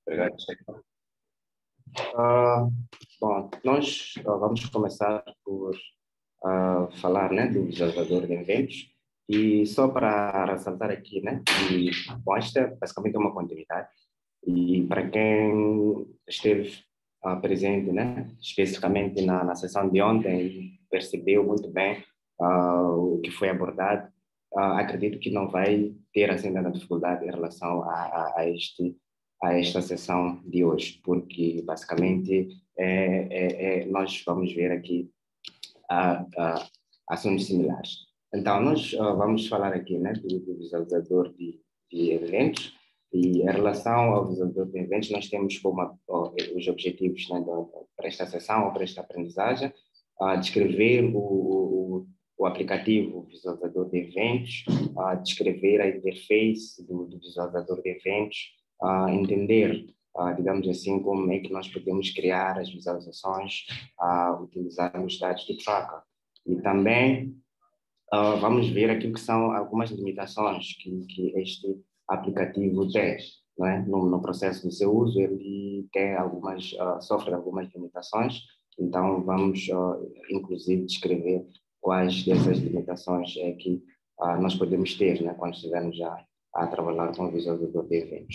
Obrigado, Chico. Ah, Bom, nós vamos começar por falar, né, do visualizador de eventos e só para ressaltar aqui, né, que bom, esta é basicamente uma continuidade e para quem esteve presente, né, especificamente na sessão de ontem, percebeu muito bem o que foi abordado. Acredito que não vai ter assim tanta dificuldade em relação a esta sessão de hoje, porque basicamente nós vamos ver aqui assuntos similares. Então, nós vamos falar aqui, né, do visualizador de eventos, e em relação ao visualizador de eventos, nós temos como os objetivos, né, para esta sessão, ou para esta aprendizagem, descrever o aplicativo visualizador de eventos, descrever a interface do visualizador de eventos, entender, digamos assim, como é que nós podemos criar as visualizações, utilizar os dados do Tracker. E também vamos ver aqui que são algumas limitações que este aplicativo tem, não é? No processo do seu uso, ele tem sofre algumas limitações, então vamos, inclusive, descrever quais dessas limitações é que nós podemos ter, né, quando estivermos já a trabalhar com o visualizador de eventos.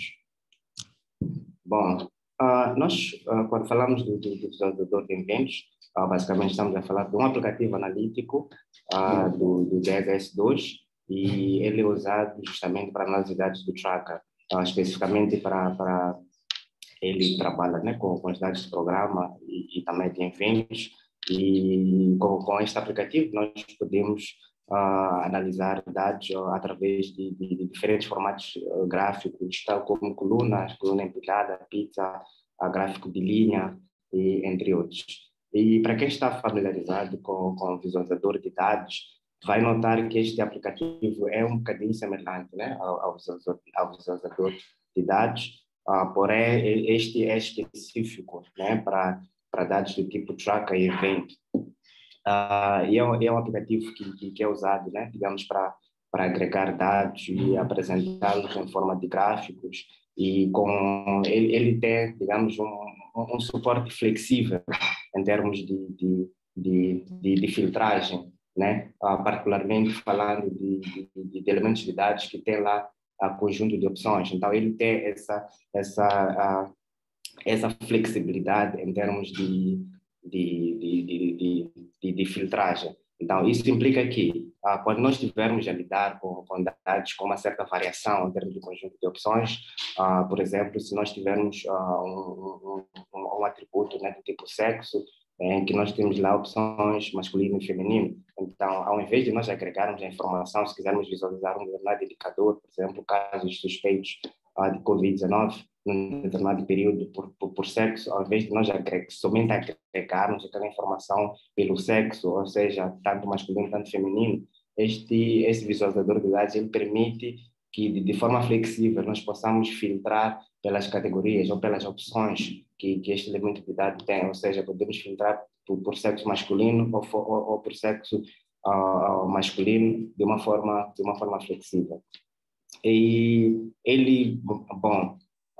Bom, nós, quando falamos do visualizador de eventos, basicamente estamos a falar de um aplicativo analítico do DHS2, e ele é usado justamente para análise de dados do Tracker, especificamente para ele trabalha, né, com os dados de programa e também de eventos, e com este aplicativo nós podemos analisar dados através de diferentes formatos gráficos, tal como coluna empilhada, pizza, gráfico de linha, entre outros. E para quem está familiarizado com o visualizador de dados, vai notar que este aplicativo é um bocadinho semelhante, né, ao visualizador de dados, porém este é específico, né, para dados do tipo Tracker e Event. E é um aplicativo que é usado, né, digamos, para agregar dados e apresentá-los em forma de gráficos, e ele tem, digamos, um suporte flexível em termos de filtragem, né? Particularmente falando de elementos de dados que tem lá conjunto de opções. Então, ele tem essa flexibilidade em termos de filtragem. Então, isso implica que, quando nós estivermos a lidar com dados com uma certa variação em termos de conjunto de opções, por exemplo, se nós tivermos um atributo, né, do tipo sexo, em que nós temos lá opções masculino e feminino, então, ao invés de nós agregarmos a informação, se quisermos visualizar um determinado indicador, por exemplo, casos suspeitos de Covid-19, num determinado período por sexo, ao invés de nós somente agregarmos aquela informação pelo sexo, ou seja, tanto masculino quanto feminino, esse visualizador de dados ele permite que de forma flexível nós possamos filtrar pelas categorias ou pelas opções que este elemento de dado tem, ou seja, podemos filtrar por sexo masculino ou por sexo masculino de uma forma flexível. E ele, bom,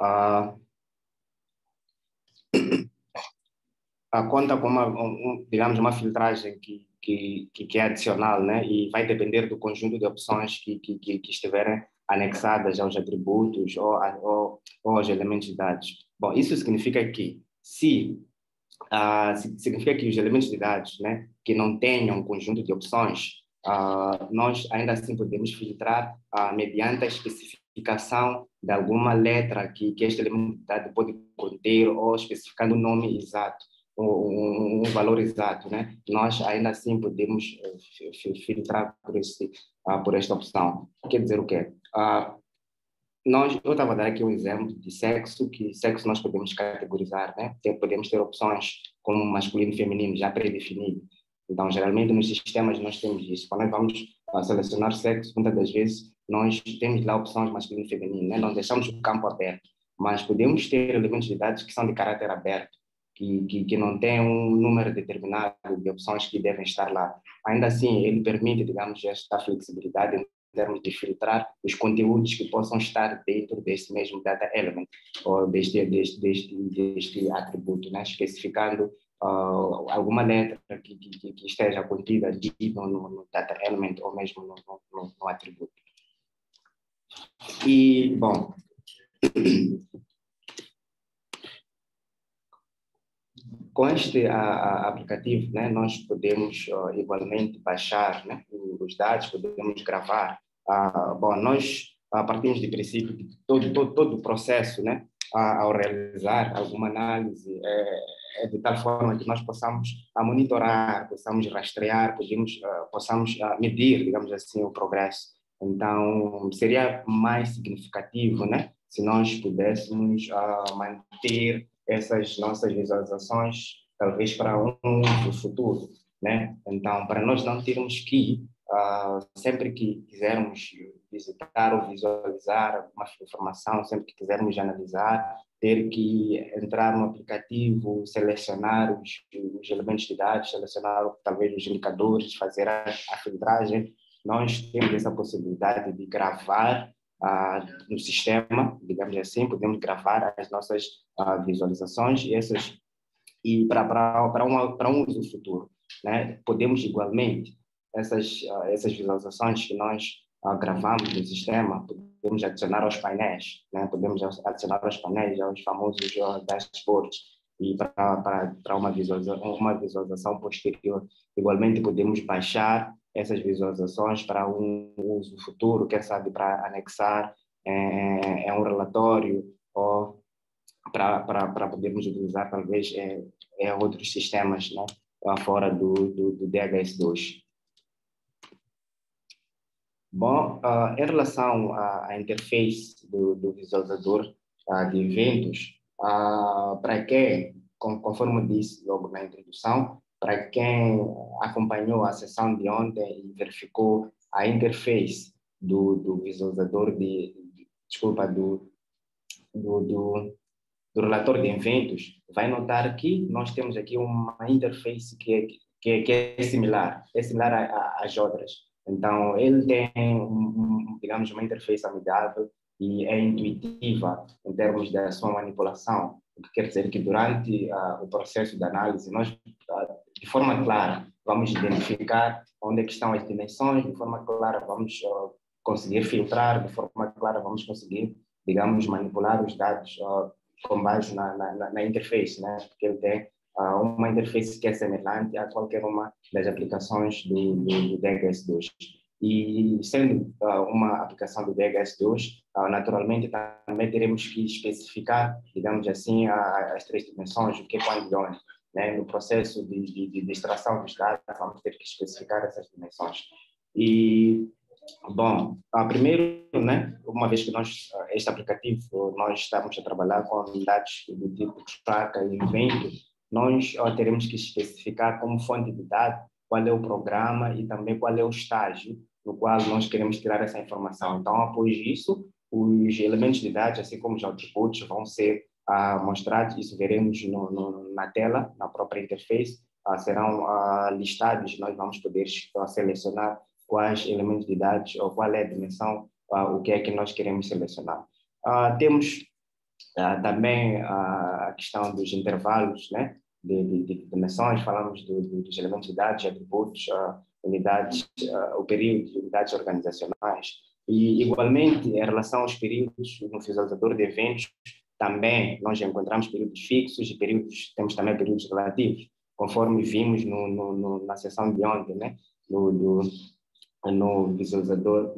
conta com digamos, uma filtragem que é adicional, né? E vai depender do conjunto de opções que estiverem anexadas aos atributos ou aos elementos de dados. Bom, isso significa que significa que os elementos de dados, né, que não tenham um conjunto de opções, nós ainda assim podemos filtrar mediante a especificação de alguma letra que este elemento de dado pode conter, ou especificando o nome exato, um valor exato, né? Nós ainda assim podemos filtrar por esta opção. Quer dizer o quê? Eu estava a dar aqui um exemplo de sexo, que sexo nós podemos categorizar, né? Podemos ter opções como masculino e feminino já pré-definido. Então, geralmente nos sistemas nós temos isso. Quando nós vamos selecionar sexo, muitas das vezes nós temos lá opções masculino e feminino, né? Não deixamos o campo aberto, mas podemos ter elementos de dados que são de caráter aberto, que não tem um número determinado de opções que devem estar lá. Ainda assim, ele permite, digamos, esta flexibilidade termos de filtrar os conteúdos que possam estar dentro deste mesmo data element, ou deste atributo, né? Especificando alguma letra que esteja contida aqui no data element ou mesmo no atributo. E, bom, com este aplicativo, né, nós podemos igualmente baixar, né, os dados, podemos gravar. Bom, nós partimos do princípio que todo o processo, né, ao realizar alguma análise, é de tal forma que nós possamos monitorar, possamos rastrear, possamos medir, digamos assim, o progresso. Então, seria mais significativo, né, se nós pudéssemos manter essas nossas visualizações, talvez para um uso futuro, né? Então, para nós não termos que, sempre que quisermos visitar ou visualizar alguma informação, sempre que quisermos analisar, ter que entrar no aplicativo, selecionar os elementos de dados, selecionar talvez os indicadores, fazer a filtragem, nós temos essa possibilidade de gravar no sistema, digamos assim, podemos gravar as nossas visualizações e para um uso futuro, né? Podemos igualmente essas visualizações que nós gravamos no sistema, podemos adicionar aos painéis, né? Podemos adicionar aos painéis, aos famosos dashboards, e para uma visualização posterior. Igualmente podemos baixar essas visualizações para um uso futuro, quem sabe para anexar um relatório ou para podermos utilizar talvez outros sistemas, né, fora do DHS2. Bom, em relação à interface do visualizador de eventos, para quem, conforme eu disse logo na introdução, para quem acompanhou a sessão de ontem e verificou a interface do visualizador do relatório de eventos, vai notar que nós temos aqui uma interface que é similar às outras. Então, ele tem, digamos, uma interface amigável e é intuitiva em termos da sua manipulação, o que quer dizer que durante o processo de análise, nós, de forma clara, vamos identificar onde é que estão as dimensões, de forma clara vamos conseguir filtrar, de forma clara vamos conseguir, digamos, manipular os dados com base na interface, né? Porque ele tem uma interface que é semelhante a qualquer uma das aplicações do DHS2. E sendo uma aplicação do DHS2, naturalmente também teremos que especificar, digamos assim, as três dimensões, o que é quando e onde. Né? No processo de extração dos dados, vamos ter que especificar essas dimensões. E bom, primeiro, né, uma vez que este aplicativo, nós estamos a trabalhar com dados do tipo traca e evento, nós teremos que especificar como fonte de dados qual é o programa e também qual é o estágio no qual nós queremos tirar essa informação. Então, após isso, os elementos de dados, assim como os atributos, vão ser mostrados, isso veremos na tela, na própria interface, serão listados, nós vamos poder selecionar quais elementos de dados ou qual é a dimensão, o que é que nós queremos selecionar. Temos também a questão dos intervalos, né, de dimensões, falamos dos elementos de dados, atributos, unidades, o período de unidades organizacionais. E, igualmente, em relação aos períodos no visualizador de eventos, também nós encontramos períodos fixos e temos também períodos relativos, conforme vimos na sessão de ontem, né, no visualizador,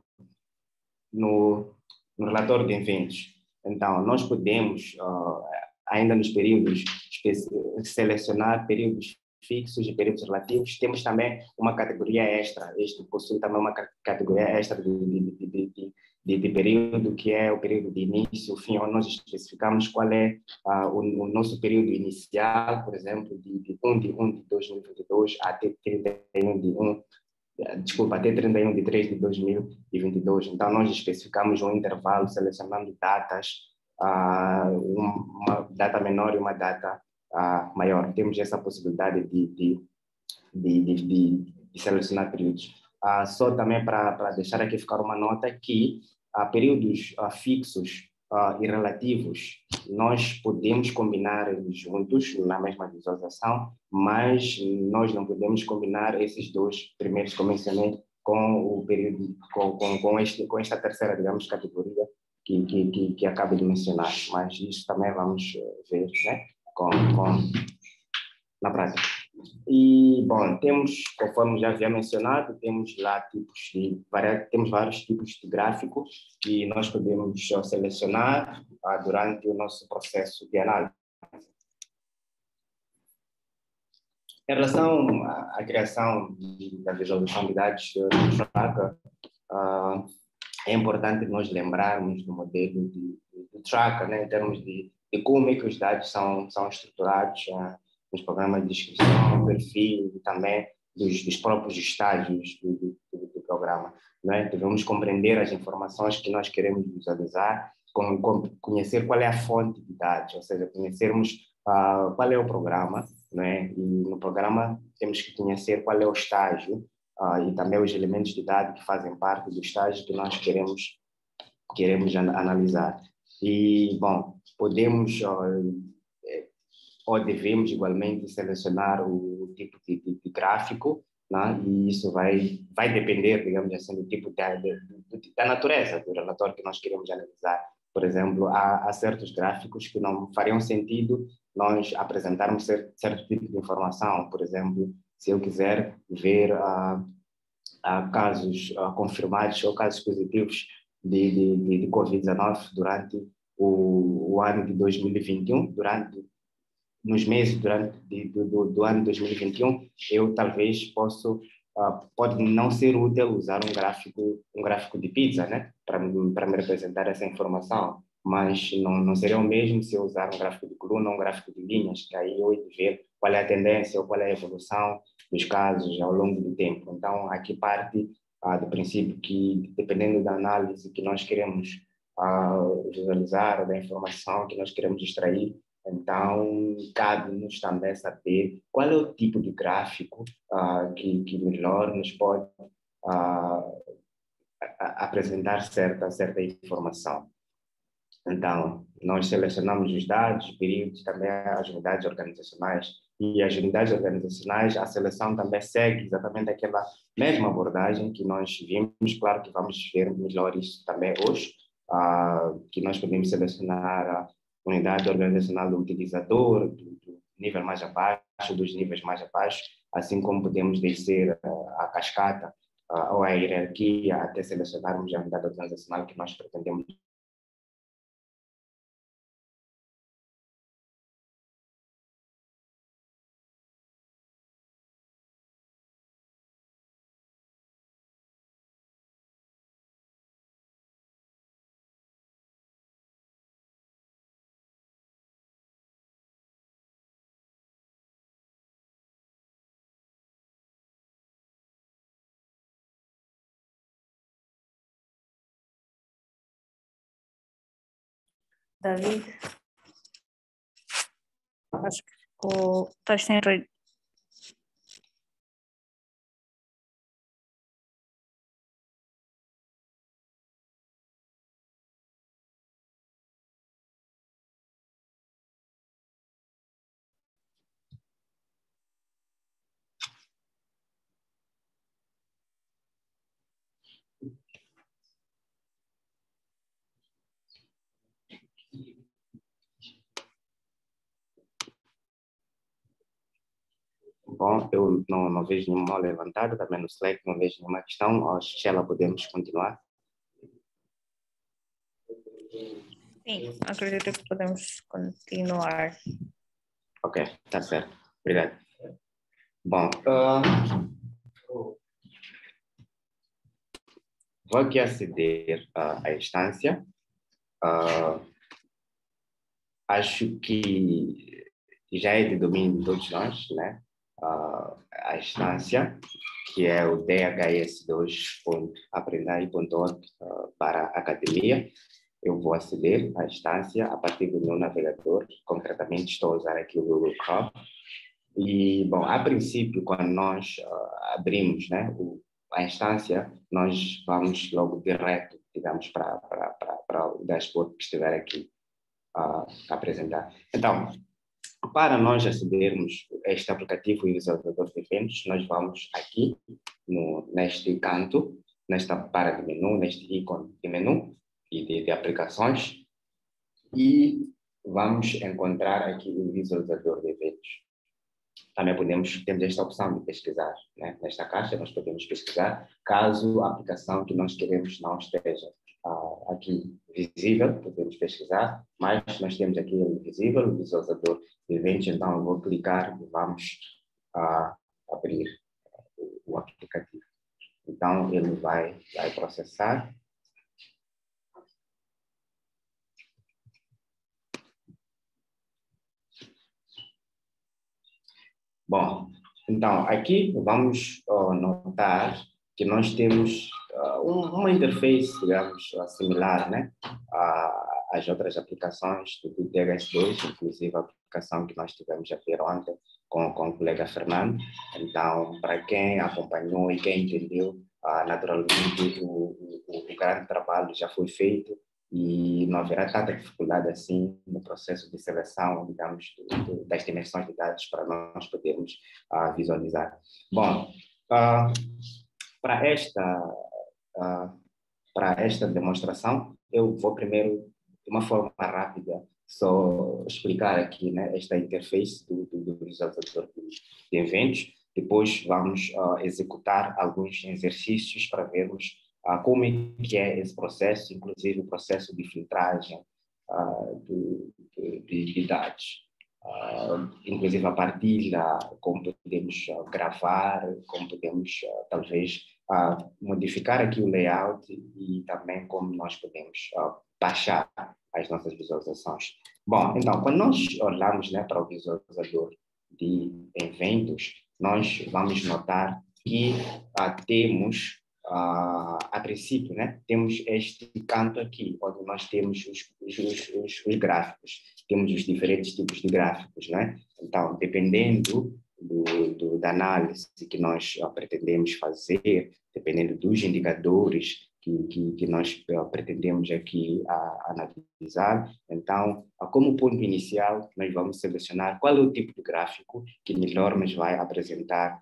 no relatório de eventos. Então, nós podemos, ainda nos períodos, selecionar períodos fixos e períodos relativos. Temos também uma categoria extra, este possui também uma categoria extra de período, que é o período de início, fim, onde nós especificamos qual é o nosso período inicial, por exemplo, de 1 de 2022 até 31 de 1 até 31 de 3 de 2022. Então, nós especificamos um intervalo selecionando datas, uma data menor e uma data maior. Temos essa possibilidade de selecionar períodos. Só também para deixar aqui ficar uma nota que períodos fixos e relativos, nós podemos combinar eles juntos na mesma visualização, mas nós não podemos combinar esses dois primeiros que eu mencionei com o período, com esta terceira, digamos, categoria que acabo de mencionar. Mas isso também vamos ver, né, na prática. E, bom, temos, conforme já havia mencionado, temos lá temos vários tipos de gráfico que nós podemos selecionar durante o nosso processo de análise. Em relação à criação da visualização de dados no Tracker, é importante nós lembrarmos do modelo de Tracker, né, em termos de como é que os dados são estruturados nos programas de descrição, perfil e também dos próprios estágios do programa. Né? Devemos compreender as informações que nós queremos visualizar, conhecer qual é a fonte de dados, ou seja, conhecermos qual é o programa, né? E no programa temos que conhecer qual é o estágio e também os elementos de dados que fazem parte do estágio que nós queremos analisar. E, bom, podemos ou devemos igualmente selecionar o tipo de gráfico, né? E isso vai depender, digamos assim, do tipo da natureza do relatório que nós queremos analisar. Por exemplo, há certos gráficos que não fariam sentido nós apresentarmos certo tipo de informação. Por exemplo, se eu quiser ver casos confirmados ou casos positivos de Covid-19 durante o ano de 2021, nos meses do ano de 2021, eu talvez pode não ser útil usar um gráfico de pizza, né, para me representar essa informação, mas não seria o mesmo se eu usar um gráfico de coluna ou um gráfico de linhas, que aí eu ia ver qual é a tendência ou qual é a evolução dos casos ao longo do tempo. Então, aqui parte do princípio que, dependendo da análise que nós queremos visualizar, da informação que nós queremos extrair, então, cabe-nos também saber qual é o tipo de gráfico que melhor nos pode apresentar certa informação. Então, nós selecionamos os dados, os períodos, também as unidades organizacionais. E as unidades organizacionais, a seleção também segue exatamente aquela mesma abordagem que nós vimos. Claro que vamos ver melhor isso também hoje, que nós podemos selecionar a unidade organizacional do utilizador, do nível mais abaixo, dos níveis mais abaixo, assim como podemos descer a cascata ou a hierarquia até selecionarmos a unidade organizacional que nós pretendemos. David, acho que estás sem rede. Bom, eu não vejo nenhuma mão levantada, também no Slack não vejo nenhuma questão. Sheila, podemos continuar? Sim, acredito que podemos continuar. Ok, está certo. Obrigado. Bom, vou aqui aceder à instância. Acho que já é de domínio de todos nós, né? A instância, que é o dhs2.aprendai.org para academia. Eu vou aceder à instância a partir do meu navegador. Concretamente, estou a usar aqui o Google Chrome. E, bom, a princípio, quando nós abrimos, né, a instância, nós vamos logo direto, digamos, para o dashboard que estiver aqui a apresentar. Então, para nós acedermos a este aplicativo e visualizador de eventos, nós vamos aqui, neste canto, nesta barra de menu, neste ícone de menu e de aplicações, e vamos encontrar aqui o visualizador de eventos. Também temos esta opção de pesquisar, né? Nesta caixa nós podemos pesquisar, caso a aplicação que nós queremos não esteja aqui visível, podemos pesquisar, mas nós temos aqui o visível, o visualizador de eventos, então eu vou clicar e vamos abrir o aplicativo. Então ele vai processar. Bom, então aqui vamos notar que nós temos uma interface, digamos, similar, né, às outras aplicações do DHS2, inclusive a aplicação que nós tivemos a ver ontem com o colega Fernando. Então, para quem acompanhou e quem entendeu, naturalmente o grande trabalho já foi feito e não haverá tanta dificuldade assim no processo de seleção, digamos, das dimensões de dados para nós podermos visualizar. Bom, para esta demonstração, eu vou primeiro, de uma forma rápida, só explicar aqui, né, esta interface do visualizador de eventos. Depois vamos executar alguns exercícios para vermos como é esse processo, inclusive o processo de filtragem de dados. Inclusive a partilha, como podemos gravar, como podemos talvez modificar aqui o layout e também como nós podemos baixar as nossas visualizações. Bom, então, quando nós olhamos, né, para o visualizador de eventos, nós vamos notar que temos, a princípio, né, temos este canto aqui, onde nós temos os gráficos, temos os diferentes tipos de gráficos, né? Então, dependendo da análise que nós pretendemos fazer, dependendo dos indicadores que nós pretendemos aqui analisar, então, como ponto inicial, nós vamos selecionar qual é o tipo de gráfico que melhor nos vai apresentar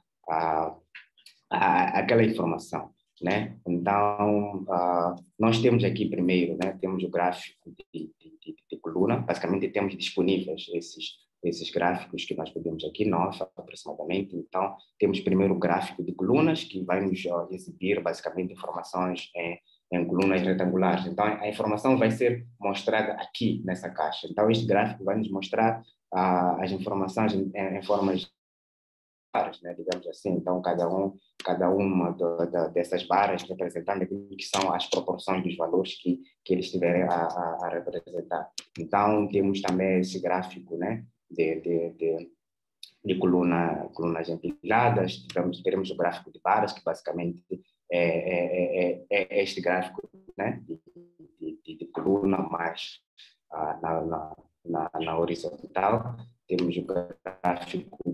aquela informação, né? Então, nós temos aqui primeiro, né, temos o gráfico de coluna, basicamente temos disponíveis esses gráficos que nós podemos aqui, aproximadamente. Então, temos primeiro o gráfico de colunas, que vai nos exibir basicamente informações em colunas retangulares. Então, a informação vai ser mostrada aqui nessa caixa. Então, este gráfico vai nos mostrar as informações em formas, né, digamos assim. Então, cada uma dessas barras representando aquilo que são as proporções dos valores que eles estiverem a representar. Então, temos também esse gráfico, né, de colunas empiladas, teremos o gráfico de barras, que basicamente é este gráfico, né, de coluna mais na horizontal. Temos o gráfico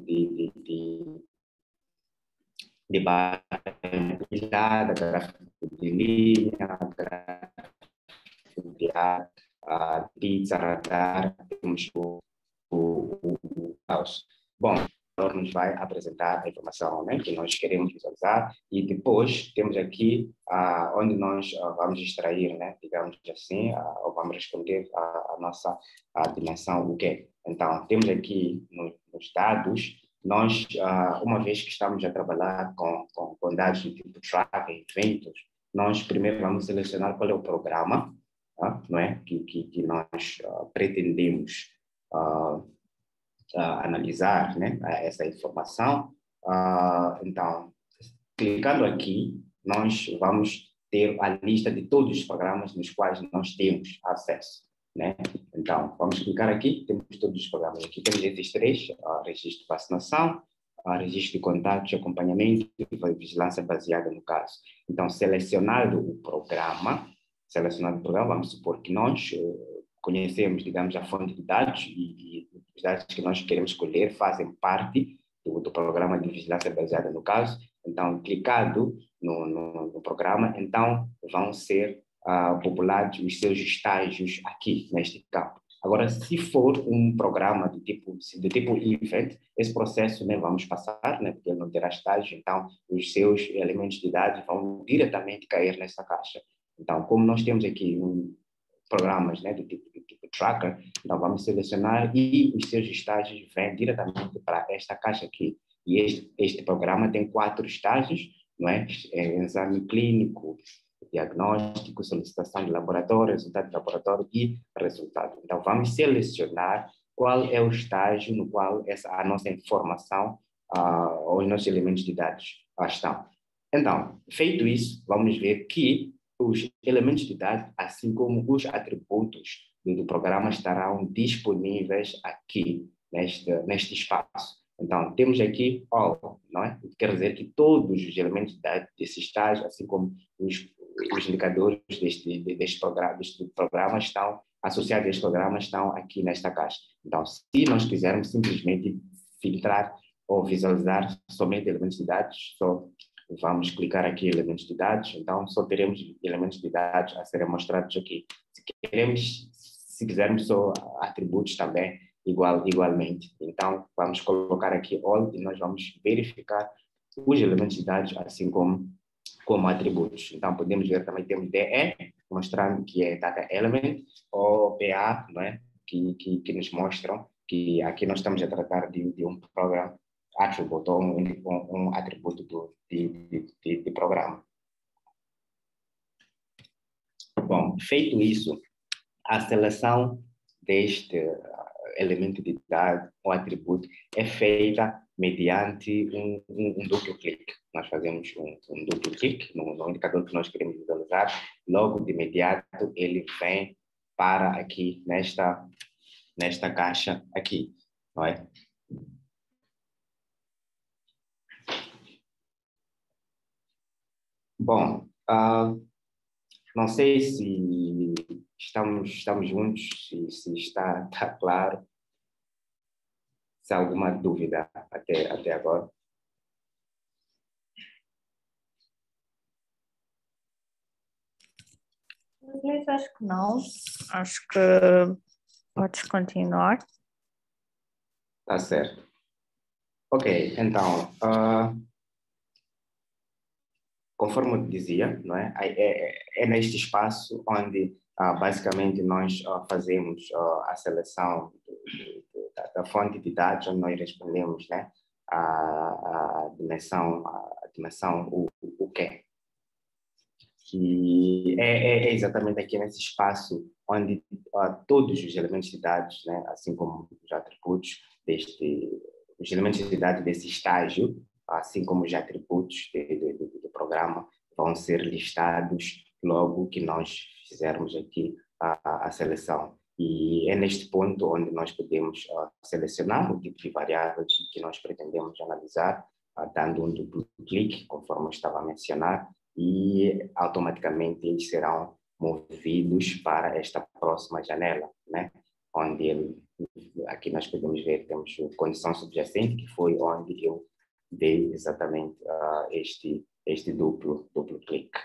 de barra empilhada, gráfico de linha, gráfico de pizza, radar, temos o caos. Bom, nos vai apresentar a informação, né, que nós queremos visualizar, e depois temos aqui onde nós vamos extrair, né, digamos assim, ou vamos responder a nossa dimensão, o quê? Então, temos aqui nos dados, nós, uma vez que estamos a trabalhar com dados do tipo track, eventos, nós primeiro vamos selecionar qual é o programa, não é, que nós pretendemos analisar, né, essa informação. Então, clicando aqui, nós vamos ter a lista de todos os programas nos quais nós temos acesso, né? Então, vamos clicar aqui, temos todos os programas aqui. Temos esses três: registro de vacinação, registro de contatos, acompanhamento e vigilância baseada no caso. Então, selecionado o programa, vamos supor que nós conhecemos, digamos, a fonte de dados e os dados que nós queremos escolher fazem parte do programa de vigilância baseada no caso. Então, clicado no programa, então vão ser populados os seus estágios aqui, neste campo. Agora, se for um programa do tipo event, esse processo nem vamos passar, né, porque ele não terá estágio, então os seus elementos de dados vão diretamente cair nessa caixa. Então, como nós temos aqui programas, né, do tipo tracker, então vamos selecionar e os seus estágios vêm diretamente para esta caixa aqui. E este programa tem 4 estágios, não é? Exame clínico, diagnóstico, solicitação de laboratório, resultado de laboratório e resultado. Então, vamos selecionar qual é o estágio no qual a nossa informação, os nossos elementos de dados estão. Então, feito isso, vamos ver que os elementos de dados, assim como os atributos do programa, estarão disponíveis aqui, neste espaço. Então, temos aqui all, não é? Quer dizer que todos os elementos de dados desse estágio, assim como os indicadores deste programa estão associados a este programa, estão aqui nesta caixa. Então, se nós quisermos simplesmente filtrar ou visualizar somente elementos de dados, só vamos clicar aqui em elementos de dados, então só teremos elementos de dados a serem mostrados aqui. Se quisermos só atributos também, igualmente. Então, vamos colocar aqui all e nós vamos verificar os elementos de dados, assim como atributos. Então, podemos ver também, temos DE, mostrando que é Data Element, ou PA, não é? que nos mostram que aqui nós estamos a tratar de um programa attribute, ou um atributo de programa. Bom, feito isso, a seleção deste elemento de dado ou atributo é feita mediante um duplo clique. Nós fazemos um duplo clique no indicador que nós queremos visualizar, logo de imediato ele vem para aqui nesta caixa aqui, não é? Bom, não sei se estamos juntos, se está claro. Se há alguma dúvida até agora. Mas acho que não. Acho que podes continuar. Tá certo. Ok, então, conforme eu dizia, não é? É neste espaço onde basicamente nós fazemos a seleção da fonte de dados, onde nós respondemos, né, a dimensão o quê. Que é exatamente aqui nesse espaço onde todos os elementos de dados, né, assim como os atributos os elementos de dados desse estágio, assim como os atributos do programa, vão ser listados logo que nós fizermos aqui a seleção. E é neste ponto onde nós podemos selecionar o tipo de variável que nós pretendemos analisar, dando um duplo clique, conforme eu estava a mencionar, e automaticamente eles serão movidos para esta próxima janela, né? Onde aqui nós podemos ver, temos condição subjacente, que foi onde eu dei exatamente este duplo clique.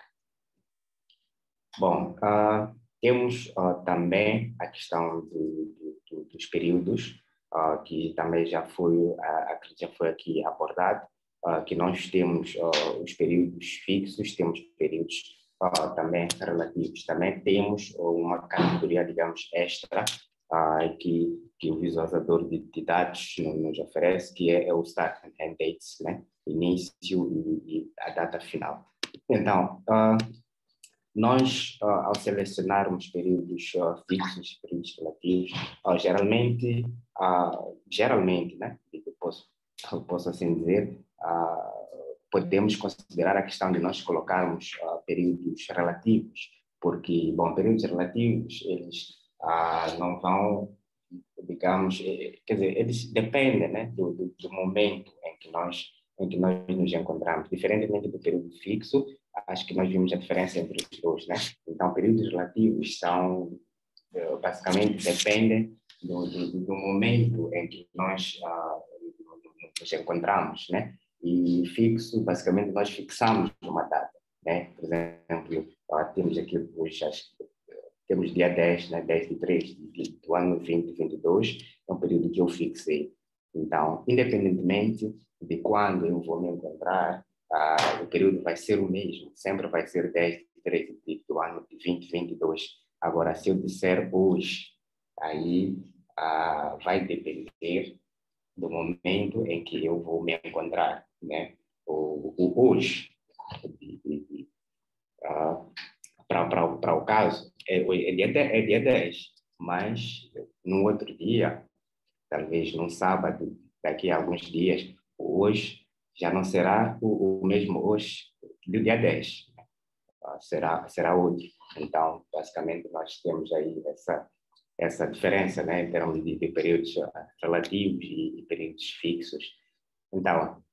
Bom, temos também a questão dos períodos, que também já foi aqui abordado, que nós temos os períodos fixos, temos períodos também relativos. Também temos uma categoria, digamos, extra, que o visualizador de dados nos oferece, que é o start and end dates, né? Início e a data final. Então, nós, ao selecionarmos períodos fixos, períodos relativos, geralmente, né, posso assim dizer, podemos considerar a questão de nós colocarmos períodos relativos, porque, bom, períodos relativos, eles não vão, digamos, quer dizer, eles dependem, né, do momento em que nós nos encontramos. Diferentemente do período fixo, acho que nós vimos a diferença entre os dois, né? Então, períodos relativos são, basicamente, dependem do momento em que nós nos encontramos, né? E fixo, basicamente, nós fixamos uma data, né? Por exemplo, temos aqui hoje, temos dia 10, né? 10 de 3 do ano 2022, é um período que eu fixei. Então, independentemente de quando eu vou me encontrar, o período vai ser o mesmo, sempre vai ser 10 de 3 do ano de 2022. Agora, se eu disser hoje, aí vai depender do momento em que eu vou me encontrar, né? O hoje, para o caso, é dia 10, mas no outro dia, talvez num sábado, daqui a alguns dias, hoje já não será o mesmo hoje do dia 10, será outro. Então, basicamente, nós temos aí essa diferença, né, em termos de períodos relativos e períodos fixos. Então,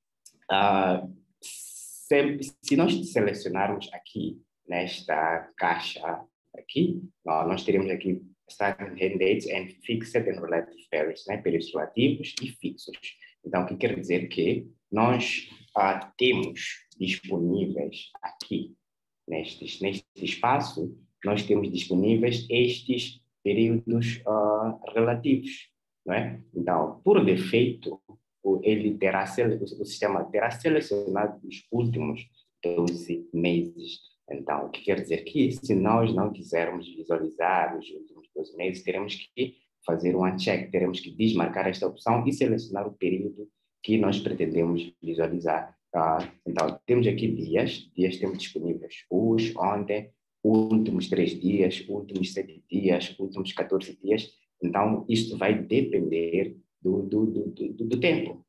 se nós selecionarmos aqui, nesta caixa aqui, nós teremos aqui starting hand dates and fixed and relative periods, né, períodos relativos e fixos. Então, o que quer dizer que nós temos disponíveis aqui, neste espaço, nós temos disponíveis estes períodos relativos, não é? Então, por defeito, o sistema terá selecionado os últimos 12 meses. Então, o que quer dizer que, se nós não quisermos visualizar os últimos 12 meses, teremos que fazer um uncheck, teremos que desmarcar esta opção e selecionar o período que nós pretendemos visualizar. Então, temos aqui dias temos disponíveis hoje, ontem, últimos 3 dias, últimos 7 dias, últimos 14 dias. Então, isto vai depender do tempo,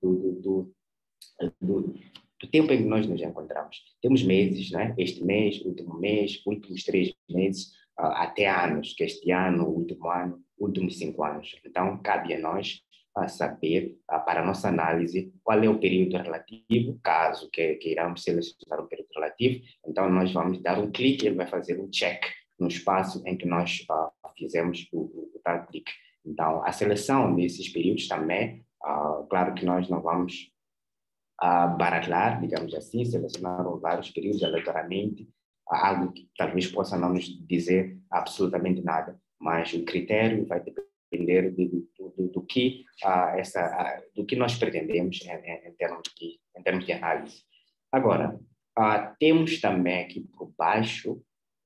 do tempo em que nós nos encontramos. Temos meses, né? Este mês, últimos 3 meses, até anos, que este ano, último ano, últimos 5 anos. Então, cabe a nós saber, para a nossa análise, qual é o período relativo, caso queiramos selecionar o período relativo. Então, nós vamos dar um clique, ele vai fazer um check no espaço em que nós fizemos o tal clique. Então, a seleção desses períodos também, claro que nós não vamos baralhar, digamos assim, selecionar vários períodos aleatoriamente, algo que talvez possa não nos dizer absolutamente nada, mas o critério vai depender do que do que nós pretendemos em termos de análise. Agora, temos também aqui por baixo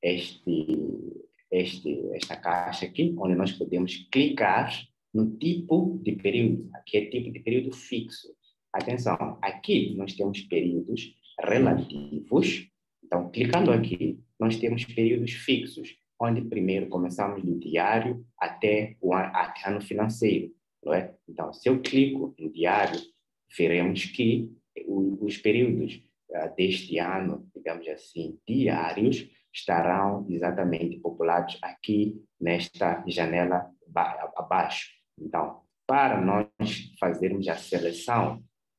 esta caixa aqui, onde nós podemos clicar no tipo de período, aqui é tipo de período fixo. Atenção, aqui nós temos períodos relativos, então clicando aqui, nós temos períodos fixos, onde primeiro começamos do diário até o ano financeiro, não é? Então, se eu clico em diário, veremos que os períodos deste ano, digamos assim, diários, estarão exatamente populados aqui nesta janela abaixo. Então, para nós fazermos a seleção,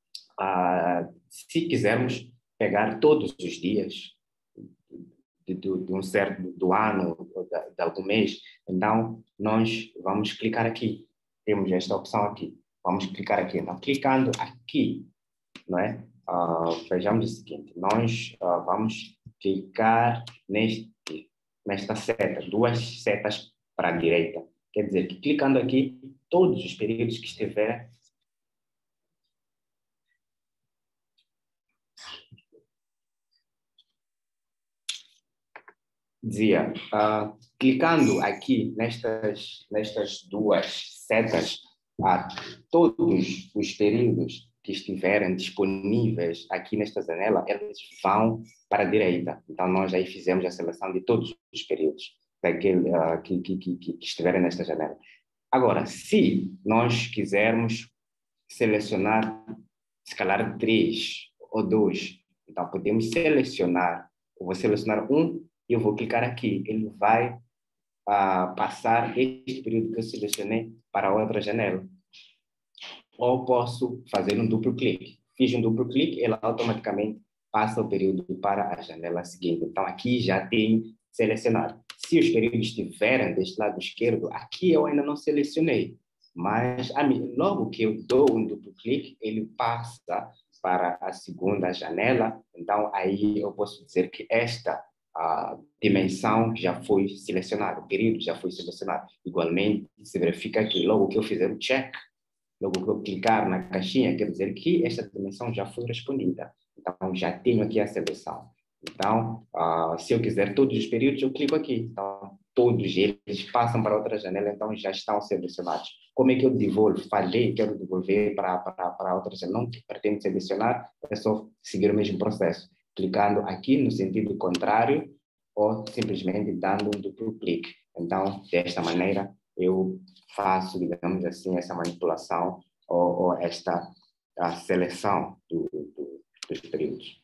se quisermos pegar todos os dias do ano, de algum mês, então nós vamos clicar aqui. Temos esta opção aqui. Vamos clicar aqui. Então, clicando aqui, não é? Vejamos o seguinte, nós vamos clicar nesta seta, 2 setas para a direita. Quer dizer que clicando aqui, todos os períodos que estiver dizia, clicando aqui nestas 2 setas, todos os períodos que estiverem disponíveis aqui nesta janela, eles vão para a direita. Então, nós aí fizemos a seleção de todos os períodos daquele, que estiverem nesta janela. Agora, se nós quisermos selecionar, se calhar 3 ou 2, então podemos selecionar, eu vou selecionar um e eu vou clicar aqui. Ele vai passar este período que eu selecionei para outra janela. Ou posso fazer um duplo clique. Fiz um duplo clique, ele automaticamente passa o período para a janela seguinte. Então, aqui já tem selecionado. Se os períodos estiverem deste lado esquerdo, aqui eu ainda não selecionei. Mas logo que eu dou um duplo clique, ele passa para a segunda janela, então aí eu posso dizer que esta dimensão já foi selecionada, o período já foi selecionado. Igualmente, se verifica que logo que eu fizer o check, logo que eu clicar na caixinha, quer dizer que esta dimensão já foi respondida. Então, já tenho aqui a seleção. Então, se eu quiser todos os períodos, eu clico aqui. Então, todos eles passam para outra janela, então já estão selecionados. Como é que eu devolvo? Falei, quero devolver para outra janela. Não pretendo selecionar, é só seguir o mesmo processo. Clicando aqui no sentido contrário ou simplesmente dando um duplo clique. Então, desta maneira, eu faço, digamos assim, essa manipulação ou esta a seleção dos períodos.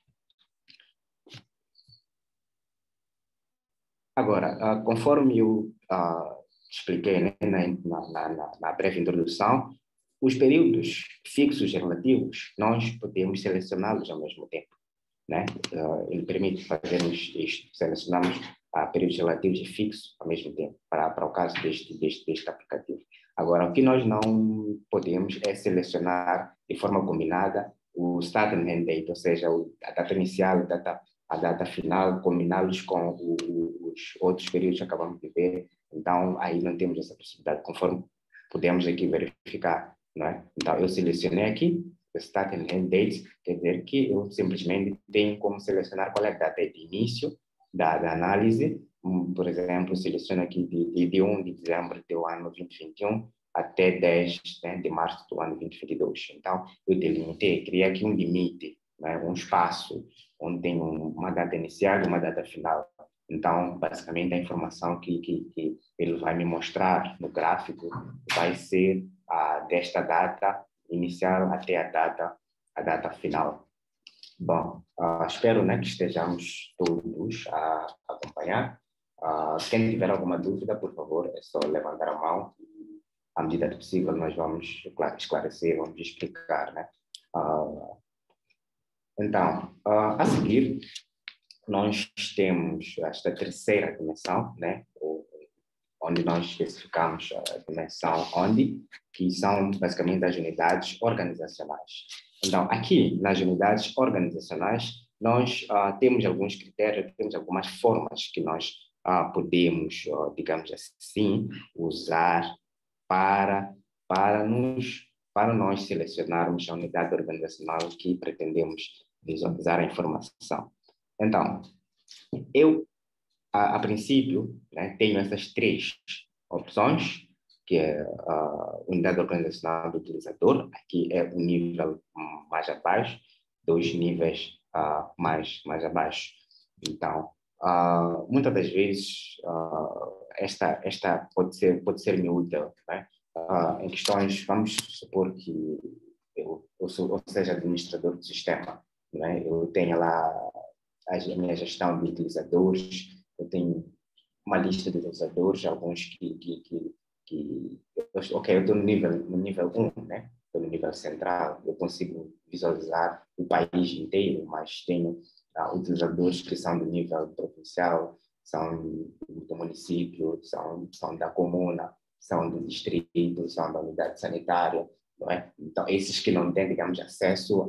Agora, conforme eu expliquei, né, na breve introdução, os períodos fixos e relativos, nós podemos selecioná-los ao mesmo tempo, né? Ele permite fazermos isto, selecionamos períodos relativos e fixos ao mesmo tempo, para o caso deste aplicativo. Agora, o que nós não podemos é selecionar de forma combinada o start and end date, ou seja, a data inicial, a data final, combiná-los com os outros períodos que acabamos de ver. Então, aí não temos essa possibilidade, conforme podemos aqui verificar, não é? Então, eu selecionei aqui o start and end date, quer dizer que eu simplesmente tenho como selecionar qual é a data de início da análise. Por exemplo, seleciono aqui de 1 de dezembro do ano 2021 até 10, né, de março do ano 2022. Então, eu delimitei, criei aqui um limite, né, um espaço onde tem uma data inicial e uma data final. Então, basicamente, a informação que ele vai me mostrar no gráfico vai ser desta data inicial até a data final. Bom, espero, né, que estejamos todos a acompanhar. Quem tiver alguma dúvida, por favor, é só levantar a mão e, à medida do possível, nós vamos esclarecer, vamos explicar, né? Então, a seguir, nós temos esta terceira dimensão, né? Onde nós especificamos a dimensão onde, que são basicamente as unidades organizacionais. Então, aqui, nas unidades organizacionais, nós temos alguns critérios, temos algumas formas que nós podemos, digamos assim, usar para nós selecionarmos a unidade organizacional que pretendemos visualizar a informação. Então, eu, a princípio, né, tenho essas três opções, que é a unidade organizacional do utilizador, aqui é o nível mais abaixo, 2 níveis mais abaixo. Então, muitas das vezes, esta pode ser miúda, né? Em questões, vamos supor que eu seja administrador do sistema, né? Eu tenho lá a minha gestão de utilizadores, eu tenho uma lista de utilizadores, alguns ok, eu estou no nível 1, né? Estou no nível central, eu consigo visualizar o país inteiro, mas tenho utilizadores que são do nível provincial, são do município, são da comuna, são do distrito, são da unidade sanitária, não é? Então, esses que não têm, digamos, acesso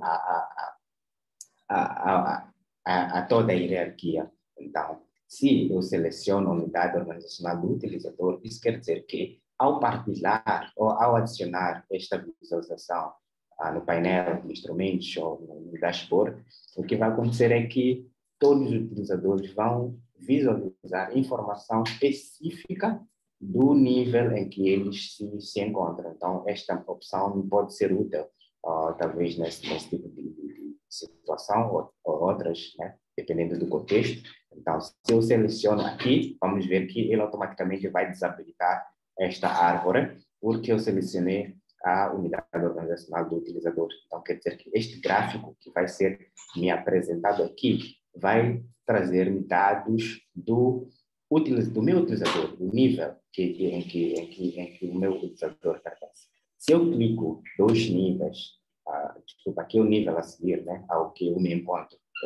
a toda a hierarquia. Então, se eu seleciono a unidade organizacional do utilizador, isso quer dizer que, ao partilhar ou ao adicionar esta visualização no painel de instrumentos ou no dashboard, o que vai acontecer é que todos os utilizadores vão visualizar informação específica do nível em que eles se encontram. Então, esta opção pode ser útil, talvez nesse tipo de situação ou outras, né? Dependendo do contexto. Então, se eu seleciono aqui, vamos ver que ele automaticamente vai desabilitar esta árvore, porque eu selecionei a unidade organizacional do utilizador. Então, quer dizer que este gráfico que vai ser me apresentado aqui vai trazer dados do meu utilizador, do nível em que o meu utilizador pertence. Se eu clico 2 níveis, desculpa, aqui é o nível a seguir, né, ao que eu me encontro, é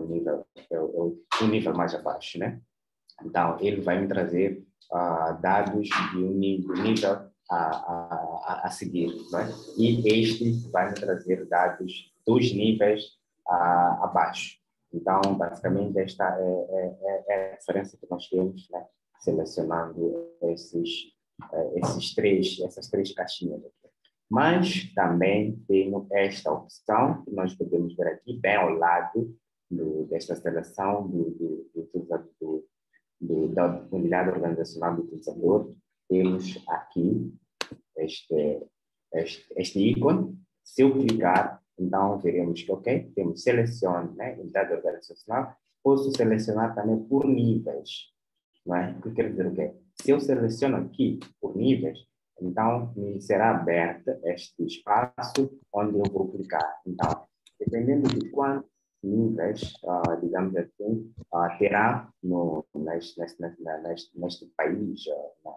o nível mais abaixo, né? Então, ele vai me trazer dados do nível a seguir, né? E este vai me trazer dados 2 níveis abaixo. Então, basicamente, esta é a diferença que nós temos, né? Selecionando essas três caixinhas aqui. Mas também tenho esta opção, que nós podemos ver aqui, bem ao lado desta seleção da unidade organizacional do utilizador. Temos aqui este ícone. Se eu clicar, então veremos que, ok, temos selecione, né, unidade organizacional. Posso selecionar também por níveis, não é? O que quer dizer o quê? Se eu seleciono aqui por níveis, então me será aberto este espaço onde eu vou clicar. Então, dependendo de quantos níveis, digamos assim, terá neste país,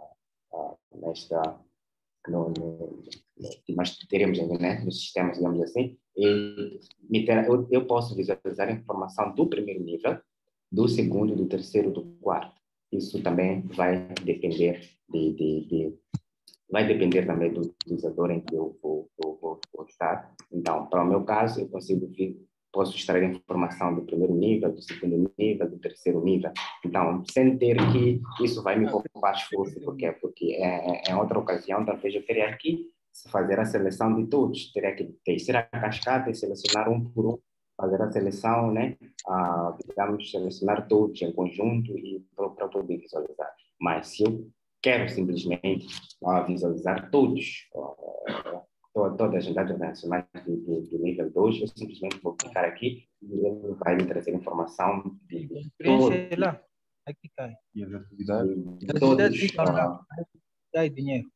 que nós teremos ainda, né, nos sistemas, digamos assim, eu posso visualizar a informação do primeiro nível, do segundo, do terceiro, do quarto. Isso também vai depender vai depender também do utilizador em que eu vou estar. Então, para o meu caso, eu posso extrair informação do primeiro nível, do segundo nível, do terceiro nível. Então, sem ter que isso vai me poupar esforço. Por quê? Porque em outra ocasião, talvez eu teria que fazer a seleção de todos. Teria que descer a cascata e selecionar um por um, fazer a seleção, né? Digamos, selecionar todos em conjunto e para poder visualizar. Mas se eu quero simplesmente visualizar todas as unidades organizacionais do nível 2, eu simplesmente vou clicar aqui e ele vai me trazer informação de Preenche lá, aqui cai. E as atividades? As atividades ficam lá, dá dinheiro.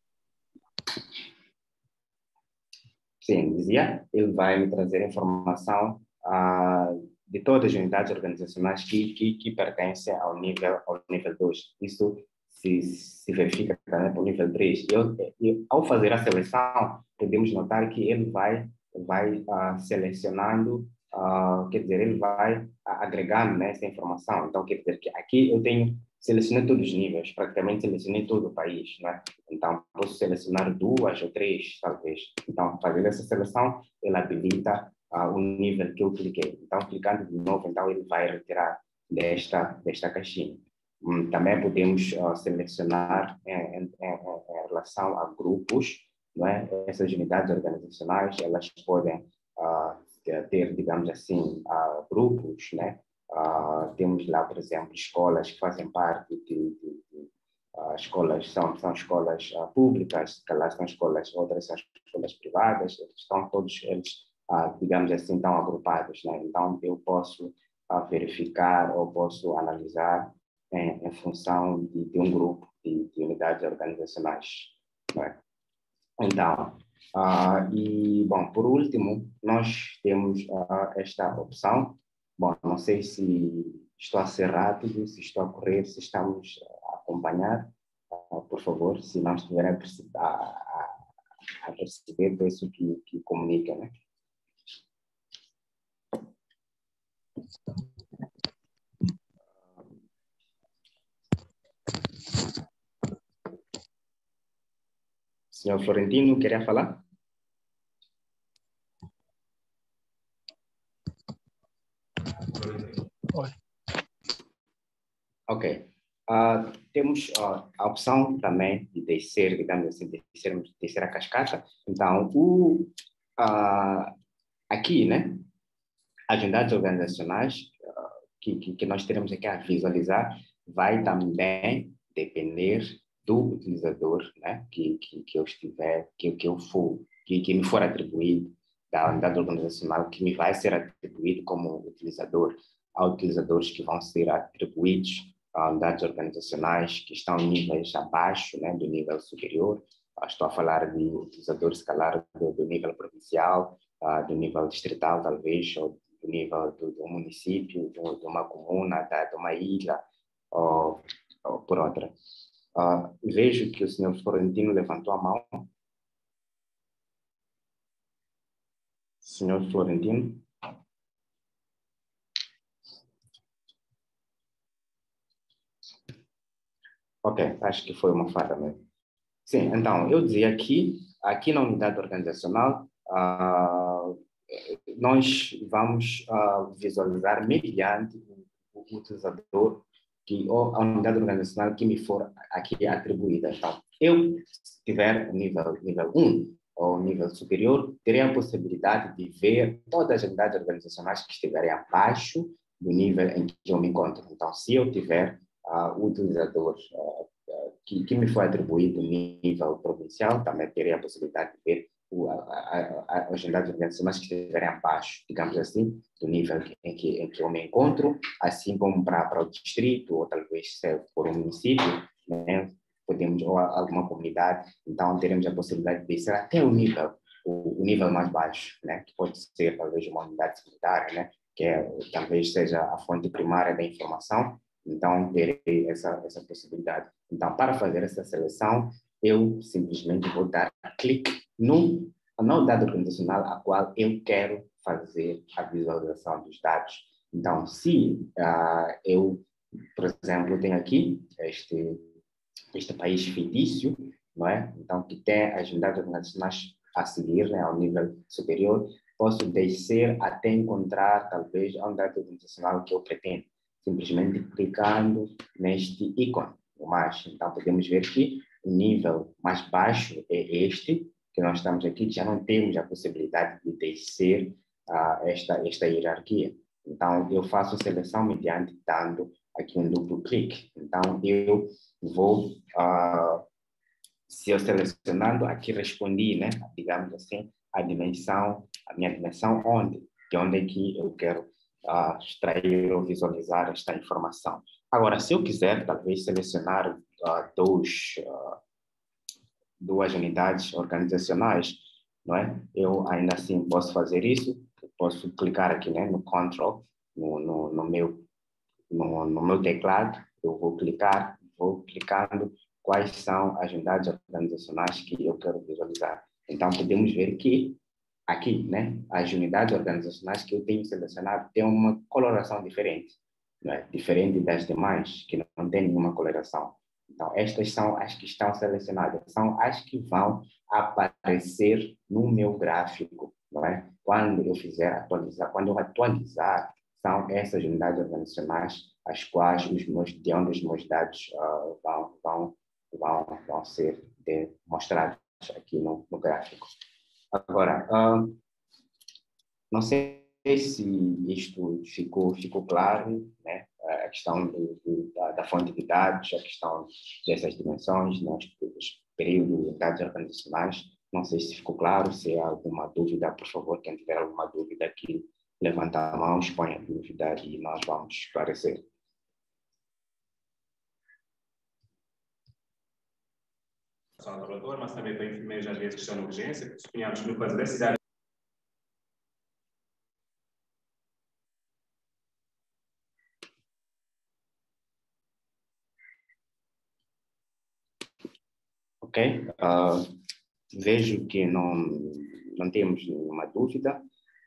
Sim, dizia, ele vai me trazer informação de todas as unidades organizacionais que pertencem ao nível 2. Isso se verifica também para o nível 3. E ao fazer a seleção, podemos notar que ele vai selecionando, quer dizer, ele vai agregando, né, essa informação. Então, quer dizer que aqui eu selecionei todos os níveis, praticamente selecionei todo o país, né? Então, posso selecionar 2 ou 3, talvez. Então, fazendo essa seleção, ele habilita o nível que eu cliquei. Então, clicando de novo, então ele vai retirar desta caixinha. Também podemos selecionar em relação a grupos, não é? Essas unidades organizacionais, elas podem ter, digamos assim, grupos, né? Temos lá, por exemplo, escolas que fazem parte escolas são escolas públicas, que lá são escolas, outras são escolas privadas, estão todos eles, digamos assim, estão agrupados, né? Então, eu posso verificar ou posso analisar em função de um grupo de unidades organizacionais, né? Então, e, bom, por último, nós temos esta opção. Bom, não sei se estou a ser rápido, se estou a correr, se estamos a acompanhar, por favor, se não estiverem a perceber, peço que comuniquem, né? Senhor Florentino, queria falar? Ok. Temos a opção também de descer, digamos assim, descer a cascata. Então, aqui, né, as unidades organizacionais que nós teremos aqui a visualizar vai também depender do utilizador, né, que eu estiver, que me for atribuído da unidade organizacional, que me vai ser atribuído como utilizador. Há utilizadores que vão ser atribuídos a unidades organizacionais que estão em níveis abaixo, né, do nível superior. Estou a falar de utilizadores, se calhar, do nível provincial, do nível distrital, talvez, ou do nível do município, de uma comuna, de uma ilha, ou por outra. Vejo que o senhor Florentino levantou a mão. Senhor Florentino? Ok, acho que foi uma falha mesmo. Sim, então, eu dizia aqui na unidade organizacional, nós vamos visualizar mediante o utilizador ou a unidade organizacional que me for aqui atribuída. Então, se tiver o nível 1 ou nível superior, terei a possibilidade de ver todas as unidades organizacionais que estiverem abaixo do nível em que eu me encontro. Então, se eu tiver o utilizador que me foi atribuído no nível provincial, também terei a possibilidade de ver as unidades organizacionais que estiverem abaixo, digamos assim, do nível em que eu me encontro, assim como para o distrito, ou talvez por um município, né? Podemos, ou alguma comunidade, então teremos a possibilidade de ser até o nível mais baixo, né? Que pode ser talvez uma unidade secundária, né? Talvez seja a fonte primária da informação, então terei essa possibilidade. Então, para fazer essa seleção, eu simplesmente vou dar clique na unidade organizacional a qual eu quero fazer a visualização dos dados. Então, se eu, por exemplo, tenho aqui este país fictício, não é? Então, que tem as unidades organizacionais a seguir, né, ao nível superior, posso descer até encontrar, talvez, a unidade organizacional que eu pretendo, simplesmente clicando neste ícone, o mais. Então, podemos ver que o nível mais baixo é este, que nós estamos aqui, já não temos a possibilidade de descer esta hierarquia. Então, eu faço a seleção mediante dando aqui um duplo clique. Então, eu vou, se eu selecionando, aqui respondi, né, digamos assim, a minha dimensão de onde é que eu quero extrair ou visualizar esta informação. Agora, se eu quiser, talvez, selecionar duas unidades organizacionais, não é? Eu ainda assim posso fazer isso, posso clicar aqui, né, no Control, no meu teclado, eu vou clicando quais são as unidades organizacionais que eu quero visualizar. Então, podemos ver que aqui, né, as unidades organizacionais que eu tenho selecionado têm uma coloração diferente, não é? Diferente das demais, que não têm nenhuma coloração. Então, estas são as que estão selecionadas, são as que vão aparecer no meu gráfico, não é? Quando eu atualizar, são essas unidades organizacionais as quais de onde os meus dados vão ser mostrados aqui no gráfico. Agora, não sei se isto ficou claro, né? A questão da fonte de dados, a questão dessas dimensões, né? Os períodos de dados organizacionais. Não sei se ficou claro, se há alguma dúvida, por favor, quem tiver alguma dúvida aqui, levanta a mão, expõe a dúvida e nós vamos esclarecer. Do relator, mas também para enfermeiros às vezes que estão na urgência, porque suponhamos que no caso da cidade. Ok, vejo que não temos nenhuma dúvida,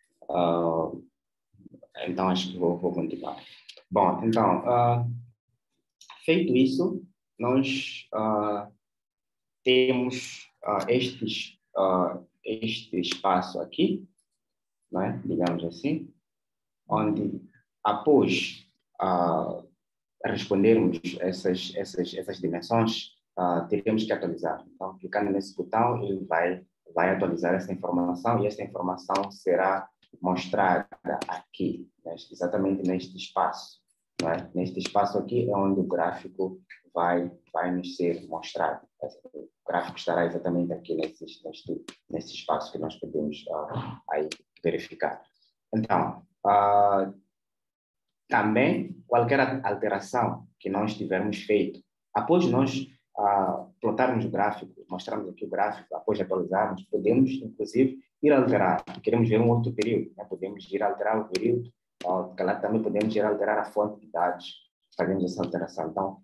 então acho que vou continuar. Bom, então, feito isso, nós temos este espaço aqui, não é? Digamos assim, onde após respondermos essas dimensões, teremos que atualizar. Então, clicando nesse botão, ele vai atualizar essa informação e essa informação será mostrada aqui, exatamente neste espaço. Não é? Neste espaço aqui é onde o gráfico vai nos ser mostrado. O gráfico estará exatamente aqui nesse espaço que nós podemos aí verificar. Então, também, qualquer alteração que nós tivermos feito, após nós plotarmos o gráfico, mostrarmos aqui o gráfico, após atualizarmos, podemos, inclusive, ir alterar. Queremos ver um outro período, né? Podemos ir alterar o período, também podemos ir alterar a fonte de dados, fazemos essa alteração. Então,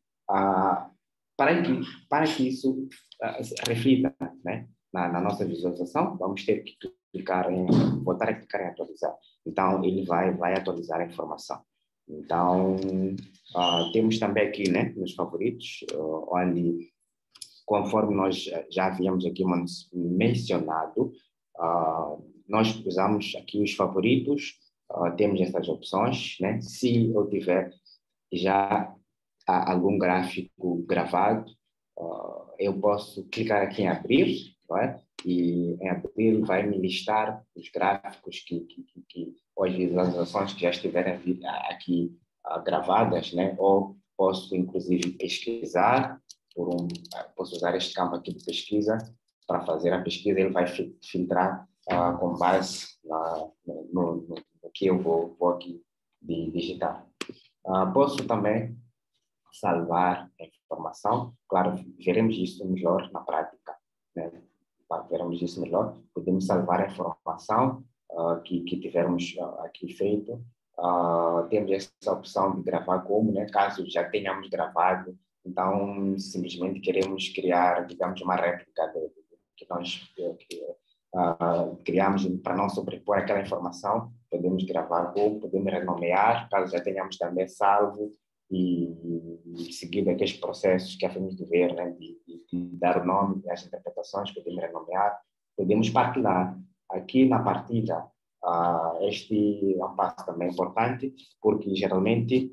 para que isso reflita, né, na nossa visualização, vamos ter que voltar a clicar em atualizar. Então, ele vai atualizar a informação. Então, temos também aqui, né, nos favoritos, onde, conforme nós já havíamos aqui mencionado, nós usamos aqui os favoritos, temos essas opções, né? Se eu tiver já algum gráfico gravado, eu posso clicar aqui em abrir, não é? E em abrir vai me listar os gráficos ou as visualizações que já estiverem aqui gravadas, né? Ou posso inclusive pesquisar posso usar este campo aqui de pesquisa para fazer a pesquisa. Ele vai filtrar com base no que eu vou aqui digitar. Posso também salvar a informação. Claro, veremos isso melhor na prática, né? Veremos isso melhor. Podemos salvar a informação que tivermos aqui feito. Temos essa opção de gravar como, né? Caso já tenhamos gravado, então simplesmente queremos criar, digamos, uma réplica que nós criamos para não sobrepor aquela informação. Podemos gravar como, podemos renomear, caso já tenhamos também salvo, e seguindo aqueles processos que havemos de ver, né, de dar o nome às interpretações, podemos renomear, podemos partilhar. Aqui na partilha, este é um passo também importante, porque geralmente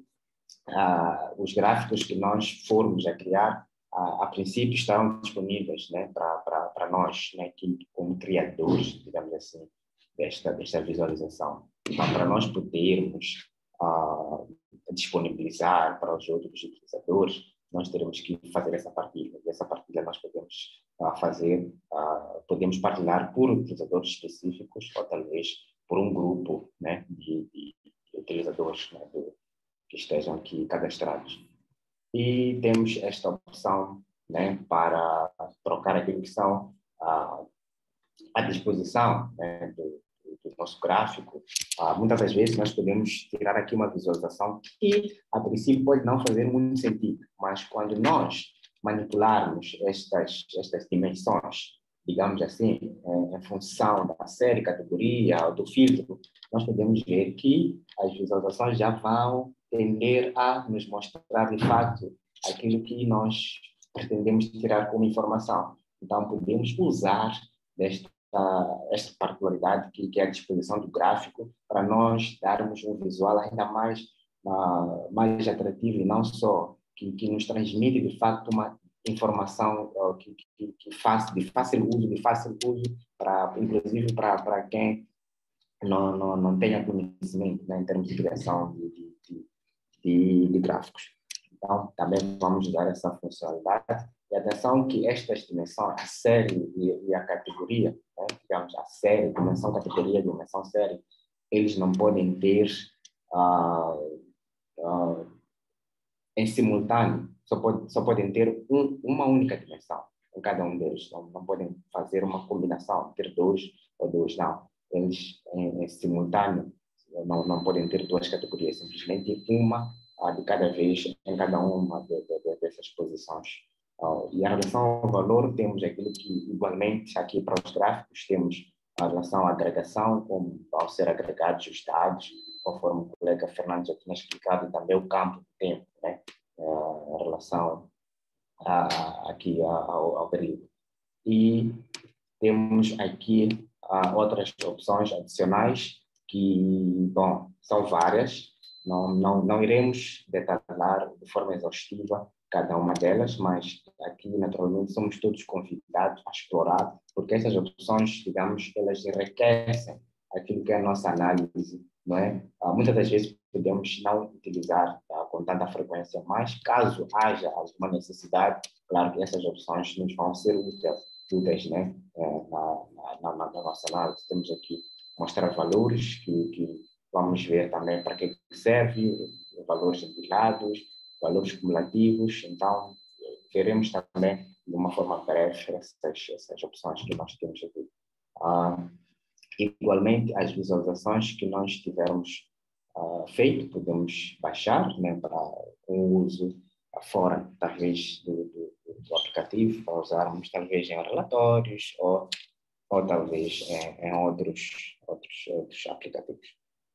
os gráficos que nós formos a criar, a princípio estarão disponíveis, né, para nós, né, como criadores, digamos assim, desta visualização. Então, para nós podermos disponibilizar para os outros utilizadores, nós teremos que fazer essa partilha. E essa partilha nós podemos podemos partilhar por utilizadores específicos ou talvez por um grupo, né, de utilizadores, né, que estejam aqui cadastrados. E temos esta opção, né, para trocar aquilo que são à disposição, né, do nosso gráfico. Muitas das vezes nós podemos tirar aqui uma visualização que, a princípio, pode não fazer muito sentido, mas quando nós manipularmos estas dimensões, digamos assim, em função da série, categoria, do filtro, nós podemos ver que as visualizações já vão tender a nos mostrar, de fato, aquilo que nós pretendemos tirar como informação. Então, podemos usar esta particularidade que é a disposição do gráfico para nós darmos um visual ainda mais atrativo, e não só que nos transmite, de facto, uma informação de fácil uso, inclusive para quem não tenha conhecimento, né, em termos de criação de gráficos. Então, também vamos usar essa funcionalidade. E atenção que estas dimensões, a série e a categoria, né, digamos, a série, dimensão, categoria, dimensão, série, eles não podem ter em simultâneo, só podem ter uma única dimensão em cada um deles. Não podem fazer uma combinação, ter dois ou dois, não. Eles, em simultâneo, não podem ter duas categorias, simplesmente uma de cada vez em cada uma dessas posições. E em relação ao valor, temos aquilo que, igualmente, aqui para os gráficos, temos a relação à agregação, como vão ser agregados os dados, conforme o colega Fernando já tinha explicado, e também o campo de tempo, né, em relação aqui ao período. E temos aqui outras opções adicionais que, bom, são várias. Não iremos detalhar de forma exaustiva cada uma delas, mas aqui, naturalmente, somos todos convidados a explorar, porque essas opções, digamos, elas enriquecem aquilo que é a nossa análise, não é? Muitas das vezes podemos não utilizar com tanta frequência, mas caso haja alguma necessidade, claro que essas opções nos vão ser úteis, né? Na nossa análise. Temos aqui mostrar valores que vamos ver também para que serve, valores empilados, valores cumulativos. Então, veremos também de uma forma breve essas opções que nós temos aqui. Igualmente, as visualizações que nós tivermos feito, podemos baixar, né, para um uso fora, talvez, do aplicativo, para usarmos talvez em relatórios ou talvez em outros aplicativos.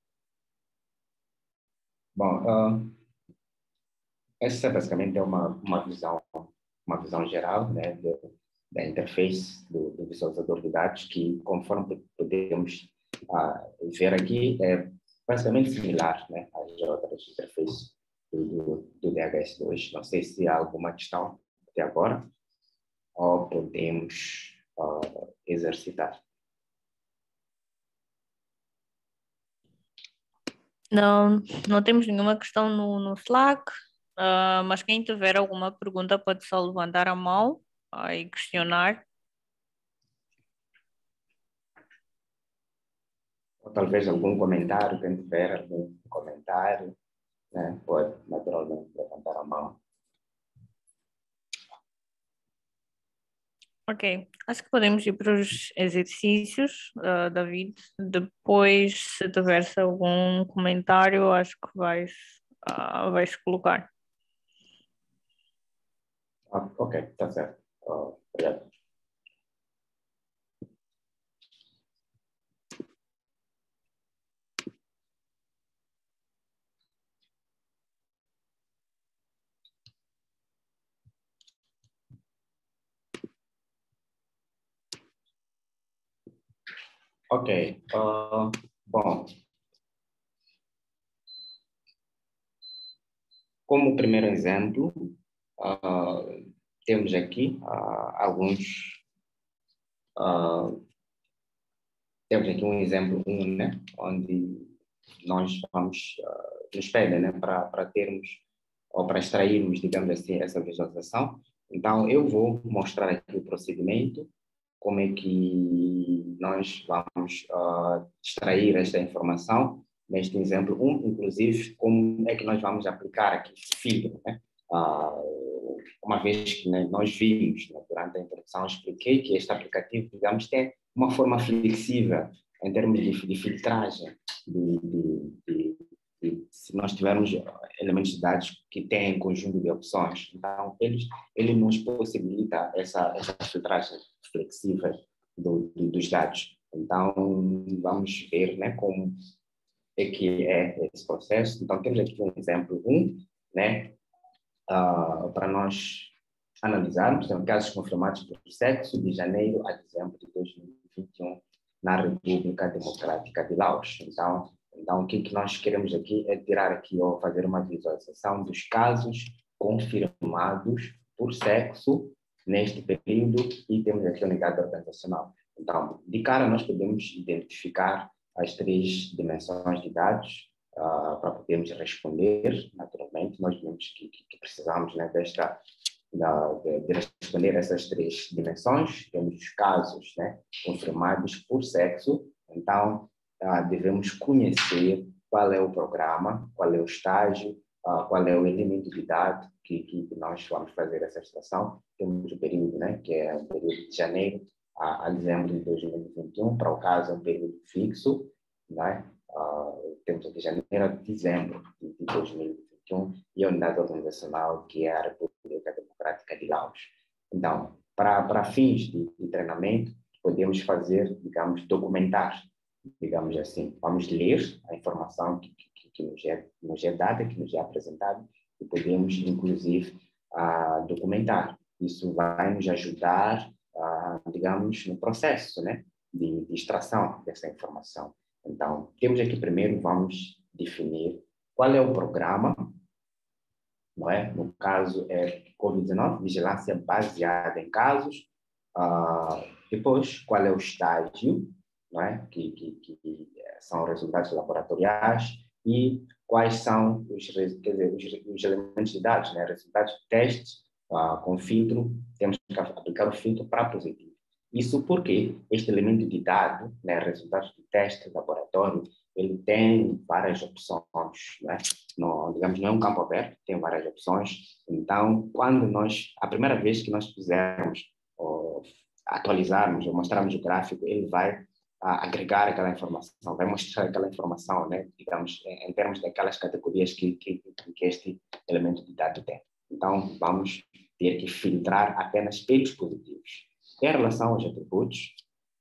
Bom, essa basicamente é uma visão geral, né, da interface do visualizador de dados, que conforme podemos ver aqui, é basicamente similar, né, às outras interfaces do DHIS2. Não sei se há alguma questão até agora, ou podemos exercitar. Não temos nenhuma questão no Slack, mas quem tiver alguma pergunta pode só levantar a mão e questionar. Ou talvez algum comentário, quem tiver algum comentário, né, pode naturalmente levantar a mão. Ok, acho que podemos ir para os exercícios, David. Depois, se tiver algum comentário, acho que vais colocar. Ok, está certo. Obrigado. Ok, bom, como primeiro exemplo, temos aqui temos aqui um exemplo 1, né, onde nós vamos, nos pedem, né, para termos, ou para extrairmos, digamos assim, essa visualização. Então, eu vou mostrar aqui o procedimento, como é que nós vamos extrair esta informação, neste exemplo 1, inclusive, como é que nós vamos aplicar aqui esse filtro, né? Uma vez que, né, nós vimos, né, durante a introdução, expliquei que este aplicativo, digamos, tem uma forma flexível em termos de filtragem, se nós tivermos elementos de dados que têm conjunto de opções. Então, ele nos possibilita essa filtragem flexível dos dados. Então, vamos ver, né, como é que é esse processo. Então, temos aqui um exemplo 1, né, para nós analisarmos, então, casos confirmados por sexo de janeiro a dezembro de 2021 na República Democrática de Laos. Então, o que nós queremos aqui é tirar aqui ou fazer uma visualização dos casos confirmados por sexo neste período, e temos aqui a unidade organizacional. Então, de cara, nós podemos identificar as 3 dimensões de dados para podermos responder, naturalmente. Nós vemos que precisamos, né, de responder essas 3 dimensões. Temos os casos, né, confirmados por sexo. Então, devemos conhecer qual é o programa, qual é o estágio, qual é o elemento de dado que nós vamos fazer essa extração. Temos o período, né, que é o período de janeiro a dezembro de 2021, para o caso é um período fixo, né? Temos aqui janeiro a dezembro de 2021 e a unidade organizacional, que é a República Democrática de Laos. Então, para fins de treinamento, podemos fazer, digamos, documentar, digamos assim. Vamos ler a informação que nos é dada, que nos é apresentada, e podemos, inclusive, documentar. Isso vai nos ajudar, digamos, no processo, né, de extração dessa informação. Então, temos aqui primeiro, vamos definir qual é o programa, não é? No caso, é Covid-19, vigilância baseada em casos. Depois, qual é o estágio, não é? Que são resultados laboratoriais, e quais são os elementos de dados, né? Resultados de testes com filtro, temos que aplicar o filtro para positivo. Isso porque este elemento de dado, né, resultados de teste laboratório, ele tem várias opções, né? Digamos, não é um campo aberto, tem várias opções. Então, a primeira vez que nós fizermos, ou atualizarmos, ou mostrarmos o gráfico, ele vai agregar aquela informação, vai mostrar aquela informação, né, digamos, em termos daquelas categorias que este elemento de dado tem. Então, vamos ter que filtrar apenas pelos positivos. Em relação aos atributos,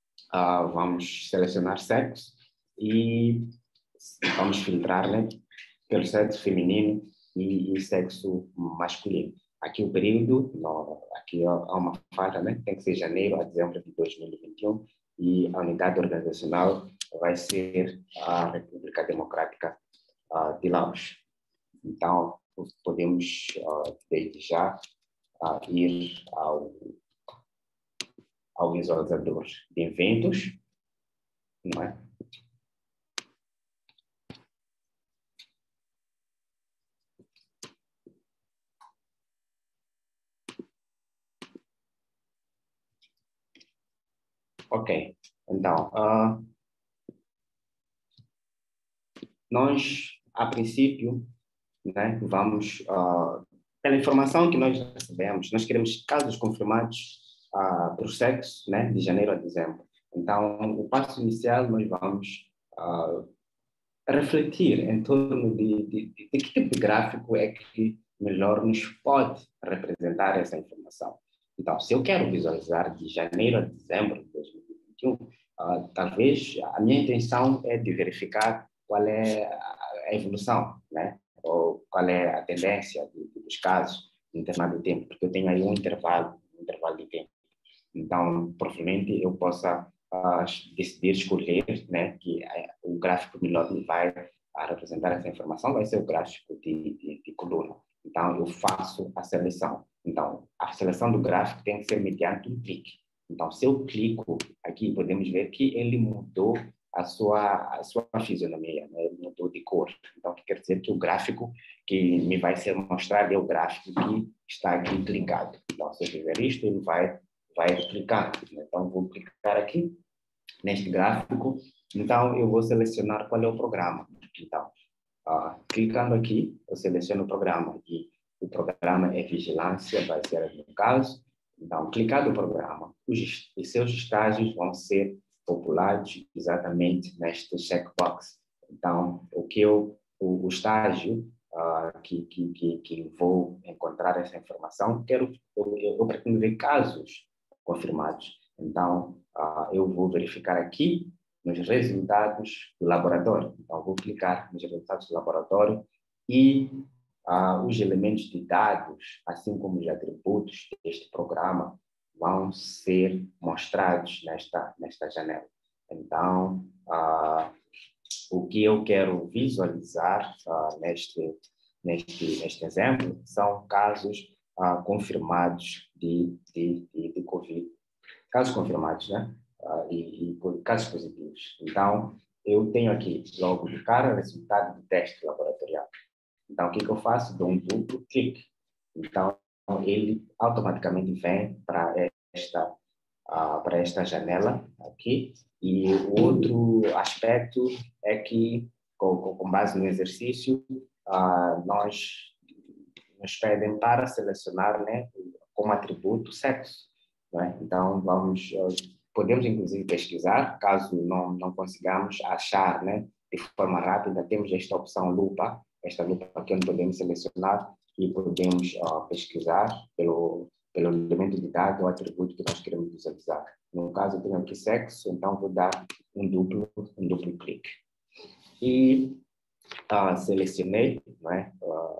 vamos selecionar sexo e vamos filtrar, né, pelo sexo feminino e sexo masculino. aqui o período, aqui há uma falha, né? Tem que ser janeiro a dezembro de 2021 e a unidade organizacional vai ser a República Democrática de Laos. Então, podemos, desde já, ir ao visualizador de eventos, não é? Ok, então, nós, a princípio, né, vamos, pela informação que nós recebemos, nós queremos casos confirmados para o sexo, né, de janeiro a dezembro. Então, o passo inicial, nós vamos refletir em torno de que tipo de gráfico é que melhor nos pode representar essa informação. Então, se eu quero visualizar de janeiro a dezembro de 2021, talvez a minha intenção é de verificar qual é a evolução, né? Ou qual é a tendência dos casos em determinado tempo, porque eu tenho aí um intervalo de tempo. Então, provavelmente eu possa decidir escolher, né, que o gráfico melhor me vai representar essa informação vai ser o gráfico de coluna. Então, eu faço a seleção. Então, a seleção do gráfico tem que ser mediante um clique. Então, se eu clico aqui, podemos ver que ele mudou a sua fisionomia, né? Ele mudou de cor. Então, que quer dizer que o gráfico que me vai ser mostrado é o gráfico que está aqui clicado. Então, se eu fizer isto, ele vai clicar. Então, vou clicar aqui neste gráfico. Então, eu vou selecionar qual é o programa. Então, clicando aqui, eu seleciono o programa. E o programa é vigilância baseada no caso. Então, clicado no programa, os seus estágios vão ser populados exatamente neste checkbox. Então, o estágio que vou encontrar essa informação, eu pretendo ver casos confirmados. Então, eu vou verificar aqui nos resultados do laboratório. Então, vou clicar nos resultados do laboratório e os elementos de dados, assim como os atributos deste programa, vão ser mostrados nesta janela. Então, o que eu quero visualizar neste exemplo são casos confirmados de Covid. Casos confirmados, né? E casos positivos. Então, eu tenho aqui, logo de cara, resultado do teste laboratorial. Então, o que eu faço? Dou um duplo clique. Então, ele automaticamente vem para esta janela aqui. E o outro aspecto é que, com base no exercício, nos pedem para selecionar, né, como atributo sexo. Né? Então, podemos inclusive pesquisar, caso não consigamos achar, né, de forma rápida, temos esta opção lupa, esta lupa aqui onde podemos selecionar e podemos pesquisar pelo elemento de dado ou atributo que nós queremos visualizar. No caso, eu tenho aqui sexo, então vou dar um duplo clique. E selecionei, né,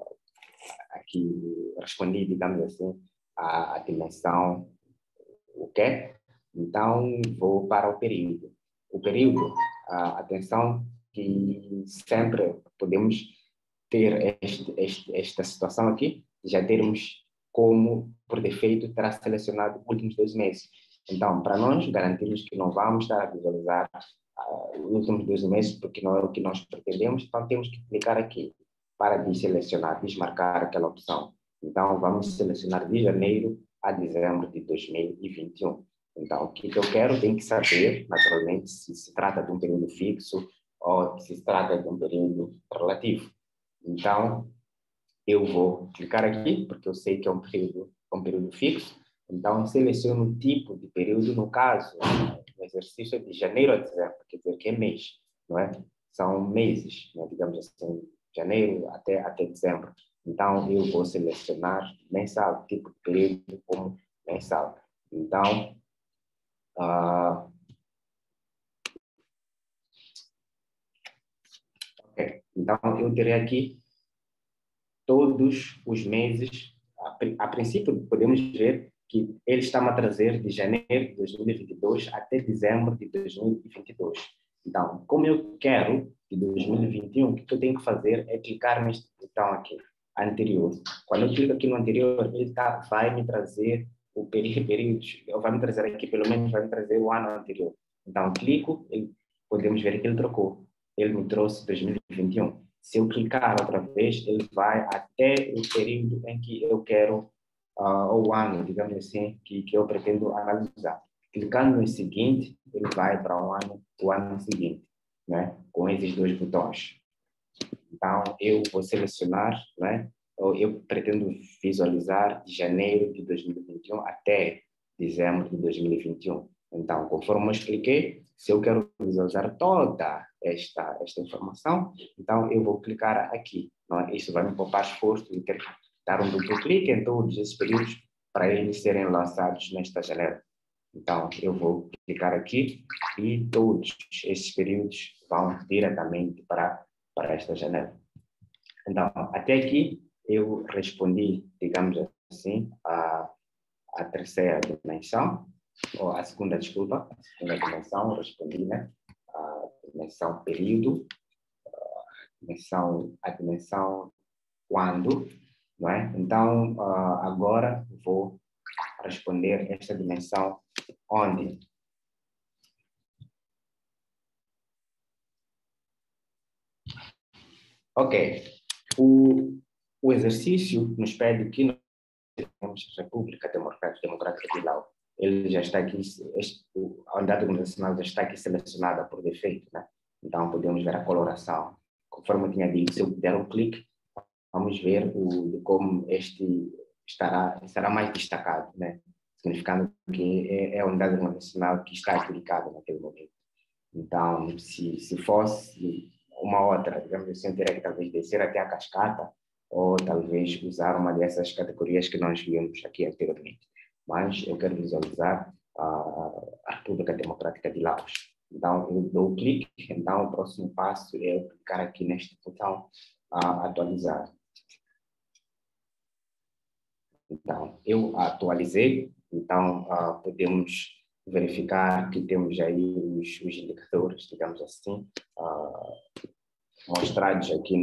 aqui respondi, digamos assim, a dimensão o quê? Então, vou para o período. O período, atenção que sempre podemos ter esta situação aqui, já termos como, por defeito, terá selecionado os últimos 2 meses. Então, para nós garantirmos que não vamos estar a visualizar os últimos 2 meses, porque não é o que nós pretendemos, então temos que clicar aqui para deselecionar, desmarcar aquela opção. Então, vamos selecionar de janeiro a dezembro de 2021. Então, o que eu quero, tem que saber, naturalmente, se se trata de um período fixo ou se trata de um período relativo. Então, eu vou clicar aqui, porque eu sei que é um período fixo. Então, seleciono o tipo de período, no caso, o exercício é de janeiro a dezembro, quer dizer que é mês, não é? São meses, né? Digamos assim, janeiro até dezembro. Então, eu vou selecionar mensal, tipo de período como mensal. Então, okay. Então, eu terei aqui todos os meses a princípio, podemos ver que ele está-me a trazer de janeiro de 2022 até dezembro de 2022. Então, como eu quero de 2021, o que eu tenho que fazer é clicar neste botão aqui, anterior. Quando eu clico aqui no anterior, ele vai me trazer o período, vai me trazer aqui, pelo menos vai me trazer o ano anterior. Então, clico, podemos ver que ele trocou. Ele me trouxe 2021. Se eu clicar outra vez, ele vai até o período em que eu quero, o ano, digamos assim, que eu pretendo analisar. Clicando no seguinte, ele vai para o ano seguinte, né? Com esses dois botões. Então, eu vou selecionar, né? Eu pretendo visualizar de janeiro de 2021 até dezembro de 2021. Então, conforme eu expliquei, se eu quero visualizar toda esta informação, então eu vou clicar aqui. Não é? Isso vai me poupar esforço de ter que dar um duplo clique em todos esses períodos para eles serem lançados nesta janela. Então, eu vou clicar aqui e todos esses períodos vão diretamente para esta janela. Então, até aqui eu respondi, digamos assim, a terceira dimensão, ou a segunda, desculpa, a segunda dimensão, eu respondi, né? A dimensão período, a dimensão quando, não é? Então, agora vou responder esta dimensão onde. Ok. O exercício nos pede que nós temos República Democrática de Laos. Ele já está aqui, a unidade organizacional já está aqui selecionada por defeito, né? Então, podemos ver a coloração. Conforme eu tinha dito, se eu der um clique, vamos ver como este estará mais destacado, né? Significando que é a unidade organizacional que está aplicada naquele momento. Então, se fosse uma outra, digamos assim, eu teria que talvez descer até a cascata ou talvez usar uma dessas categorias que nós vimos aqui anteriormente. Mas eu quero visualizar a República Democrática de Laos. Então, eu dou o clique, então o próximo passo é eu clicar aqui neste botão atualizar. Então, eu atualizei, então podemos verificar que temos aí os indicadores, digamos assim, mostrados aqui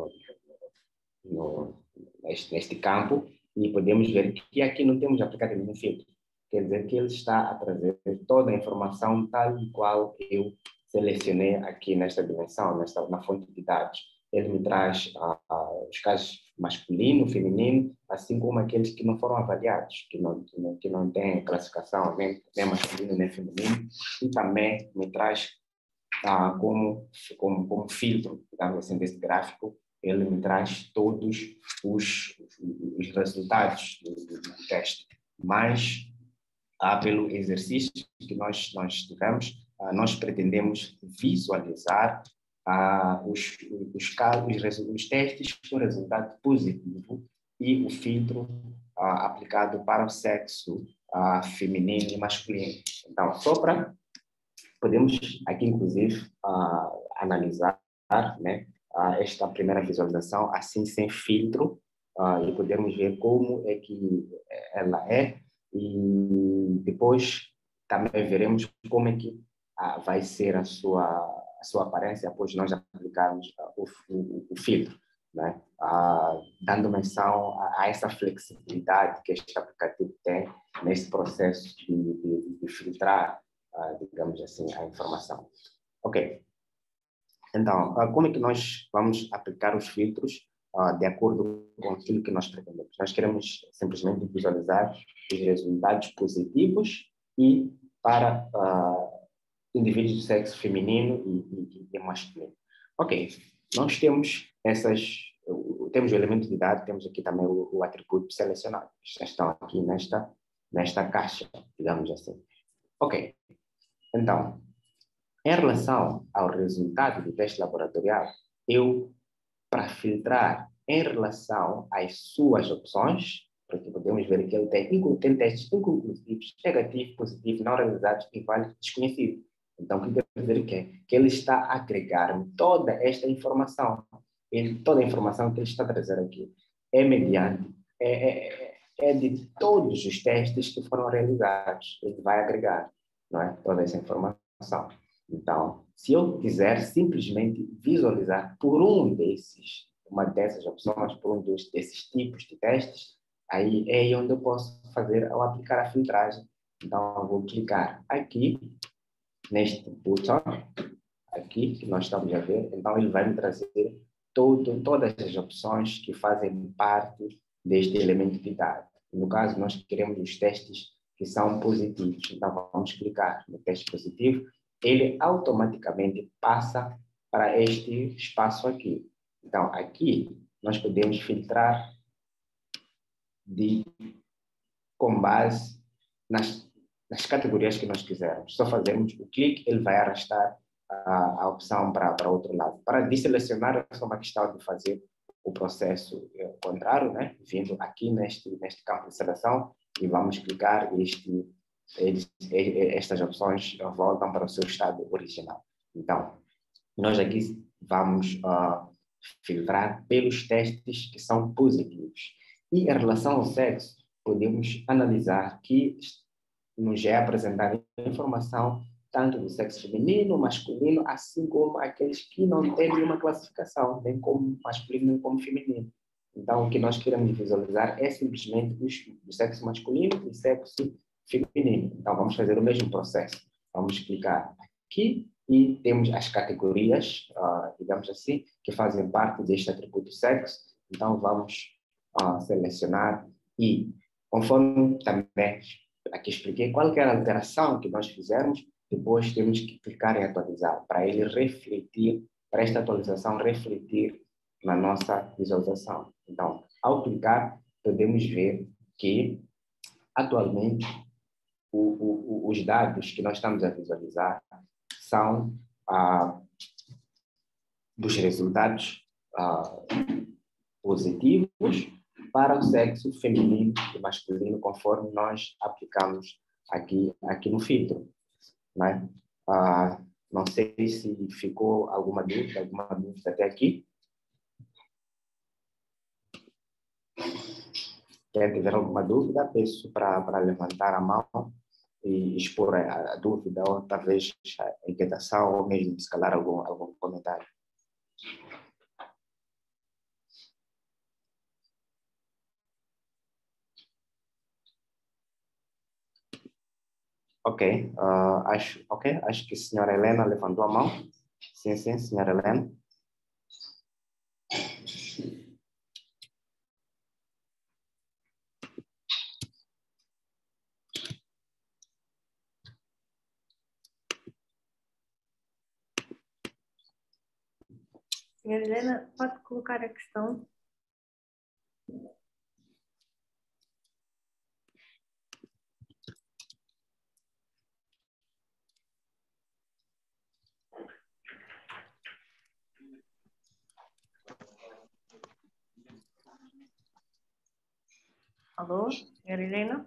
neste campo, e podemos ver que aqui não temos aplicado nenhum filtro. Quer dizer que ele está a trazer toda a informação tal e qual eu selecionei aqui nesta dimensão, na fonte de dados. Ele me traz os casos masculino, feminino, assim como aqueles que não foram avaliados, que não têm classificação nem masculino nem feminino, e também me traz como filtro, digamos assim, desse gráfico, ele me traz todos os resultados do teste. Mas, pelo exercício que nós tivemos, nós pretendemos visualizar os testes com resultado positivo e o filtro aplicado para o sexo feminino e masculino. Então, podemos aqui, inclusive, analisar, né, esta primeira visualização assim, sem filtro, e podemos ver como é que ela é, e depois também veremos como é que vai ser a sua aparência após nós aplicarmos o filtro, né? Dando menção a essa flexibilidade que este aplicativo tem nesse processo de filtrar, digamos assim, a informação. Ok. Então, como é que nós vamos aplicar os filtros de acordo com aquilo que nós pretendemos? Nós queremos simplesmente visualizar os resultados positivos e para indivíduos de sexo feminino e masculino. Ok, nós temos temos o elemento de dado, temos aqui também o atributo selecionado. Já estão aqui nesta caixa, digamos assim. Ok, então, em relação ao resultado do teste laboratorial, para filtrar em relação às suas opções, porque podemos ver que ele tem testes inconclusivos, negativo, positivo, não realizados e válido desconhecido. Então, o que quer dizer que ele está a agregar toda esta informação, toda a informação que ele está a trazer aqui é mediante, é de todos os testes que foram realizados. Ele vai agregar, não é, toda essa informação. Então, se eu quiser simplesmente visualizar por uma dessas opções, por desses tipos de testes, aí é onde eu posso fazer ao aplicar a filtragem. Então, eu vou clicar aqui, neste botão, aqui, que nós estamos a ver. Então, ele vai me trazer todas as opções que fazem parte deste elemento de dado. No caso, nós queremos os testes que são positivos. Então, vamos clicar no teste positivo. Ele automaticamente passa para este espaço aqui. Então, aqui, nós podemos filtrar com base nas categorias que nós quisermos. Só fazemos o clique, ele vai arrastar a opção para outro lado. Para desselecionar, é só uma questão de fazer o processo contrário, né? Vindo aqui neste campo de seleção, e vamos clicar, estas opções voltam para o seu estado original. Então, nós aqui vamos filtrar pelos testes que são positivos. E em relação ao sexo, podemos analisar que nos é apresentada informação tanto do sexo feminino, masculino, assim como aqueles que não têm nenhuma classificação, nem como masculino, nem como feminino. Então, o que nós queremos visualizar é simplesmente o sexo masculino e sexo feminino. Então, vamos fazer o mesmo processo. Vamos clicar aqui e temos as categorias, digamos assim, que fazem parte deste atributo sexo. Então, vamos selecionar e, conforme também aqui expliquei, qualquer alteração que nós fizermos, depois temos que clicar em atualizar, para ele refletir, para esta atualização refletir na nossa visualização. Então, ao clicar, podemos ver que, atualmente, os dados que nós estamos a visualizar são dos resultados positivos para o sexo feminino e masculino, conforme nós aplicamos aqui no filtro. Né? Não sei se ficou alguma dúvida até aqui. Quem tiver alguma dúvida, peço para levantar a mão e expor a dúvida, ou talvez a inquietação, ou mesmo escalar algum comentário. Acho que a senhora Helena levantou a mão. Sim, senhora Helena. Senhora Helena, pode colocar a questão? Alô, senhora Helena?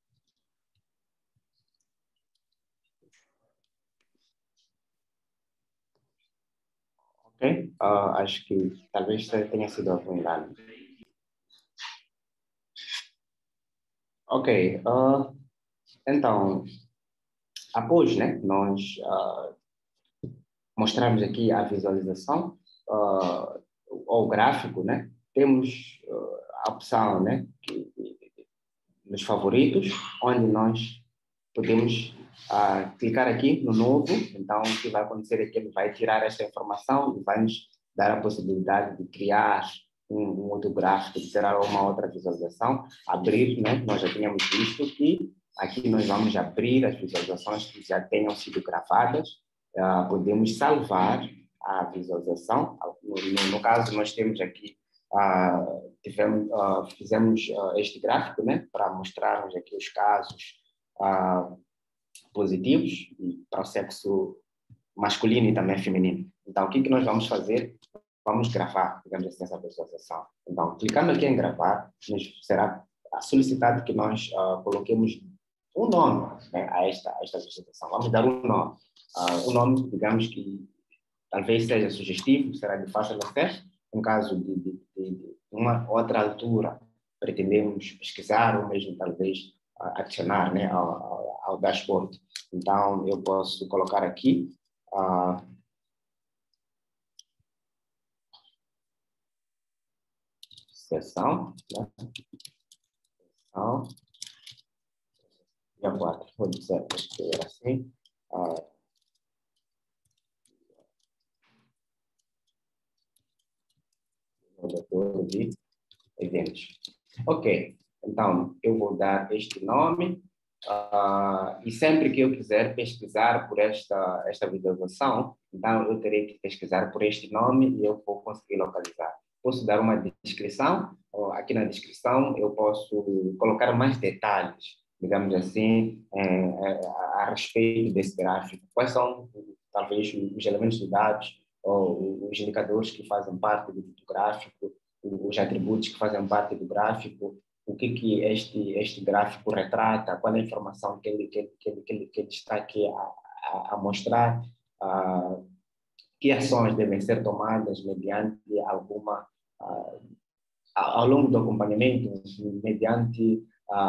Ok, acho que talvez tenha sido algum engano. Ok, então, após, né, nós mostrarmos aqui a visualização, ou o gráfico, né, temos a opção, né, nos favoritos, onde nós podemos clicar aqui no novo. Então, o que vai acontecer é que ele vai tirar esta informação e vai nos dar a possibilidade de criar um outro gráfico, de ter uma outra visualização, abrir, né? Nós já tínhamos visto que aqui nós vamos abrir as visualizações que já tenham sido gravadas, podemos salvar a visualização. No caso, nós temos aqui, fizemos este gráfico, né, para mostrarmos aqui os casos positivos para o sexo masculino e também feminino. Então, o que nós vamos fazer? Vamos gravar, digamos assim, essa visualização. Então, clicando aqui em gravar, nos será solicitado que nós coloquemos um nome, né, a esta visualização. Vamos dar um nome. Um nome, digamos que talvez seja sugestivo, será de fácil acesso. Em caso de uma outra altura, pretendemos pesquisar ou mesmo talvez adicionar, né, ao dashboard. Então, eu posso colocar aqui seção, né? Seção, dia 4, vou dizer assim, de eventos. Ok, então eu vou dar este nome e sempre que eu quiser pesquisar por esta visualização, então eu terei que pesquisar por este nome e eu vou conseguir localizar. Posso dar uma descrição, aqui na descrição eu posso colocar mais detalhes, digamos assim, a respeito desse gráfico. Quais são, talvez, os elementos de dados ou os indicadores que fazem parte do gráfico, os atributos que fazem parte do gráfico, o que este gráfico retrata, qual é a informação que ele está aqui a mostrar, que ações devem ser tomadas mediante ao longo do acompanhamento, mediante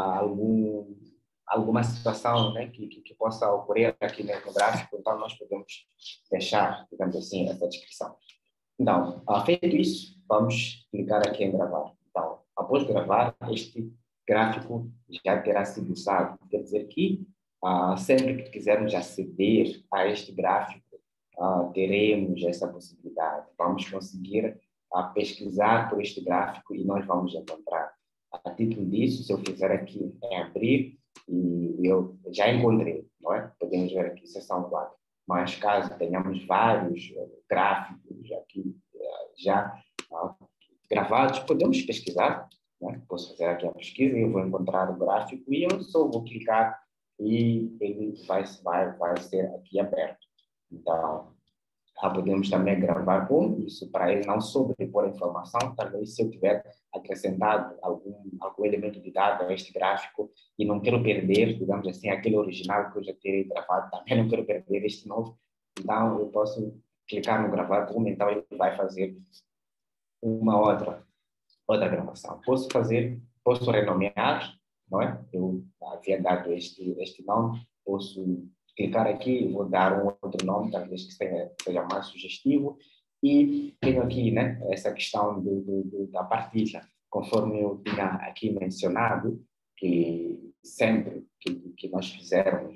alguma situação, né, que possa ocorrer aqui no gráfico, então nós podemos deixar, digamos assim, essa descrição. Então, feito isso, vamos clicar aqui em gravar. Então, após gravar, este gráfico já terá sido usado. Quer dizer que sempre que quisermos aceder a este gráfico, teremos essa possibilidade. Vamos conseguir pesquisar por este gráfico e nós vamos encontrar. A título disso, se eu fizer aqui em abrir, e eu já encontrei, não é? Podemos ver aqui, seção 4. Mas caso tenhamos vários gráficos aqui já gravados, podemos pesquisar, né? Posso fazer aqui a pesquisa e eu vou encontrar o gráfico e eu só vou clicar e ele vai ser aqui aberto. Então, podemos também gravar com isso para ele não sobrepor a informação. Talvez se eu tiver acrescentado algum elemento de dado a este gráfico e não quero perder, digamos assim, aquele original que eu já terei gravado, também não quero perder este novo, então eu posso clicar no gravar como, então ele vai fazer uma outra gravação. Posso renomear, não é? Eu havia dado este nome, posso clicar aqui e vou dar um outro nome, talvez que seja mais sugestivo, e tenho aqui, né, essa questão da partilha, conforme eu tinha aqui mencionado, que sempre que nós fizermos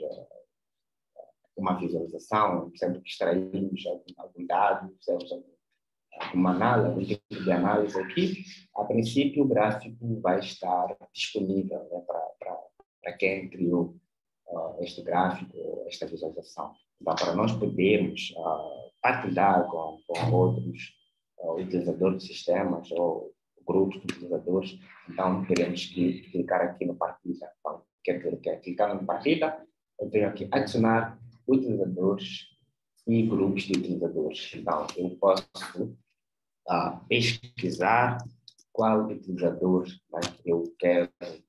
uma visualização, sempre que extraímos algum dado, fizermos uma análise, algum tipo de análise aqui, a princípio o gráfico vai estar disponível, né, para quem criou este gráfico, esta visualização. Então, para nós podermos partilhar com outros utilizadores de sistemas ou grupos de utilizadores, então teremos que clicar aqui no partilha. Então, quer clicar no partilha, eu tenho aqui adicionar utilizadores e grupos de utilizadores. Então, eu posso pesquisar qual utilizador, né, eu quero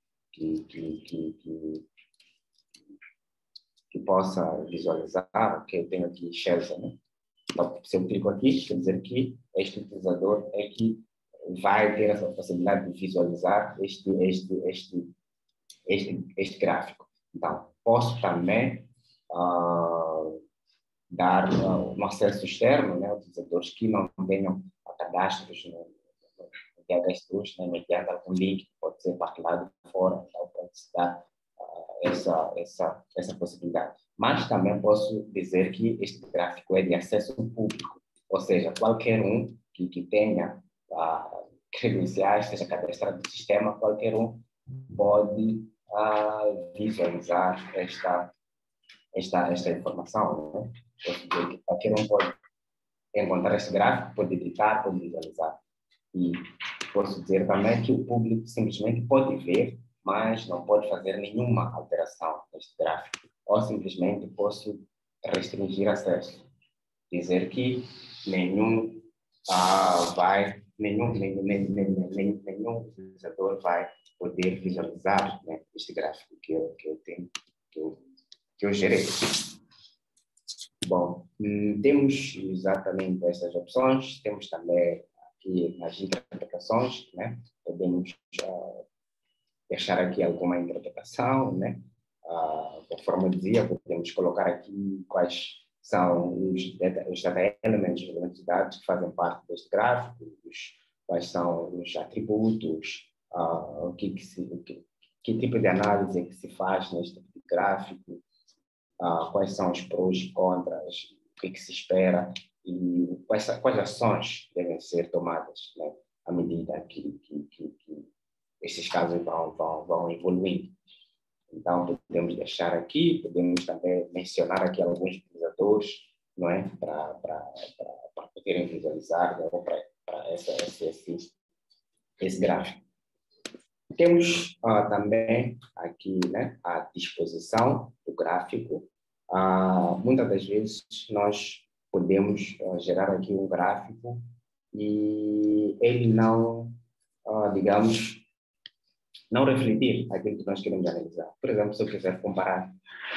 que possa visualizar, que eu tenho aqui Chelsea, né? Então, se eu clico aqui, quer dizer que este utilizador é que vai ter essa possibilidade de visualizar este gráfico. Então, posso também dar um acesso externo, né, utilizadores que não tenham cadastros no DHIS2, né, mediante algum link que pode ser partilhado fora, então pode-se dar essa possibilidade. Mas também posso dizer que este gráfico é de acesso público, ou seja, qualquer um que tenha credenciais, seja cadastrado no sistema, qualquer um pode visualizar esta informação, né? Posso dizer que qualquer um pode encontrar este gráfico, pode editar, pode visualizar. E posso dizer também que o público simplesmente pode ver, mas não pode fazer nenhuma alteração neste gráfico. Ou simplesmente posso restringir acesso. Dizer que nenhum utilizador vai poder visualizar, né, este gráfico que eu tenho, que eu gerei. Bom, temos exatamente essas opções, temos também aqui as interpretações, né? Podemos deixar aqui alguma interpretação, né? Conforme eu dizia, podemos colocar aqui quais são os data elements, os elementos de dados que fazem parte deste gráfico, quais são os atributos, que tipo de análise é que se faz neste tipo de gráfico, quais são os prós e contras, o que se espera e quais ações devem ser tomadas, né, à medida que esses casos vão evoluindo. Então, podemos deixar aqui, podemos também mencionar aqui alguns utilizadores, não é? Para poderem visualizar, né? Para esse gráfico. Temos também aqui, né, a disposição do gráfico. Muitas das vezes nós podemos gerar aqui um gráfico e ele não, digamos, não refletir aquilo que nós queremos analisar. Por exemplo, se eu quiser comparar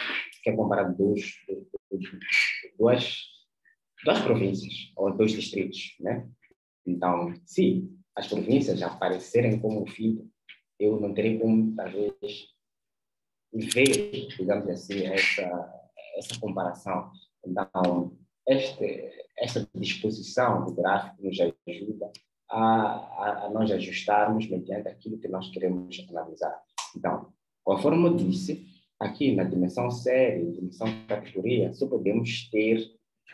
duas províncias ou dois distritos, né? Então, se as províncias aparecerem como filtro, eu não terei como, talvez, ver, digamos assim, essa comparação. Então, esta disposição do gráfico nos ajuda a nós ajustarmos mediante aquilo que nós queremos analisar. Então, conforme eu disse, aqui na dimensão série, dimensão categoria, só podemos ter,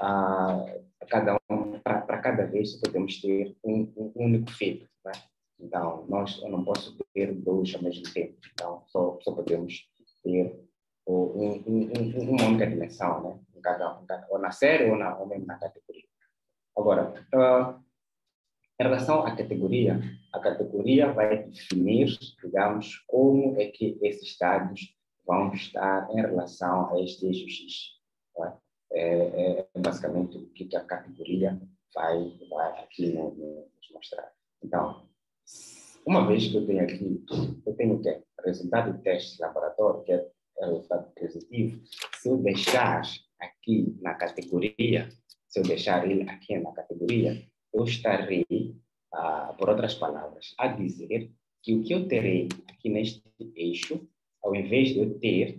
para cada vez, só podemos ter um único filtro, né? Então, eu não posso ter dois ao mesmo tempo. Então, só podemos ter uma única dimensão, né? Ou na série ou mesmo na categoria. Agora, em relação à categoria, a categoria vai definir, digamos, como é que esses dados vão estar em relação a este eixo X. Tá? É basicamente o que a categoria vai aqui nos mostrar. Então, uma vez que eu tenho aqui, eu tenho o quê? Resultado de teste de laboratório, que é resultado positivo. Se eu deixar aqui na categoria, eu estarei, por outras palavras, a dizer que o que eu terei aqui neste eixo, ao invés de eu ter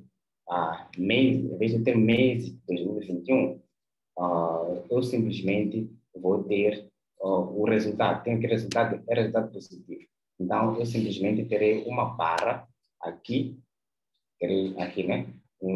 mês de 2021, eu simplesmente vou ter o resultado. Tenho que resultado positivo. Então, eu simplesmente terei uma barra aqui, né?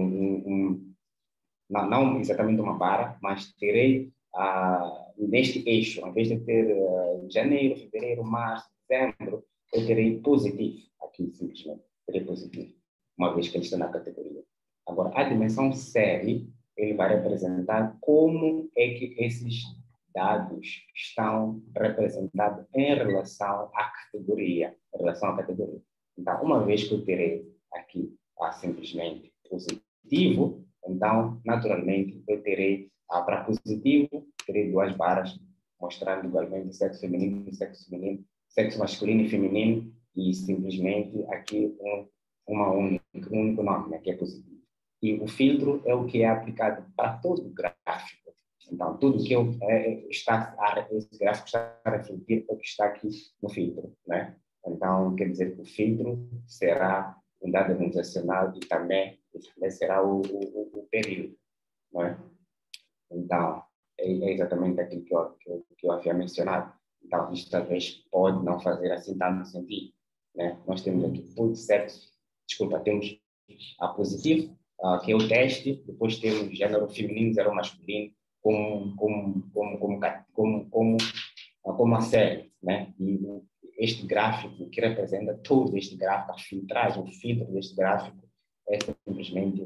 Não exatamente uma barra, mas terei neste eixo, ao invés de ter janeiro, fevereiro, março, dezembro, eu terei positivo aqui, simplesmente. Terei positivo, uma vez que ele está na categoria. Agora, a dimensão série, ele vai representar como é que esses dados estão representados em relação à categoria. Então, uma vez que eu terei aqui simplesmente positivo, então, naturalmente, eu terei, para positivo, terei duas barras mostrando igualmente sexo feminino, sexo masculino e feminino, e simplesmente aqui um único nome, né, que é positivo. E o filtro é o que é aplicado para todo o gráfico. Então, tudo que esse gráfico está a refletir é o que está aqui no filtro, né? Então, quer dizer que o filtro será um dado organizacional e também será o período, não é? Então, é exatamente aquilo que eu havia mencionado. Então, isto talvez pode não fazer assim tanto sentido, né? Nós temos aqui temos a positivo, que é o teste, depois temos gênero feminino, gênero masculino, como a série, né? E este gráfico que representa todo este gráfico, a filtragem, o filtro deste gráfico é simplesmente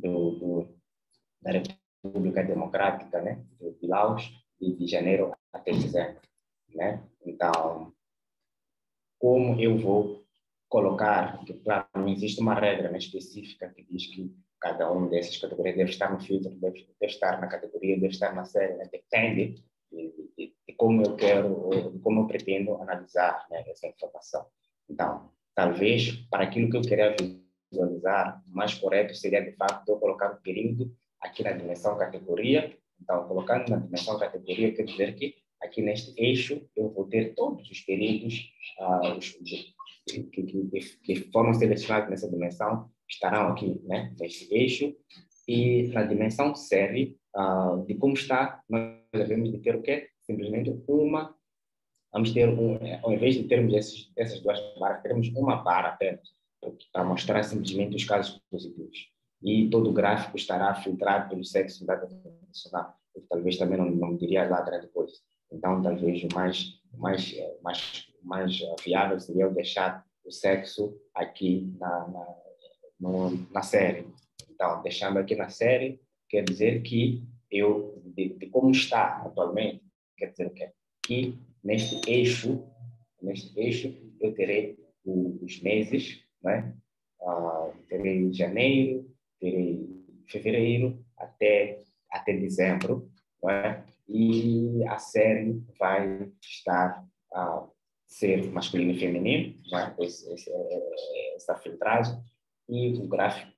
da República Democrática, né? De Laos, de janeiro até dezembro, né? Então, como eu vou colocar, porque claro, não existe uma regra, né, específica que diz que cada uma dessas categorias deve estar no filtro, deve estar na categoria, deve estar na série, né? Depende de como eu quero, de como eu pretendo analisar, né, essa informação. Então, talvez, para aquilo que eu queria visualizar, mais correto seria, de fato, eu colocar o período aqui na dimensão categoria. Então, colocando na dimensão categoria, quer dizer que aqui neste eixo eu vou ter todos os períodos, que foram selecionados nessa dimensão estarão aqui, né, neste eixo. E na dimensão série, de como está, nós devemos de ter o quê? Simplesmente vamos ter ao invés de termos essas duas barras, teremos uma barra apenas, para mostrar simplesmente os casos positivos. E todo o gráfico estará filtrado pelo sexo da data nacional. Talvez também não diria lá grande coisa. Então, talvez o mais viável seria eu deixar o sexo aqui na série. Então, deixando aqui na série, quer dizer que de como está atualmente, quer dizer que neste eixo, eu terei os meses, né? Terei janeiro, terei fevereiro até dezembro, né? E a série vai estar ser masculino e feminino, né? Essa filtragem, e o gráfico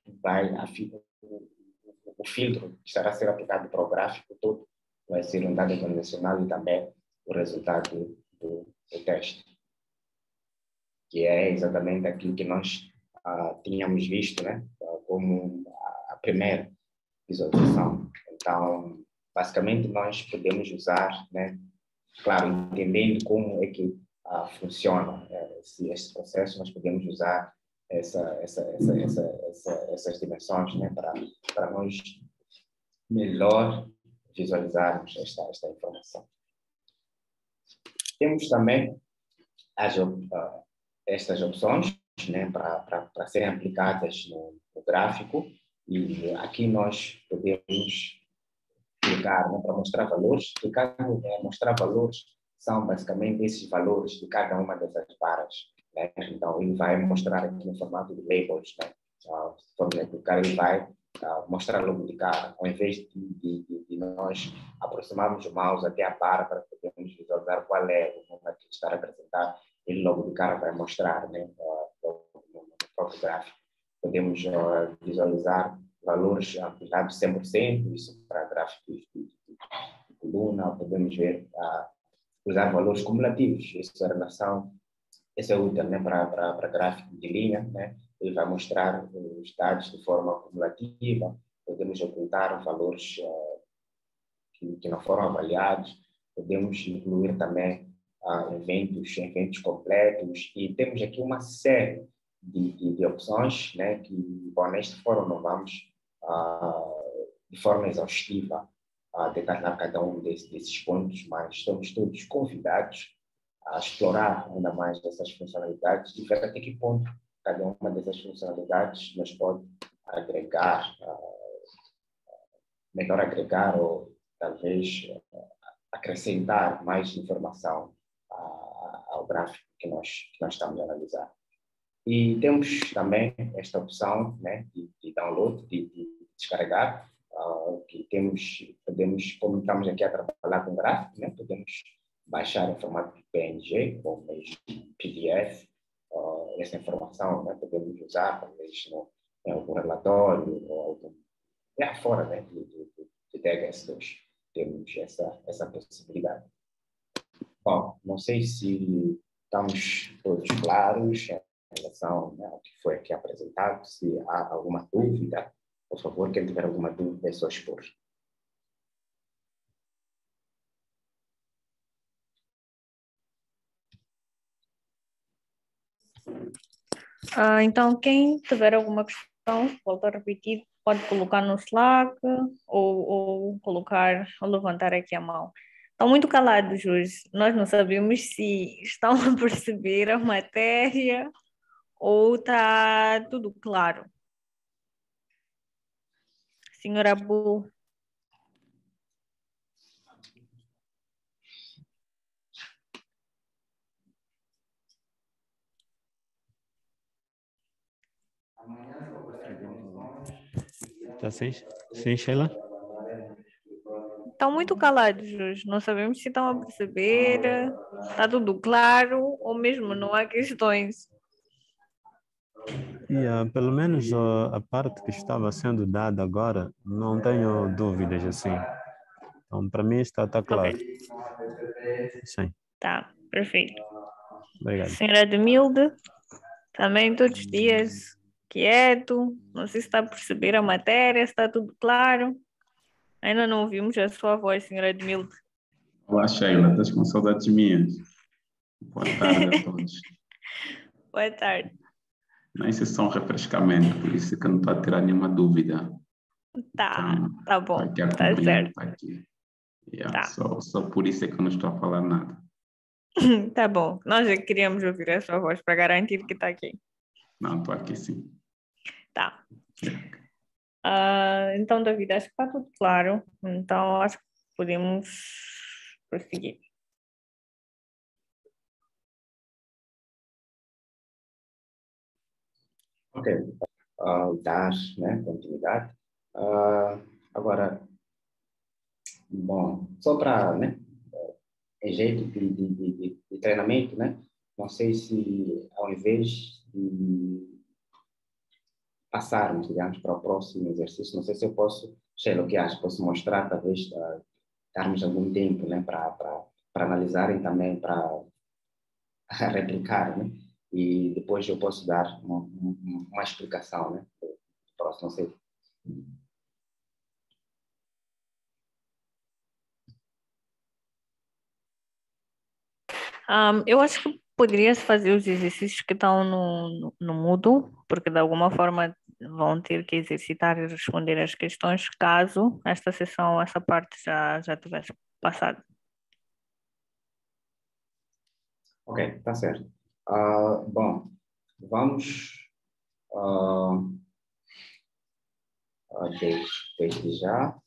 o filtro estará a ser aplicado para o gráfico todo, vai ser um dado convencional e também o resultado do teste, que é exatamente aquilo que nós tínhamos visto, né, como a primeira visualização. Então, basicamente, nós podemos usar, né, claro, entendendo como é que funciona esse processo, nós podemos usar essas dimensões, né, para nós melhor visualizarmos esta informação. Temos também estas opções, né, para serem aplicadas no gráfico, e aqui nós podemos clicar, né, para mostrar valores. Clicar em mostrar valores são basicamente esses valores de cada uma dessas barras, né? Então, ele vai mostrar aqui no formato de labels, né? Se for clicar, ele vai mostrar logo de cara, ao invés de nós aproximarmos o mouse até a barra para podermos visualizar qual é o número que está a apresentar, ele logo de cara vai mostrar, né, no próprio gráfico. Podemos visualizar valores aplicados 100%, isso para gráficos de coluna, podemos ver, usar valores cumulativos, essa é útil, né, para gráfico de linha, né? Ele vai mostrar os dados de forma cumulativa, podemos ocultar valores que não foram avaliados, podemos incluir também eventos completos, e temos aqui uma série de opções, né, que, bom, neste fórum não vamos de forma exaustiva detalhar cada um desses pontos, mas estamos todos convidados a explorar ainda mais essas funcionalidades e ver até que ponto cada uma dessas funcionalidades nos pode agregar, melhor agregar ou talvez acrescentar mais informação ao gráfico que nós estamos a analisar. E temos também esta opção, né, de download, de descarregar, que podemos, como estamos aqui a trabalhar com gráfico, né, podemos baixar em formato de PNG ou mesmo PDF, essa informação, né, podemos usar talvez em algum relatório ou algum fora, né, de DHS2. Temos essa possibilidade. Bom, não sei se estamos todos claros em relação, né, ao que foi aqui apresentado. Se há alguma dúvida, por favor, quem tiver alguma dúvida é só expor. Então, quem tiver alguma questão, volto a repetir, pode colocar no Slack ou ou levantar aqui a mão. Estão muito calados hoje. Nós não sabemos se estão a perceber a matéria ou está tudo claro. Senhora Bu. Está sim, Sheila? Estão muito calados hoje. Não sabemos se estão a perceber. Está tudo claro ou mesmo não há questões. Pelo menos a parte que estava sendo dada agora, não tenho dúvidas assim. Então, para mim está claro. Okay. Sim. Tá, perfeito. Obrigado. Senhora Demilde. Também todos os dias quieto, não sei se está a perceber a matéria, se está tudo claro. Ainda não ouvimos a sua voz, senhora Edmilde. Olá, Sheila, estás com saudades minhas? Boa tarde a todos. Boa tarde. Não, isso é só um refrescamento, por isso que eu não estou a tirar nenhuma dúvida. Tá, Então, tá bom, aqui tá acompanhando, certo. está aqui. Yeah, Tá. só por isso é que eu não estou a falar nada. Tá bom, nós já queríamos ouvir a sua voz para garantir que está aqui. Não, estou aqui sim. Tá. Yeah. Então, David, acho que está tudo claro. Então, acho que podemos prosseguir. Ok, dar, né, continuidade. Agora, bom, só para, né, em jeito de treinamento, né, não sei se ao invés de passarmos, digamos, para o próximo exercício, não sei se eu posso, Sheila, o que acho, posso mostrar, talvez, darmos algum tempo, né, para analisarem também, para replicar, né, e depois eu posso dar uma explicação, né, do próximo, não sei. Eu acho que poderia-se fazer os exercícios que estão no Moodle, porque de alguma forma vão ter que exercitar e responder as questões caso esta sessão, essa parte já tivesse passado. Ok, tá certo. Bom, vamos desde já.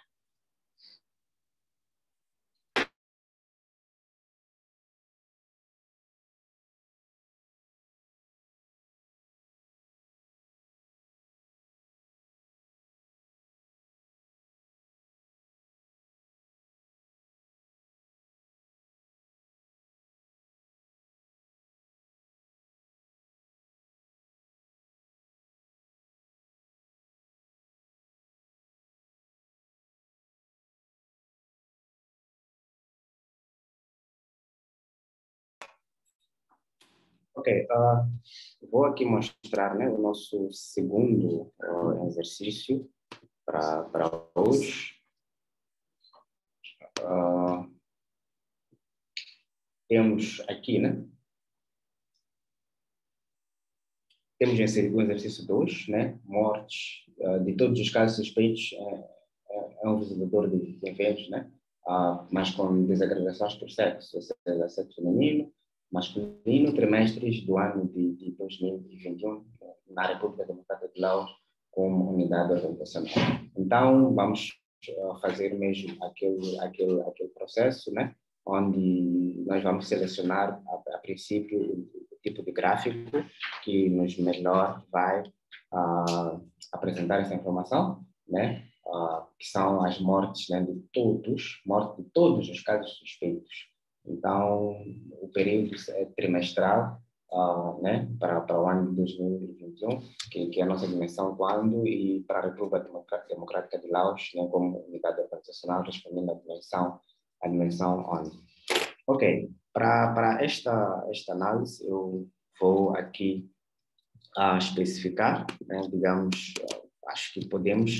Ok, vou aqui mostrar, né, o nosso segundo exercício para hoje. Temos aqui, né? Temos inserido o exercício 2, né? Mortes de todos os casos suspeitos é um visibilizador de eventos, né? Mas com desagregações por sexo, ou seja, sexo feminino, masculino, trimestres do ano de 2021 na República Democrática de Laos como unidade organizacional. Então, vamos fazer mesmo aquele processo, né? Onde nós vamos selecionar, a princípio, o tipo de gráfico que nos melhor vai apresentar essa informação, né? Que são as mortes, né, de todos os casos suspeitos. Então, o período é trimestral, né, para o ano de 2021, que é a nossa dimensão quando, e para a República Democrática de Laos, né, como unidade organizacional, respondendo à dimensão onde. Ok, para esta análise, eu vou aqui especificar, né, digamos, acho que podemos,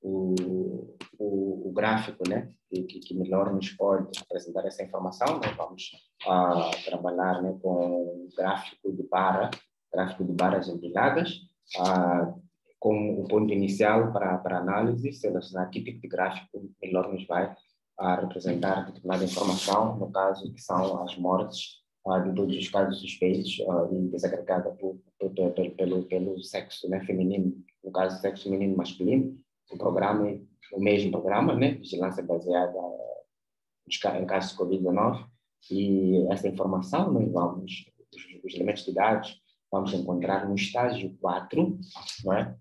o gráfico, né, que melhor nos pode apresentar essa informação, né, vamos trabalhar, né, com gráfico de barras empilhadas, como o ponto inicial para análise, selecionar que tipo de gráfico melhor nos vai representar determinada informação, no caso que são as mortes de todos os casos suspeitos e desagregada pelo sexo, né, feminino, no caso sexo feminino masculino. O programa é o mesmo programa, né, vigilância baseada em casos de Covid-19, e essa informação nós vamos, os elementos de dados, vamos encontrar no estágio 4, não é?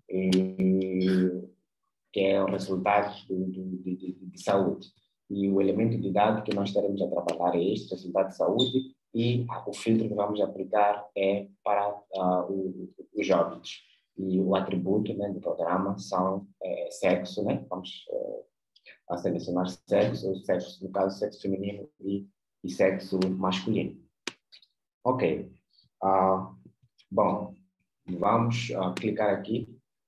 Que é o resultado de saúde. E o elemento de dado que nós estaremos a trabalhar é este, resultado de saúde, e o filtro que vamos aplicar é para os óbitos. E o atributo, né, do programa são sexo, né? Vamos a selecionar sexo, no caso sexo feminino e sexo masculino. Ok. Bom, Vamos clicar aqui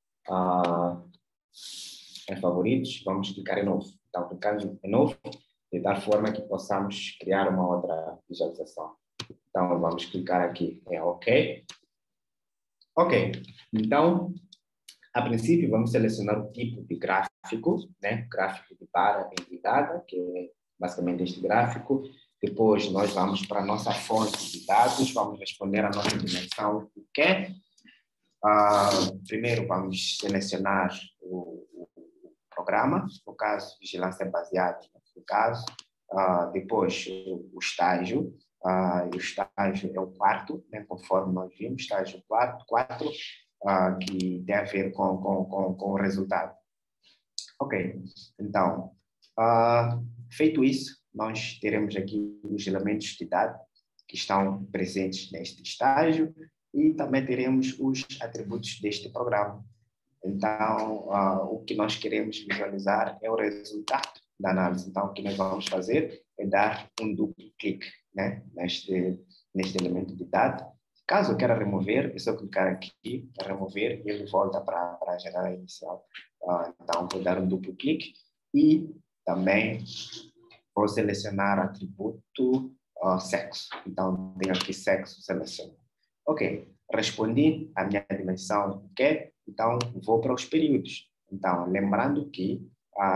em favoritos, vamos clicar em novo. Então, clicando em novo, de tal forma que possamos criar uma outra visualização. Então, vamos clicar aqui em OK. Ok, então, a princípio, vamos selecionar o tipo de gráfico, né? Gráfico de barra envidada, que é basicamente este gráfico. Depois, nós vamos para a nossa fonte de dados, vamos responder a nossa dimensão, o que é. Primeiro, vamos selecionar o programa, no caso, vigilância baseada, no caso. Depois, o estágio. O estágio é o quarto, né, conforme nós vimos, estágio 4, que tem a ver com o resultado. Ok, então, feito isso, nós teremos aqui os elementos de dado que estão presentes neste estágio e também teremos os atributos deste programa. Então, o que nós queremos visualizar é o resultado da análise. Então, o que nós vamos fazer é dar um duplo clique, né, neste elemento de dado. Caso eu queira remover, é só clicar aqui para remover e ele volta para a janela inicial. Então, vou dar um duplo clique e também vou selecionar atributo sexo. Então, tenho aqui sexo selecionado. Ok, respondi a minha dimensão, ok? Então, vou para os períodos. Então, lembrando que,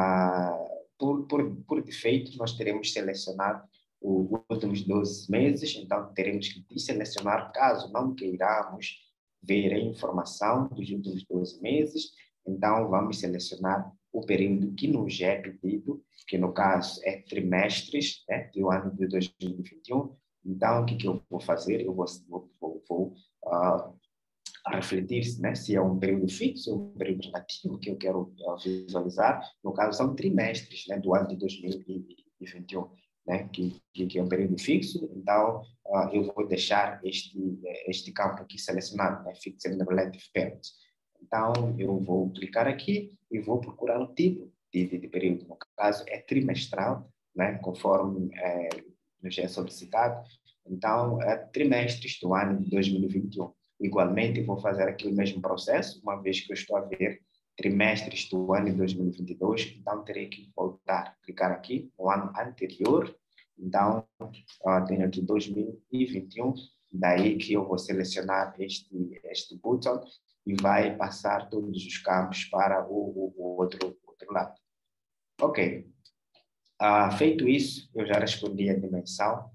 por defeito, nós teremos selecionado os últimos 12 meses, então teremos que desselecionar caso não queiramos ver a informação dos últimos 12 meses. Então, vamos selecionar o período que nos é pedido, que no caso é trimestres, né, do ano de 2021. Então, o que eu vou fazer? Eu vou refletir, né, se é um período fixo ou um período relativo que eu quero visualizar. No caso, são trimestres, né, do ano de 2021, né, que é um período fixo. Então, eu vou deixar este campo aqui selecionado, né, Fixed Relative Period. Então, eu vou clicar aqui e vou procurar o tipo de período. No caso, é trimestral, né, conforme nos é solicitado. Então, trimestres do ano de 2021. Igualmente, vou fazer aqui o mesmo processo, uma vez que eu estou a ver trimestres do ano de 2022, então terei que voltar, clicar aqui no ano anterior. Então, tenho aqui 2021, daí que eu vou selecionar este botão e vai passar todos os campos para o outro lado. Ok. Feito isso, eu já respondi a dimensão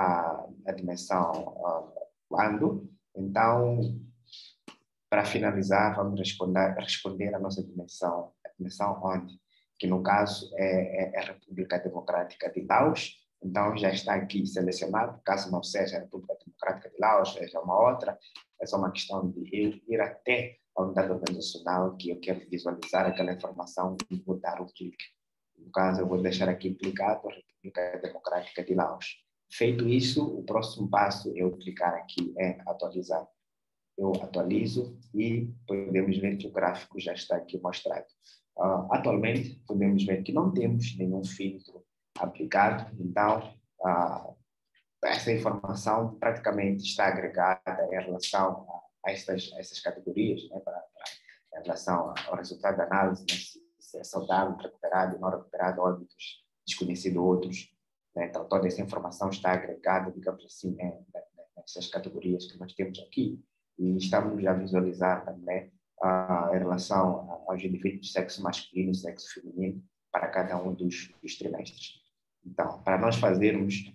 quando. Então, para finalizar, vamos responder a nossa dimensão, a dimensão onde, que no caso é a República Democrática de Laos. Então, já está aqui selecionado, caso não seja a República Democrática de Laos, seja uma outra, é só uma questão de ir até a unidade organizacional que eu quero visualizar aquela informação e vou dar um clique. No caso, eu vou deixar aqui clicado a República Democrática de Laos. Feito isso, o próximo passo é eu clicar aqui em atualizar. Eu atualizo e podemos ver que o gráfico já está aqui mostrado. Atualmente, podemos ver que não temos nenhum filtro aplicado, então essa informação praticamente está agregada em relação a essas categorias, né, em relação ao resultado da análise, né, se é saudável, recuperado, não recuperado, óbitos, desconhecido outros. Né, então, toda essa informação está agregada, digamos assim, nessas categorias que nós temos aqui. E estamos a visualizar também em relação aos indivíduos de sexo masculino e sexo feminino para cada um dos trimestres. Então, para nós fazermos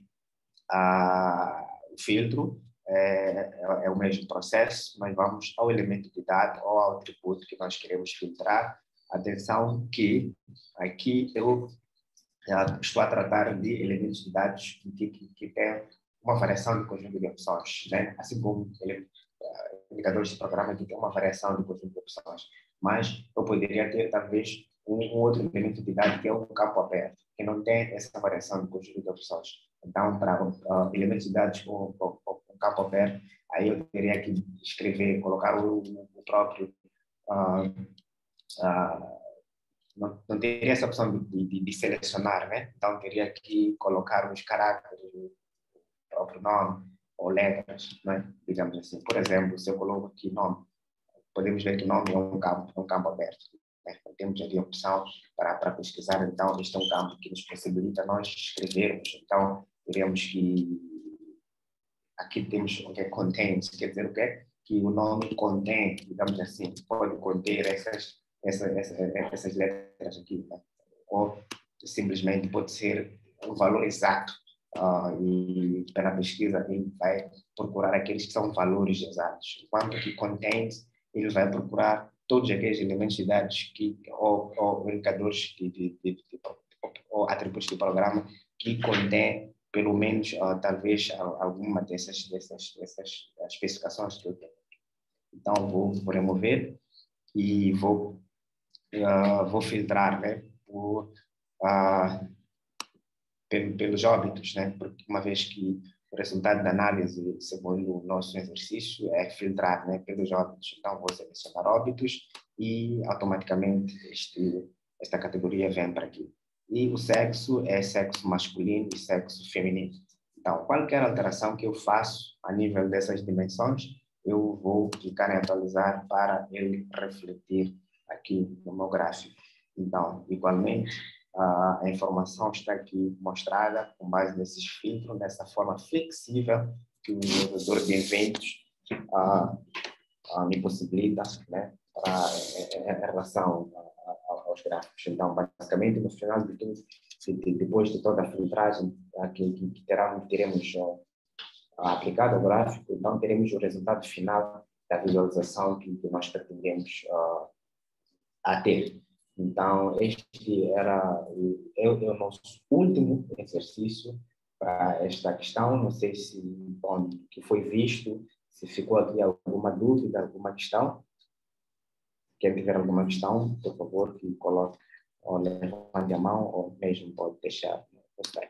o filtro, é o mesmo processo, nós vamos ao elemento de dado ou ao atributo que nós queremos filtrar. Atenção que aqui eu estou a tratar de elementos de dados que têm uma variação de conjunto de opções, né? Assim como indicadores de programa que tem uma variação de conjunto de opções, mas eu poderia ter talvez um outro elemento de dado que é um campo aberto, que não tem essa variação de conjunto de opções. Então, para elementos de dados com campo aberto, aí eu teria que escrever, colocar o próprio não teria essa opção de selecionar, né? Então, teria que colocar os caracteres do próprio nome ou letras, né? Digamos assim. Por exemplo, se eu coloco aqui nome, podemos ver que o nome é um campo aberto. Né? Temos ali a opção para pesquisar, então este é um campo que nos possibilita nós escrevermos, então diremos que aqui temos o que é contains, quer dizer o quê? Que o nome contém, digamos assim, pode conter essas letras aqui, né? Ou simplesmente pode ser o valor exato, e pela pesquisa ele vai procurar aqueles que são valores exatos, enquanto que contains, ele vai procurar todos aqueles elementos de dados ou indicadores ou atributos do programa que contém pelo menos talvez alguma dessas especificações que eu tenho. Então vou remover e vou filtrar, né, pelos óbitos, né, porque uma vez que o resultado da análise, segundo o nosso exercício, é filtrar, né, pelos óbitos. Então vou selecionar óbitos e automaticamente esta categoria vem para aqui. E o sexo é sexo masculino e sexo feminino. Então, qualquer alteração que eu faço a nível dessas dimensões, eu vou clicar em atualizar para ele refletir aqui no meu gráfico. Então, igualmente, a informação está aqui mostrada com base nesses filtros, dessa forma flexível que o desenvolvedor de eventos me possibilita, né, em relação aos gráficos. Então, basicamente, no final de tudo, depois de toda a filtragem que teremos aplicado ao gráfico, então teremos o resultado final da visualização que nós pretendemos a ter. Então, este era o nosso último exercício para esta questão. Não sei se que foi visto, se ficou aqui alguma dúvida, alguma questão. Quem tiver alguma questão, por favor, que coloque ou levante a mão ou mesmo pode deixar no Slack.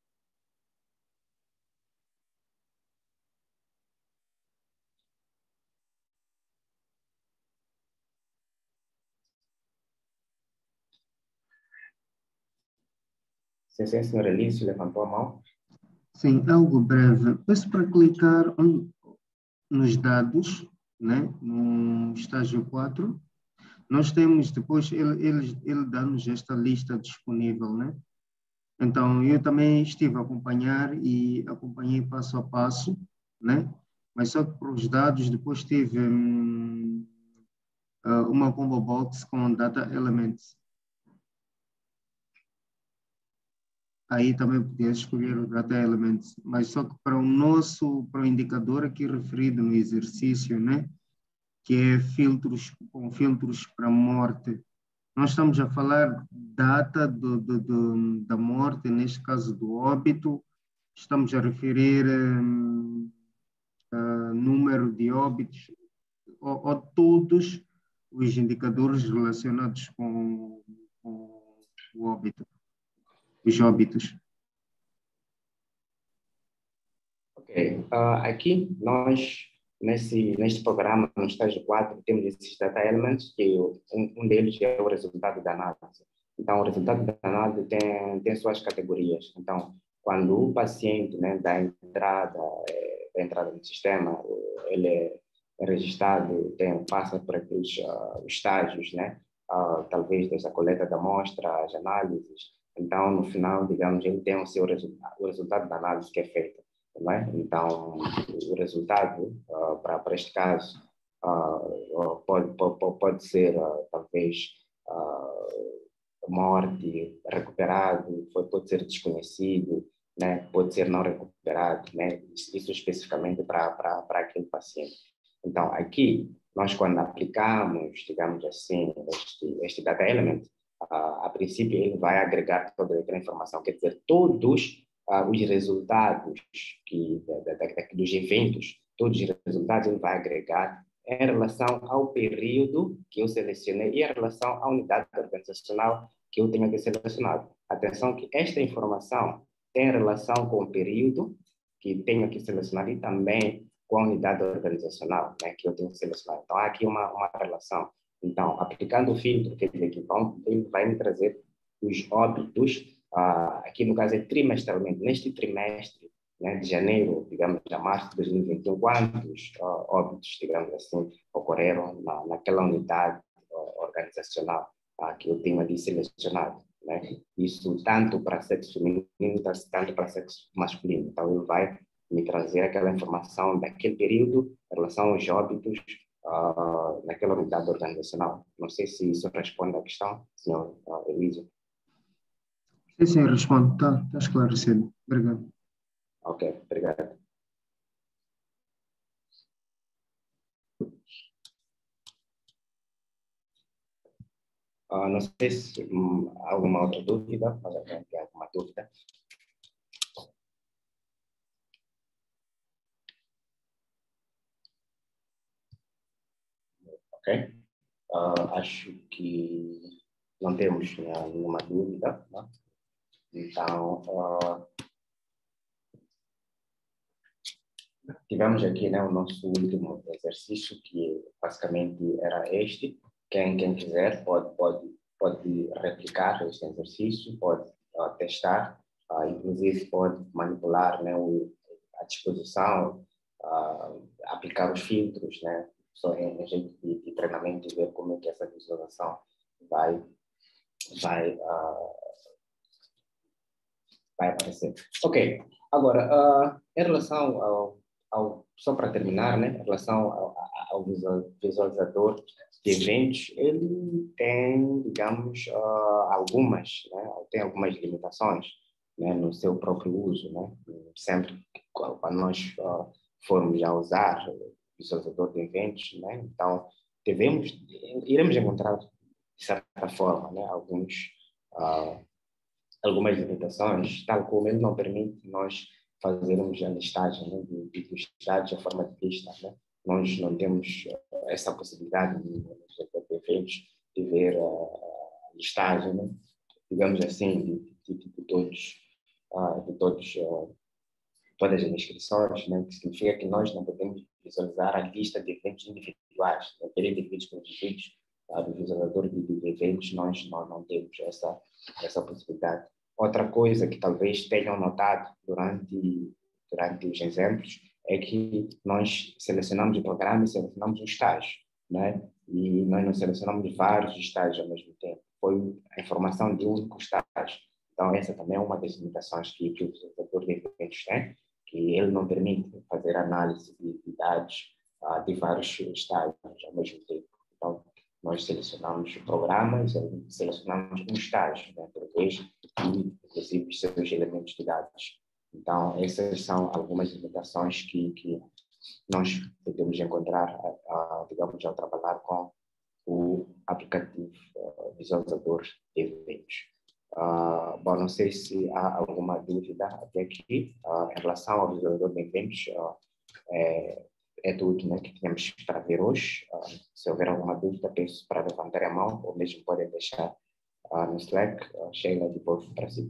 Sim, senhor Elísio, levantou a mão. Sim, algo breve. Peço para clicar nos dados, né? No estágio 4. Nós temos, depois, ele dá-nos esta lista disponível, né? Então, eu também estive a acompanhar e acompanhei passo a passo, né? Mas só que para os dados, depois tive uma combo box com data elements. Aí também podia escolher o data elements, mas só que para o indicador aqui referido no exercício, né? Que é com filtros para morte. Nós estamos a falar data da morte, neste caso do óbito, estamos a referir número de óbitos, ou todos os indicadores relacionados com o óbito, os óbitos. Ok, aqui nós, neste programa, no estágio 4, temos esses data elements, que um deles é o resultado da análise. Então, o resultado da análise tem suas categorias. Então, quando o paciente, né, dá entrada no sistema, ele é registrado, passa por aqueles estágios, né, talvez desde a coleta da amostra, as análises. Então, no final, digamos, ele tem o resultado da análise que é feita. Não é? Então, o resultado, para este caso, pode ser, talvez, morte, recuperado, pode ser desconhecido, né? Pode ser não recuperado, né? Isso especificamente para aquele paciente. Então, aqui, nós quando aplicamos, digamos assim, este data element, a princípio ele vai agregar toda aquela informação, quer dizer, todos os resultados dos eventos, todos os resultados ele vai agregar em relação ao período que eu selecionei e em relação à unidade organizacional que eu tenho aqui selecionado. Atenção que esta informação tem relação com o período que tenho aqui selecionado e também com a unidade organizacional, né, que eu tenho selecionado. Então, há aqui uma relação. Então, aplicando o filtro, quer dizer que ele vai me trazer os óbitos, aqui no caso é trimestralmente. Neste trimestre, né, de janeiro, digamos, a março de 2021, quantos óbitos, digamos assim, ocorreram naquela unidade organizacional que eu tinha ali selecionado, né? Isso tanto para sexo feminino, tanto para sexo masculino. Então, ele vai me trazer aquela informação daquele período em relação aos óbitos naquela unidade organizacional. Não sei se isso responde à questão, senhor Elísio. Sim, responde. Está esclarecido. Obrigado. Ok, obrigado. Não sei se há alguma outra dúvida, mas alguém tem alguma dúvida? Ok. Acho que não temos nenhuma dúvida, né? Então, tivemos aqui, né, o nosso último exercício, que basicamente era este. Quem quiser pode replicar este exercício, pode testar, inclusive pode manipular, né, a disposição, aplicar os filtros, né, só em jeito de treinamento e ver como é que essa visualização vai aparecer. Ok, agora, em relação só para terminar, né, em relação ao visualizador de eventos, ele tem, digamos, tem algumas limitações, né, no seu próprio uso, né? Sempre quando nós formos a usar o visualizador de eventos, né, então iremos encontrar, de certa forma, né, algumas limitações, tal como ele não permite nós fazermos a listagem, né, dos dados de forma de lista, né? Nós não temos essa possibilidade nos eventos de ver a listagem, né, digamos assim, de todas as inscrições, né, que significa que nós não podemos visualizar a lista de eventos individuais, né, indivíduos por indivíduos, do visualizador de eventos, nós não temos essa possibilidade. Outra coisa que talvez tenham notado durante os exemplos é que nós selecionamos o programa e selecionamos um estágio, né? E nós não selecionamos vários estágios ao mesmo tempo. Foi a informação de um único estágio. Então, essa também é uma das limitações que o visualizador de eventos tem, que ele não permite fazer análise de dados de vários estágios ao mesmo tempo. Então, nós selecionamos o programa e selecionamos um estágio, né, por vez, e, inclusive, os seus elementos de dados. Então, essas são algumas limitações que nós podemos encontrar, digamos, ao trabalhar com o aplicativo visualizador de eventos. Bom, não sei se há alguma dúvida até aqui em relação ao visualizador de eventos. É tudo, né, que tínhamos para ver hoje. Se houver alguma dúvida, peço para levantar a mão, ou mesmo podem deixar no Slack. Sheila, depois para si.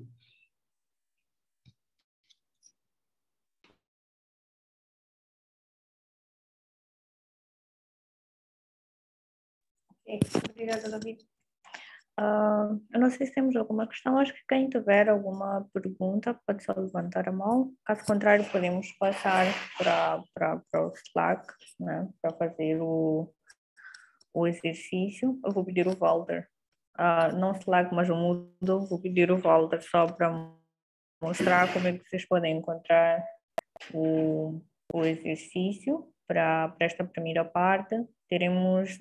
Obrigada, David. Eu não sei se temos alguma questão, acho que quem tiver alguma pergunta pode só levantar a mão, caso contrário podemos passar para o Slack, né, para fazer o exercício. Eu vou pedir o Walter, não Slack, mas o Moodle, vou pedir o Walter só para mostrar como é que vocês podem encontrar o exercício para esta primeira parte. Teremos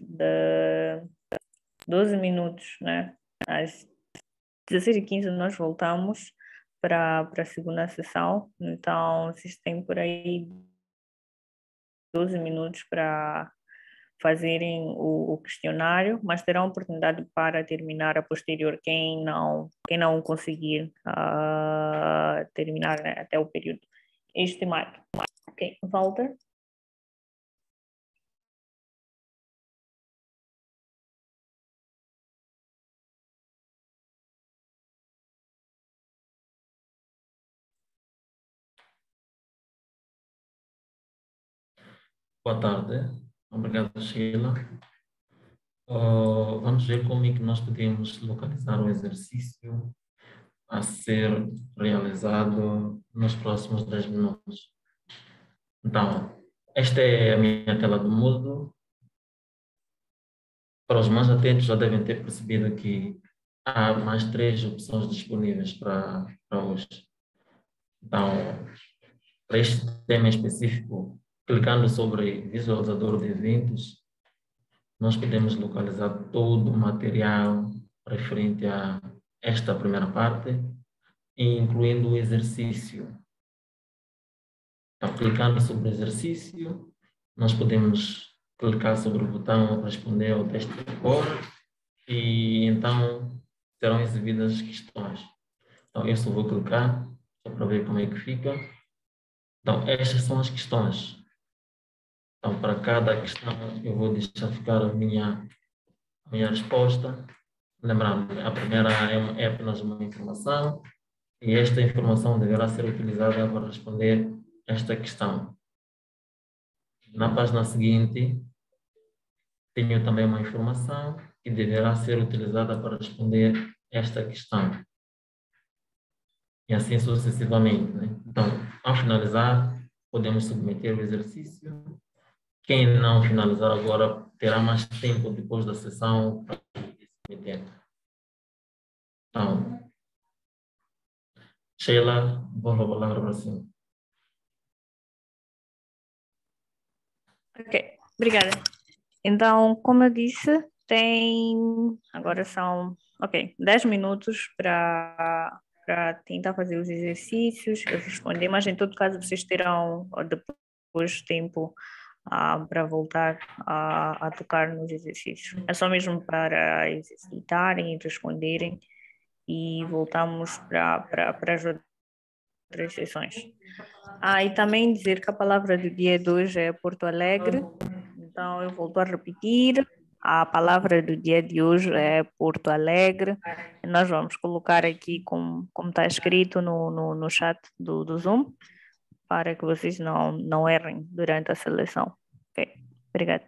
12 minutos, né? Às 16h15 nós voltamos para a segunda sessão, então vocês têm por aí 12 minutos para fazerem o questionário, mas terão oportunidade para terminar a posterior quem não conseguir terminar, né, até o período estimado. Ok, Walter? Boa tarde, obrigado, Sheila. Vamos ver como é que nós podemos localizar o exercício a ser realizado nos próximos 10 minutos. Então, esta é a minha tela do Moodle. Para os mais atentos, já devem ter percebido que há mais 3 opções disponíveis para hoje. Então, para este tema específico, clicando sobre visualizador de eventos, nós podemos localizar todo o material referente a esta primeira parte, incluindo o exercício. Então, clicando sobre o exercício, nós podemos clicar sobre o botão responder ao teste de cor e então serão exibidas as questões. Então, eu só vou clicar só para ver como é que fica. Então, estas são as questões. Então, para cada questão, eu vou deixar ficar a minha resposta. Lembrando, a primeira é apenas uma informação e esta informação deverá ser utilizada para responder esta questão. Na página seguinte, tenho também uma informação que deverá ser utilizada para responder esta questão. E assim sucessivamente, né? Então, ao finalizar, podemos submeter o exercício. Quem não finalizar agora terá mais tempo depois da sessão para submeter. Então, Sheila, vou a palavra para você. Ok, obrigada. Então, como eu disse, agora são, 10 minutos para tentar fazer os exercícios, eu responder, mas em todo caso vocês terão depois tempo para voltar a tocar nos exercícios. É só mesmo para exercitarem e responderem e voltamos para as outras sessões. E também dizer que a palavra do dia de hoje é Porto Alegre. Então, eu volto a repetir. A palavra do dia de hoje é Porto Alegre. Nós vamos colocar aqui como está escrito no chat do Zoom, para que vocês não errem durante a seleção. Ok, obrigada.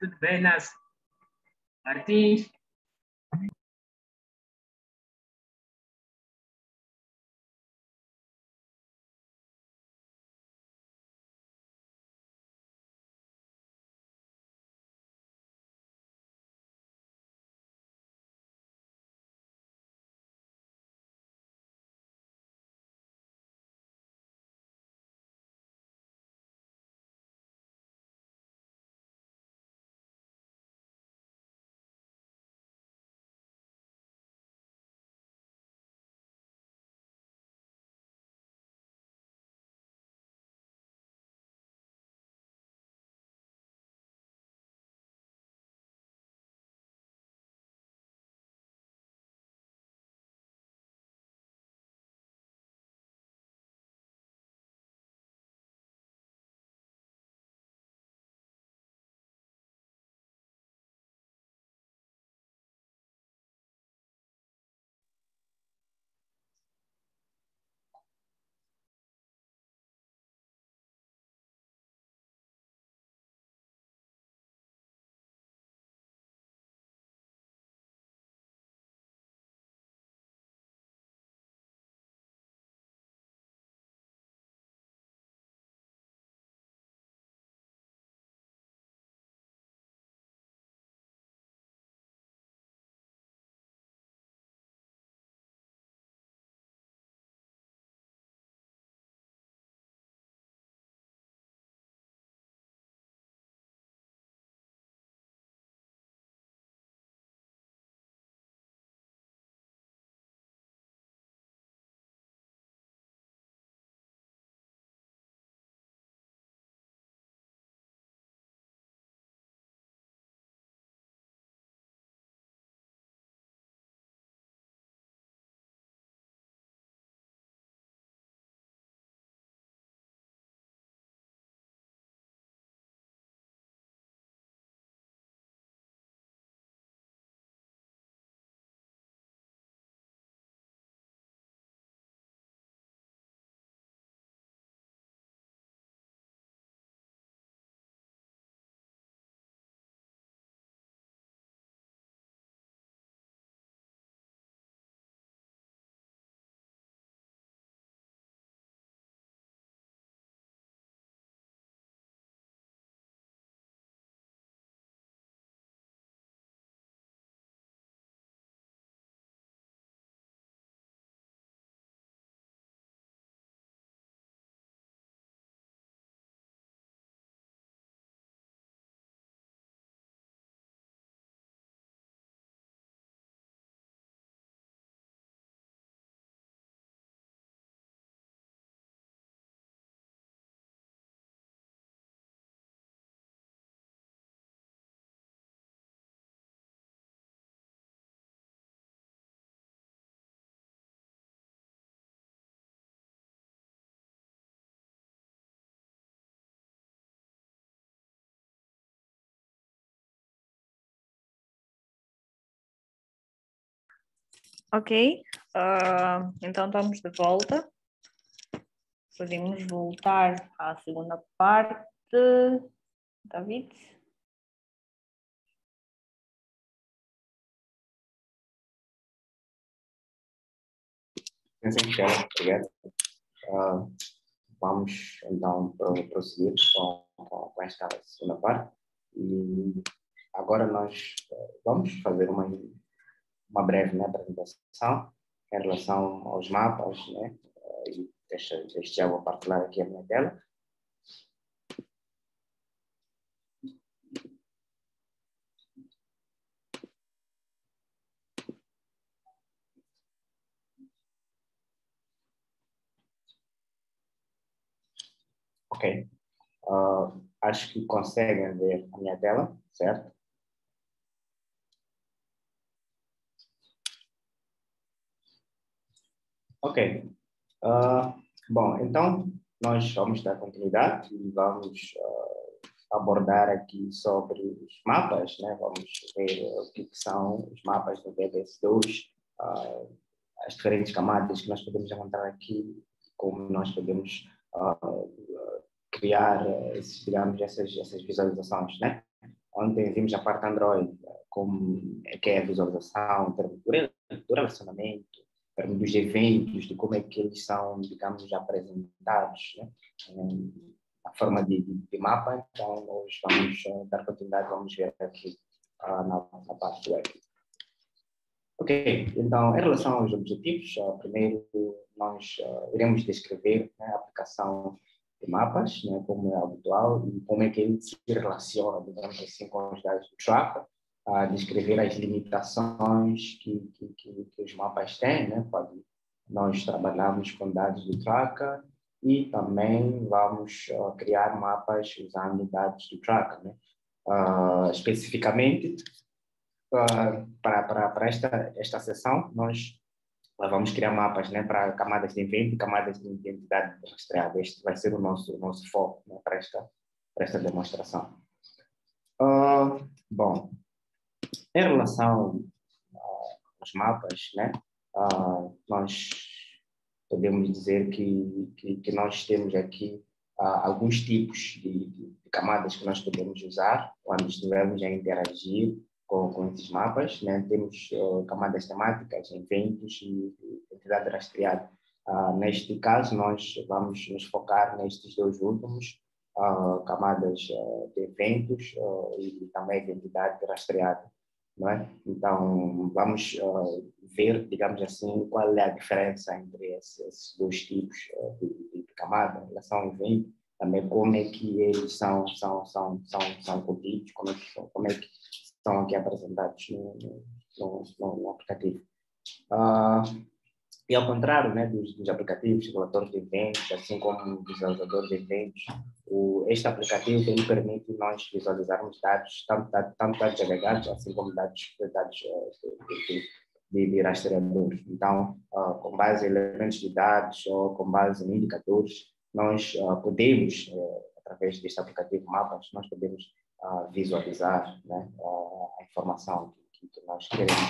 Tudo bem, Nas? Martins? Ok, então estamos de volta. Podemos voltar à segunda parte. David? Sim, obrigado. Vamos então prosseguir com esta segunda parte. E agora nós vamos fazer uma breve, né, apresentação em relação aos mapas, né? E já vou partilhar aqui a minha tela. Ok. Acho que conseguem ver a minha tela, certo? Ok. Bom, então nós vamos dar continuidade e vamos abordar aqui sobre os mapas, né? Vamos ver o que são os mapas do DBS2, as diferentes camadas que nós podemos encontrar aqui, como nós podemos criar, digamos, essas visualizações, né? ontem vimos a parte Android, como é que é a visualização, em termos do relacionamento, em termos dos eventos, de como é que eles são, digamos, apresentados, né? A forma de mapa. Então, nós vamos dar continuidade, vamos ver aqui na parte web. Ok, então, em relação aos objetivos, primeiro nós iremos descrever, né, a aplicação de mapas, né, como é habitual, e como é que ele se relaciona, digamos assim, com os dados do Tracker, descrever as limitações que os mapas têm, né, quando nós trabalhamos com dados do Tracker, e também vamos criar mapas usando dados do Tracker, né. Especificamente, para esta sessão, nós vamos criar mapas, né, para camadas de evento e camadas de identidade rastreada. Este vai ser o nosso foco, né, para esta demonstração. Bom, em relação aos mapas, né, nós podemos dizer que nós temos aqui alguns tipos de camadas que nós podemos usar quando estivermos a interagir com esses mapas, né? Temos camadas temáticas, eventos e identidade rastreada. Neste caso, nós vamos nos focar nestes dois últimos, camadas de eventos e também identidade rastreada, não é? Então, vamos ver, digamos assim, qual é a diferença entre esses dois tipos de camada em relação ao evento, também como é que eles são codidos, como é que estão aqui apresentados no aplicativo. E ao contrário, né, dos aplicativos, simuladores de eventos, assim como o visualizador de eventos, este aplicativo ele permite nós visualizarmos dados, tanto dados agregados, assim como dados de rastreadores. Então, com base em elementos de dados ou com base em indicadores, nós podemos, através deste aplicativo Mapas, nós podemos visualizar, né, a informação que nós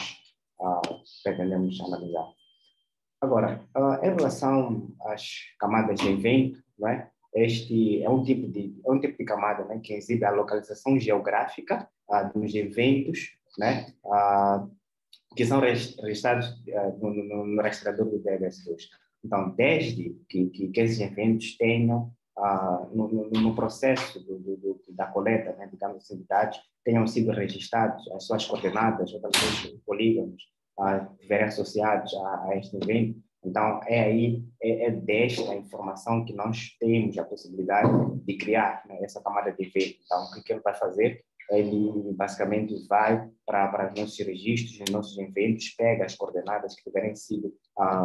pretendemos analisar. Agora, em relação às camadas de evento, não é? Este é um tipo de camada, né, que exibe a localização geográfica dos eventos, né, que são registrados no rastreador do DHIS2. Então, desde que esses eventos tenham, no processo da coleta, né, digamos assim, de dados, tenham sido registrados as suas coordenadas, ou talvez polígonos, estiverem associados a este evento. Então, é desta informação que nós temos a possibilidade de criar, né, essa camada de evento. Então, o que ele vai fazer? Ele basicamente vai para os nossos registros, os nossos eventos, pega as coordenadas que tiverem sido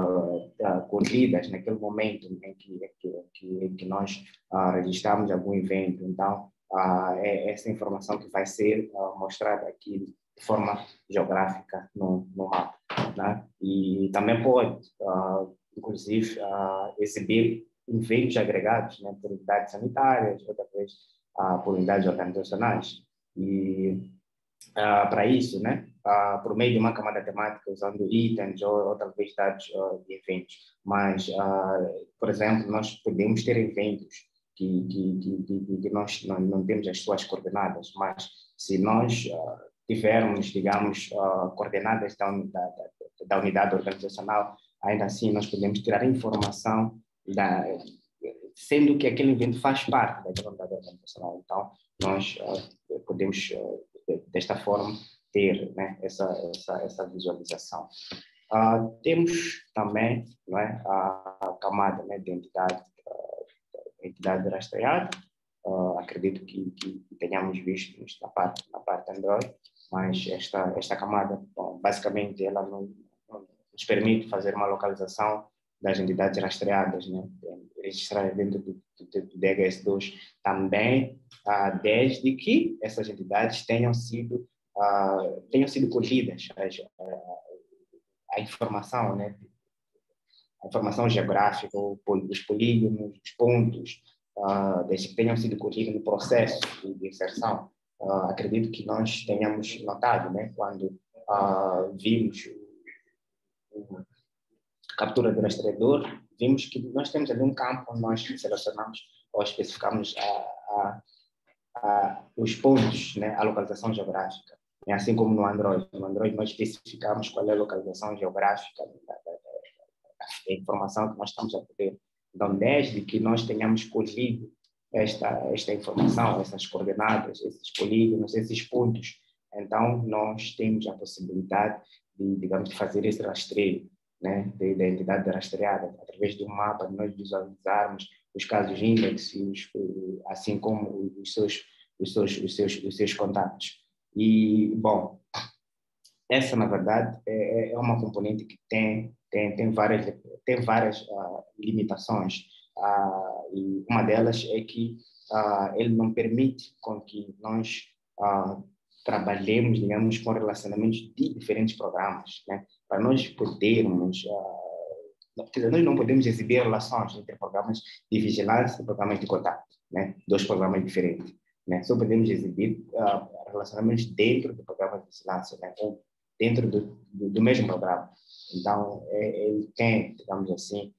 colhidas naquele momento em que nós registramos algum evento. Então, é essa informação que vai ser mostrada aqui de forma geográfica no mapa, né? E também pode, inclusive, exibir eventos agregados, né, por unidades sanitárias, outra vez por unidades organizacionais. E para isso, né, por meio de uma camada temática, usando itens ou talvez dados de eventos. Mas, por exemplo, nós podemos ter eventos que nós não temos as suas coordenadas, mas se nós tivermos, digamos, coordenadas da unidade organizacional, ainda assim nós podemos tirar informação, sendo que aquele evento faz parte da unidade organizacional. Então, nós podemos, desta forma, ter, né, essa visualização. Temos também, não é, a camada, né, de entidade rastreada. Acredito que tenhamos visto isto na parte Android, mas esta camada, bom, basicamente, ela nos permite fazer uma localização das entidades rastreadas, né, registrar dentro do DHIS2 também, desde que essas entidades tenham sido colhidas a informação, né, a informação geográfica, os polígonos, os pontos, desde que tenham sido colhidos no processo de inserção. Acredito que nós tenhamos notado, né, quando vimos a captura do rastreador, vimos que nós temos ali um campo onde nós selecionamos ou especificamos os pontos, né, a localização geográfica. É assim como no Android. No Android nós especificamos qual é a localização geográfica da informação que nós estamos a poder. Então, desde que nós tenhamos colhido esta informação, essas coordenadas, esses polígonos, esses pontos, então nós temos a possibilidade de, digamos, de fazer esse rastreio, né, da entidade rastreada, através de um mapa, de nós visualizarmos os casos index, assim como os seus contatos. E, bom, essa, na verdade, é uma componente que tem várias limitações. E uma delas é que ele não permite com que nós trabalhemos, digamos, com relacionamentos de diferentes programas, né? Para nós podermos... quer dizer, nós não podemos exibir relações entre programas de vigilância e programas de contato, né? Dois programas diferentes, né? Só podemos exibir relacionamentos dentro do programa de vigilância, né? Ou dentro do mesmo programa. Então, ele tem, digamos assim,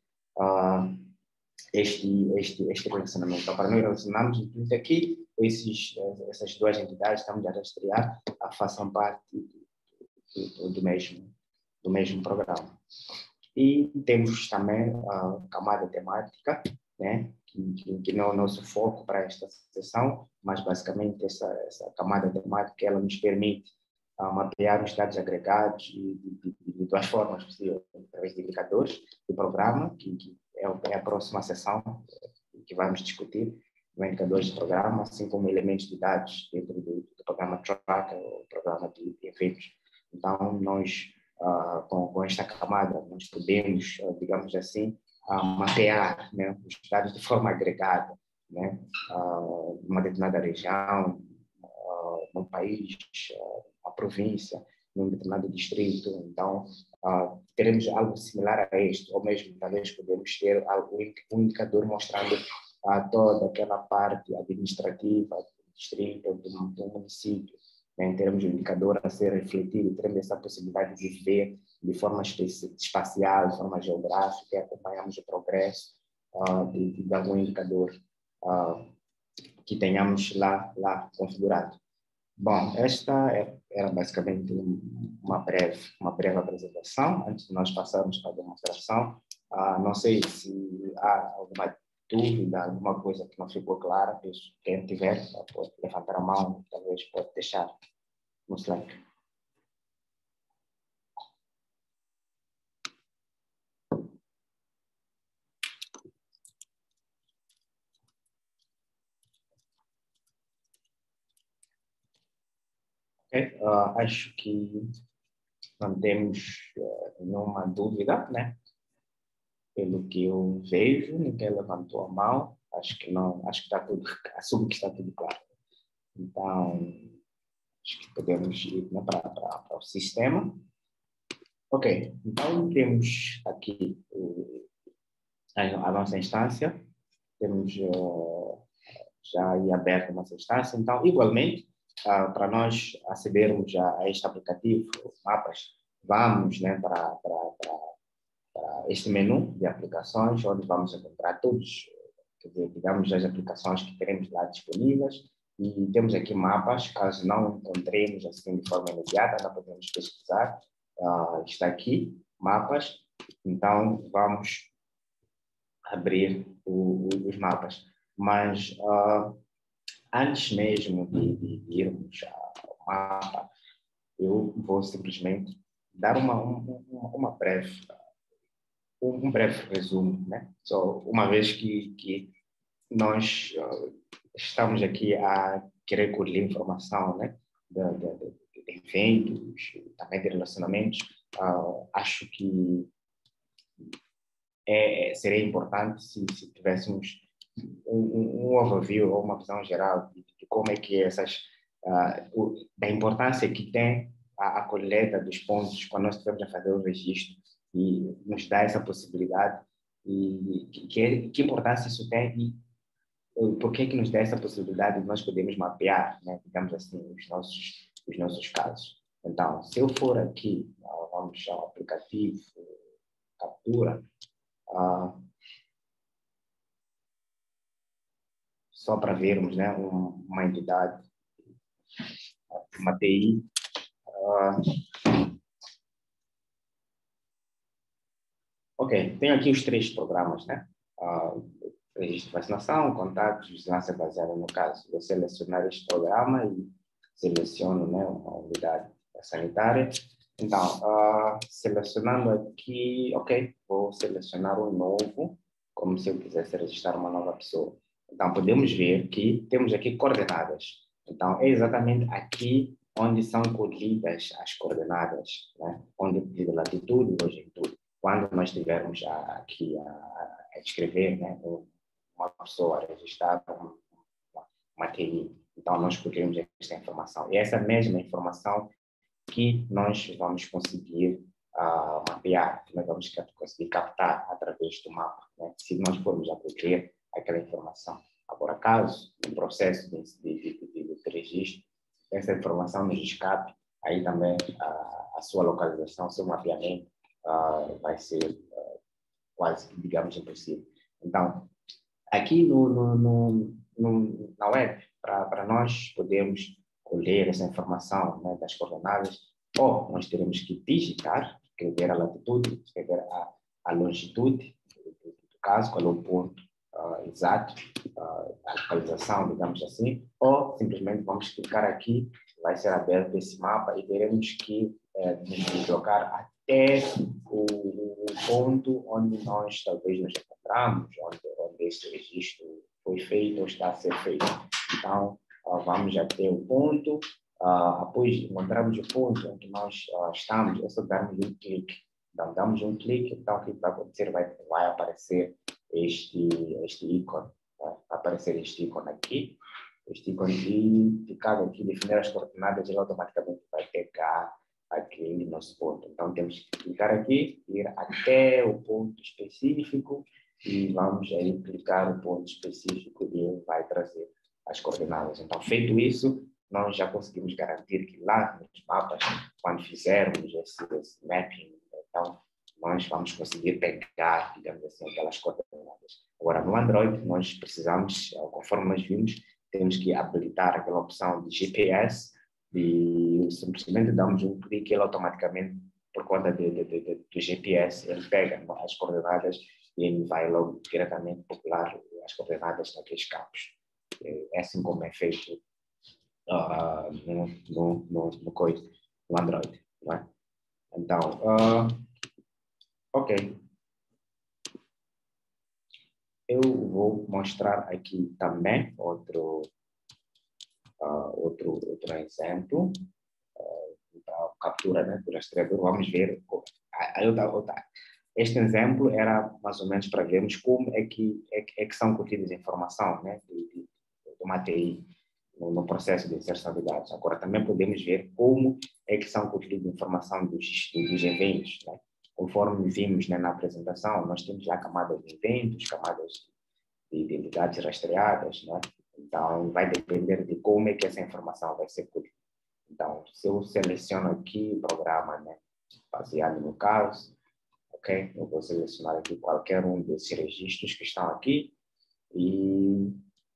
este relacionamento. Então, para nós relacionarmos, inclusive aqui, essas duas entidades estamos a rastrear, façam parte do mesmo programa. E temos também a camada temática, né, que não é o nosso foco para esta sessão, mas basicamente essa camada temática ela nos permite mapear os dados agregados de duas formas possíveis, através de indicadores do programa, que é a próxima sessão que vamos discutir, indicadores de programa, assim como elementos de dados dentro do programa Tracker, ou programa de eventos. Então, nós, com esta camada, nós podemos, digamos assim, mapear, né, os dados de forma agregada, né, uma determinada região, num país, uma província, num determinado distrito. Então, teremos algo similar a este, ou mesmo talvez podemos ter um indicador mostrando toda aquela parte administrativa do distrito, do município, né, em termos de indicador a ser refletido, teremos essa possibilidade de ver de forma espacial, de forma geográfica, e acompanhamos o progresso de algum indicador que tenhamos lá configurado. Bom, esta era basicamente uma breve apresentação, antes de nós passarmos para a demonstração. Não sei se há alguma dúvida, alguma coisa que não ficou clara, quem tiver pode levantar a mão, talvez pode deixar no Slack. Okay. Acho que não temos nenhuma dúvida, né? Pelo que eu vejo, ninguém levantou a mão. Acho que não, acho que está tudo, assumo que está tudo claro. Então, acho que podemos ir, né, para o sistema. Ok, então temos aqui a nossa instância, temos já aí aberta a nossa instância. Então, igualmente, para nós acedermos a este aplicativo, Mapas, vamos, né, para este menu de aplicações, onde vamos encontrar todos, digamos, as aplicações que teremos lá disponíveis. E temos aqui mapas, caso não encontremos assim de forma imediata, ainda podemos pesquisar. Está aqui, mapas. Então, vamos abrir os mapas. Mas, antes mesmo de irmos ao mapa, eu vou simplesmente dar um breve resumo, né? Uma vez que nós estamos aqui a querer colher informação, né, de eventos, também de relacionamentos, acho que seria importante se tivéssemos um overview ou uma visão geral de como é que da importância que tem a coleta dos pontos quando nós estivermos a fazer o registro, e nos dá essa possibilidade, e que importância isso tem, e por que nos dá essa possibilidade de nós podermos mapear, né, digamos assim, os nossos casos. Então, se eu for aqui, vamos ao aplicativo, captura, só para vermos, né, uma entidade, uma TI. Ok, tenho aqui os 3 programas, né? Registro de vacinação, contatos, vigilância baseada no caso. Vou selecionar este programa e seleciono, né, uma unidade sanitária. Então, selecionando aqui, ok, vou selecionar um novo, como se eu quisesse registrar uma nova pessoa. Então, podemos ver que temos aqui coordenadas. Então, é exatamente aqui onde são colhidas as coordenadas, né? Onde é pedida latitude e longitude. Quando nós tivermos aqui a escrever, né, uma pessoa a registrar uma TI, então nós colhemos esta informação. E essa mesma informação que nós vamos conseguir mapear, que nós vamos conseguir captar através do mapa, né? Se nós formos a colher aquela informação. Agora, caso no processo de registro, essa informação nos escape, aí também a sua localização, o seu mapeamento vai ser quase, digamos, impossível. Então, aqui na web, para nós podermos colher essa informação, né, das coordenadas, ou nós teremos que digitar, escrever a latitude, escrever a longitude, do caso, qual é o ponto exato, a localização, digamos assim, ou simplesmente vamos clicar aqui, vai ser aberto esse mapa e teremos que nos deslocar até o ponto onde nós talvez nos encontramos, onde esse registro foi feito ou está a ser feito. Então, vamos até o ponto, após encontrarmos o ponto em que nós estamos, é só darmos um clique. Então, damos um clique, então o que vai acontecer? Vai aparecer este ícone, vai aparecer este ícone aqui, este ícone e caso aqui definir as coordenadas, ele automaticamente vai pegar aquele nosso ponto. Então, temos que clicar aqui, ir até o ponto específico e vamos aí clicar no ponto específico e ele vai trazer as coordenadas. Então, feito isso, nós já conseguimos garantir que lá nos mapas, quando fizermos esse mapping, então, nós vamos conseguir pegar, digamos assim, aquelas coordenadas. Agora, no Android, nós precisamos, conforme nós vimos, temos que habilitar aquela opção de GPS e simplesmente damos um clique, ele automaticamente, por conta do GPS, ele pega as coordenadas e ele vai logo diretamente popular as coordenadas naqueles campos. É assim como é feito no Android, não é? Então, ok. Eu vou mostrar aqui também outro exemplo para captura, né, do rastreador. Vamos ver. Este exemplo era mais ou menos para vermos como é que são colhidas a informação, né, de uma TI no processo de inserção de dados. Agora, também podemos ver como é que são colhidas a informação dos eventos, né? Conforme vimos, né, na apresentação, nós temos lá camadas de eventos, camadas de identidades rastreadas, né? Então, vai depender de como é que essa informação vai ser colhida. Então, se eu seleciono aqui o programa, né, baseado no caso, ok? Eu vou selecionar aqui qualquer um desses registros que estão aqui e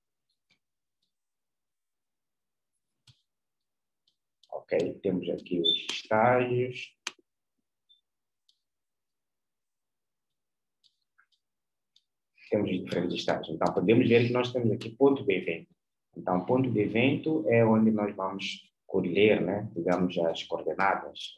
ok, temos aqui os estágios. Temos diferentes estágios. Então, podemos ver que nós temos aqui ponto de evento. Então, ponto de evento é onde nós vamos colher, né, digamos, as coordenadas.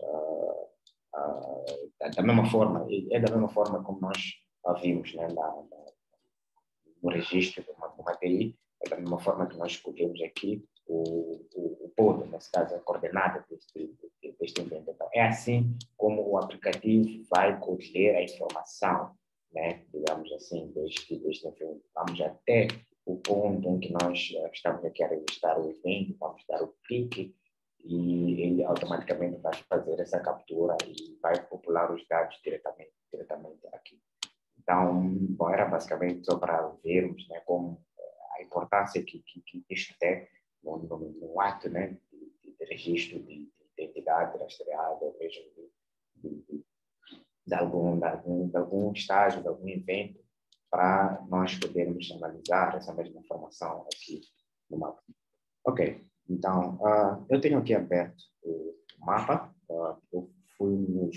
Da mesma forma, é da mesma forma como nós vimos, né, no registro de uma TI, é da mesma forma que nós escolhemos aqui o ponto, nesse caso, a coordenada deste evento. Então, é assim como o aplicativo vai colher a informação, né, digamos assim, deste evento. Vamos até o ponto em que nós estamos aqui a registrar o evento, vamos dar o clique e ele automaticamente vai fazer essa captura e vai popular os dados diretamente aqui. Então, bom, era basicamente só para vermos, né, como a importância que isto tem no ato, né, de registro de identidade rastreada, ou mesmo de algum estágio, de algum evento, para nós podermos analisar essa mesma informação aqui no mapa. Ok, então, eu tenho aqui aberto o mapa, eu fui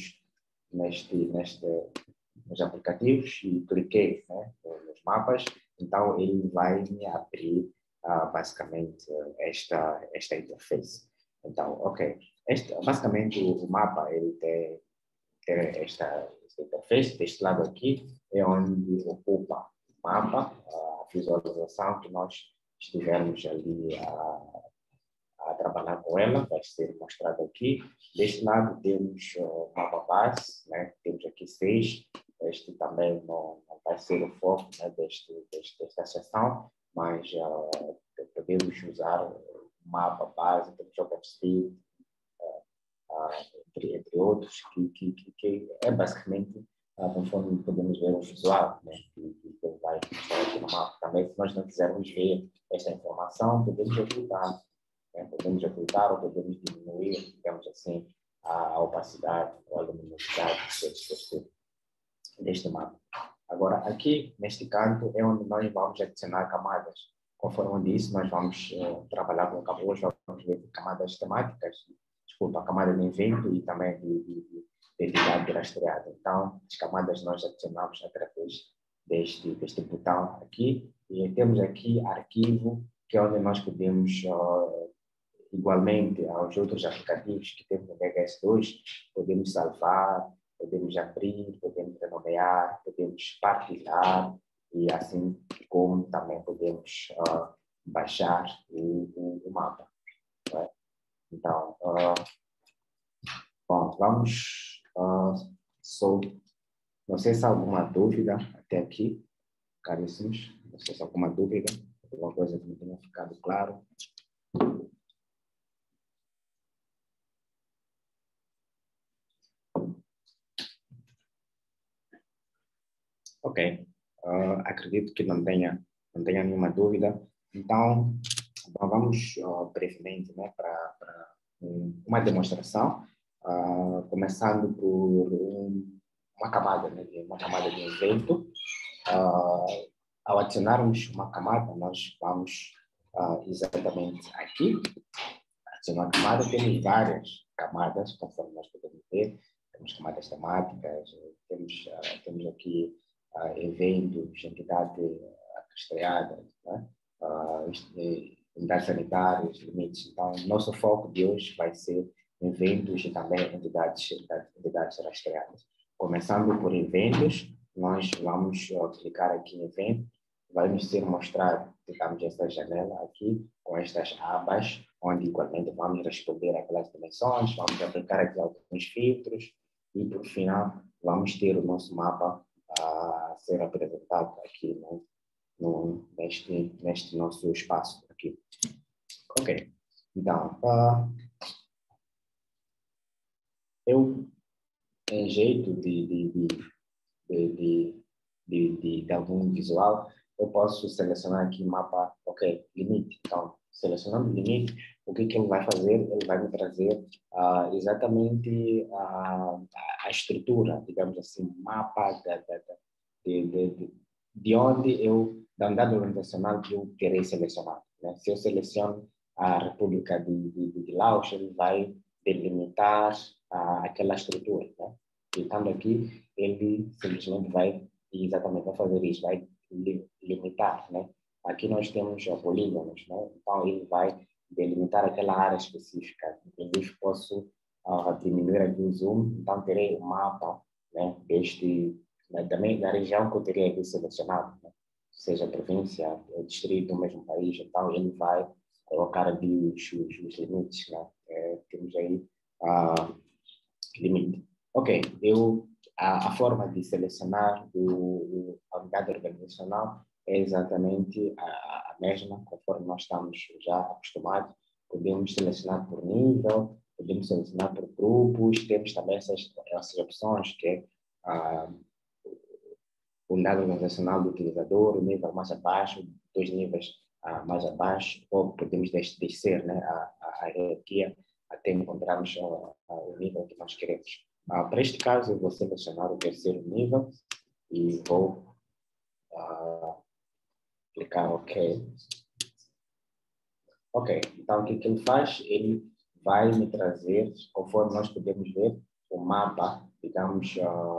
nos aplicativos e cliquei, né, nos mapas, então ele vai me abrir basicamente esta interface. Então, ok, basicamente o mapa ele tem esta interface, deste lado aqui é onde ocupa o mapa, a visualização que nós estivermos ali a trabalhar com ela, vai ser mostrado aqui. Deste lado temos o mapa base, né? Temos aqui 6, este também não vai ser o foco, né, desta sessão, mas podemos usar o mapa base, temos OpenStreet, entre outros, que é basicamente, conforme podemos ver o visual, né, que vai mostrar aqui no mapa. Também, se nós não quisermos ver esta informação, podemos ocultar, né, podemos ocultar ou podemos diminuir, digamos assim, a opacidade ou a luminosidade deste mapa. Agora, aqui, neste canto, é onde nós vamos adicionar camadas. Conforme eu disse, nós vamos trabalhar com hoje vamos ver camadas temáticas, desculpa, a camada de evento e também de entidade rastreada. Então, as camadas nós adicionamos através deste botão aqui, e temos aqui arquivo, que é onde nós podemos, igualmente aos outros aplicativos que temos no DHS2, podemos salvar, podemos abrir, podemos renomear, podemos partilhar, e assim como também podemos baixar o mapa. Né? Então, bom, vamos não sei se há alguma dúvida até aqui, caríssimos, não sei se há alguma dúvida, alguma coisa que não tenha ficado claro. Ok, acredito que não tenha nenhuma dúvida. Então, vamos brevemente, né, para uma demonstração, começando por uma camada, né, uma camada de evento. Ao adicionarmos uma camada, nós vamos exatamente aqui, adicionar a camada, temos várias camadas, conforme nós podemos ver, temos camadas temáticas, temos aqui eventos, entidade rastreada, né? Unidades sanitárias, limites. Então, nosso foco de hoje vai ser eventos e também entidades rastreadas. Começando por eventos, nós vamos clicar aqui em evento, vai nos ser mostrado, digamos, esta janela aqui, com estas abas, onde igualmente vamos responder aquelas dimensões, vamos aplicar aqui alguns filtros e, por final, vamos ter o nosso mapa a ser apresentado aqui, né, neste nosso espaço aqui. Ok, então, eu, em jeito de algum visual, eu posso selecionar aqui mapa, ok, limite. Então, selecionando o limite, o que ele vai fazer? Ele vai me trazer exatamente a estrutura, digamos assim, mapa de onde da unidade organizacional que eu terei selecionado. Né? Se eu seleciono a República de Laos, ele vai delimitar aquela estrutura. Né? E estando aqui, ele simplesmente vai fazer isso, vai limitar. Né? Aqui nós temos polígonos, né? Então ele vai delimitar aquela área específica. Inclusive, posso diminuir aqui o zoom, então terei o mapa, né, também da região que eu teria aqui selecionado, né? Seja província, distrito, o mesmo país, então ele vai colocar ali os limites, né? Temos aí limite. Ok, a forma de selecionar a unidade organizacional é exatamente a mesma, conforme nós estamos já acostumados. Podemos selecionar por nível, podemos selecionar por grupos, temos também essas opções, que é a unidade organizacional do utilizador, o nível mais abaixo, 2 níveis mais abaixo, ou podemos descer, né, a hierarquia até encontrarmos o nível que nós queremos. Para este caso, eu vou selecionar o terceiro nível e vou clicar OK. Ok, então o que ele faz? Ele vai me trazer, conforme nós podemos ver, o mapa, digamos,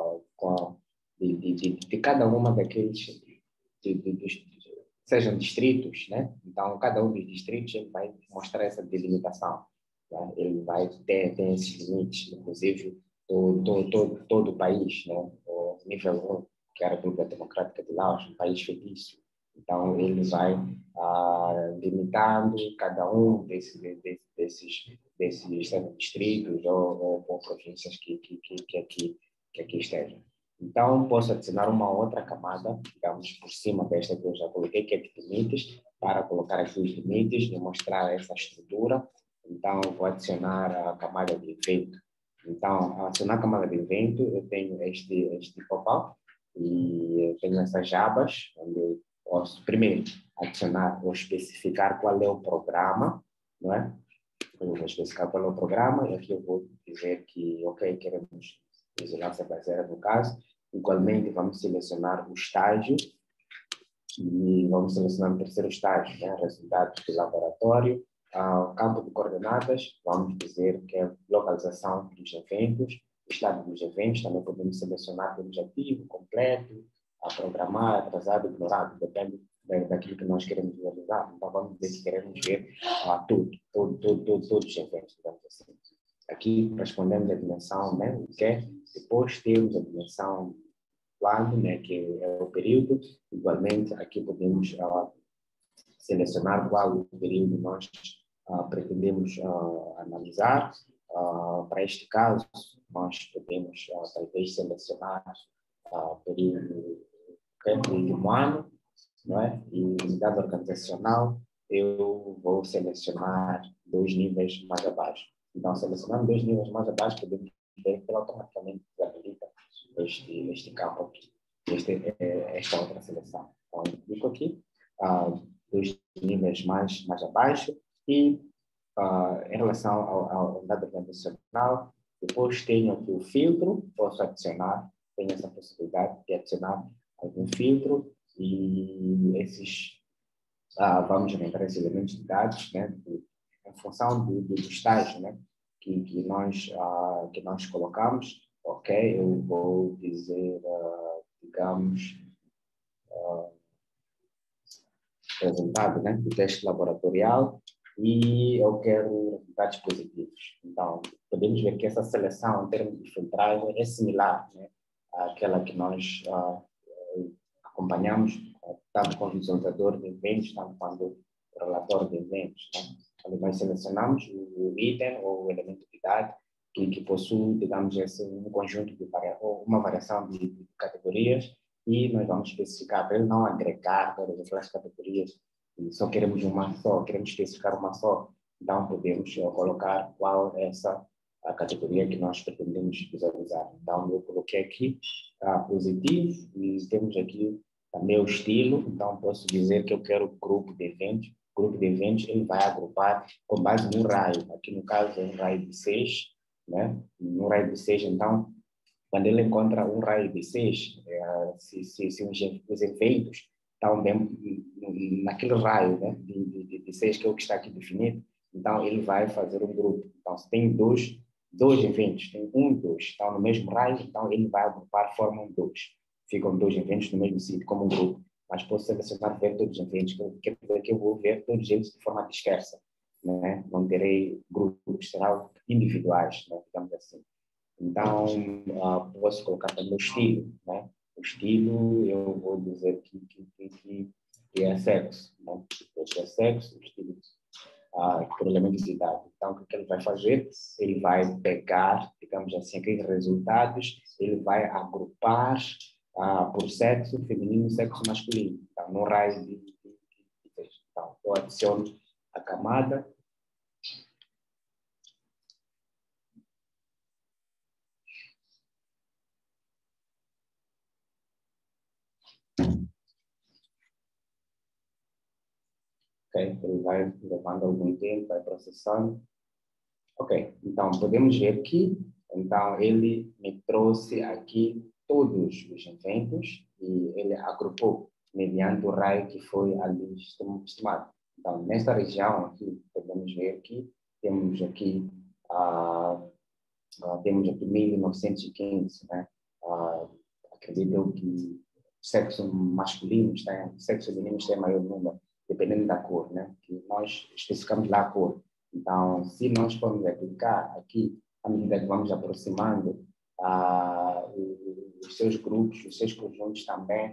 de cada uma daqueles, sejam distritos, né? Então, cada um dos distritos ele vai mostrar essa delimitação. Né? Ele vai ter esses limites, inclusive todo o país, né? O nível 1, que é a República Democrática de Laos, um país fictício. Então, ele vai limitando cada um desses distritos ou províncias que aqui estejam. Então, posso adicionar uma outra camada, digamos, por cima desta que eu já coloquei, que é de limites, para colocar aqui os limites e mostrar essa estrutura. Então, vou adicionar a camada de evento. Então, ao adicionar a camada de evento, eu tenho este pop-up e eu tenho essas abas, onde eu posso, primeiro, adicionar ou especificar qual é o programa, não é? Eu vou especificar qual é o programa e aqui eu vou dizer que, ok, queremos vigilância baseada no caso. Igualmente, vamos selecionar o estágio e vamos selecionar o terceiro estágio, né? Resultados do laboratório. Campo de coordenadas, vamos dizer que é localização dos eventos, estado dos eventos, também podemos selecionar o objetivo completo, a programar, atrasado, ignorado, depende daquilo que nós queremos realizar. Então, vamos dizer que queremos ver todos os eventos, digamos assim. Aqui respondemos a dimensão, né, o que é. Depois temos a dimensão quando, né, que é o período. Igualmente, aqui podemos selecionar qual o período nós pretendemos analisar. Para este caso, nós podemos talvez selecionar período de um ano, não é? E unidade organizacional, eu vou selecionar 2 níveis mais abaixo. Então, selecionando 2 níveis mais abaixo, podemos ver que ele automaticamente desabilita este campo aqui, esta outra seleção. Então, eu clico aqui, 2 níveis mais abaixo e em relação à unidade organizacional, depois tenho aqui o filtro, posso adicionar, tenho essa possibilidade de adicionar algum filtro e esses, vamos aumentar esses elementos de dados, né, em função do estágio, né, que nós colocamos. Ok, eu vou dizer, digamos, resultado, né, do teste laboratorial e eu quero resultados positivos. Então, podemos ver que essa seleção, em termos de filtragem, é similar, né, àquela que nós acompanhamos, tanto com o visualizador de eventos, tanto quanto o relatório de eventos. Né? Quando nós selecionamos o item ou o elemento de dado que possui, digamos, um conjunto de uma variação de categorias e nós vamos especificar para ele não agregar todas aquelas categorias. E só queremos uma só, queremos especificar uma só. Então, podemos colocar qual é a categoria que nós pretendemos visualizar. Então, eu coloquei aqui positivo e temos aqui também o estilo. Então, posso dizer que eu quero grupo de eventos. O grupo de eventos ele vai agrupar com base no raio. Aqui, no caso, é um raio de 6. Né? No raio de 6, então, quando ele encontra um raio de 6, se os eventos estão naquele raio, né, de 6, que é o que está aqui definido, então ele vai fazer um grupo. Então, se tem dois eventos, tem 1 e 2, estão no mesmo raio, então ele vai agrupar, formam 2. Ficam 2 eventos no mesmo sítio, como um grupo. Mas posso selecionar ver todos os eventos, quer dizer que eu vou ver todos eles de forma dispersa. Né? Não terei grupos, serão individuais, né? Digamos assim. Então, posso colocar também o estilo, né? O estilo, eu vou dizer que é sexo, né? É sexo, o estilo por elementos de idade. Então, o que ele vai fazer? Ele vai pegar, digamos assim, aqueles resultados, ele vai agrupar por sexo feminino e sexo masculino. Então, no raio de então, eu adiciono a camada. Okay? Ele vai levando algum tempo, vai processando. Ok, então podemos ver que então, ele me trouxe aqui todos os eventos e ele agrupou. mediante o raio que foi ali estimado. Então, nesta região aqui, podemos ver que temos aqui, temos aqui 1915, né? Acredito eu que o sexo masculino o sexo feminino tem maior número, dependendo da cor, né? Que nós especificamos lá a cor. Então, se nós formos aplicar aqui, à medida que vamos aproximando, os seus grupos, os seus conjuntos também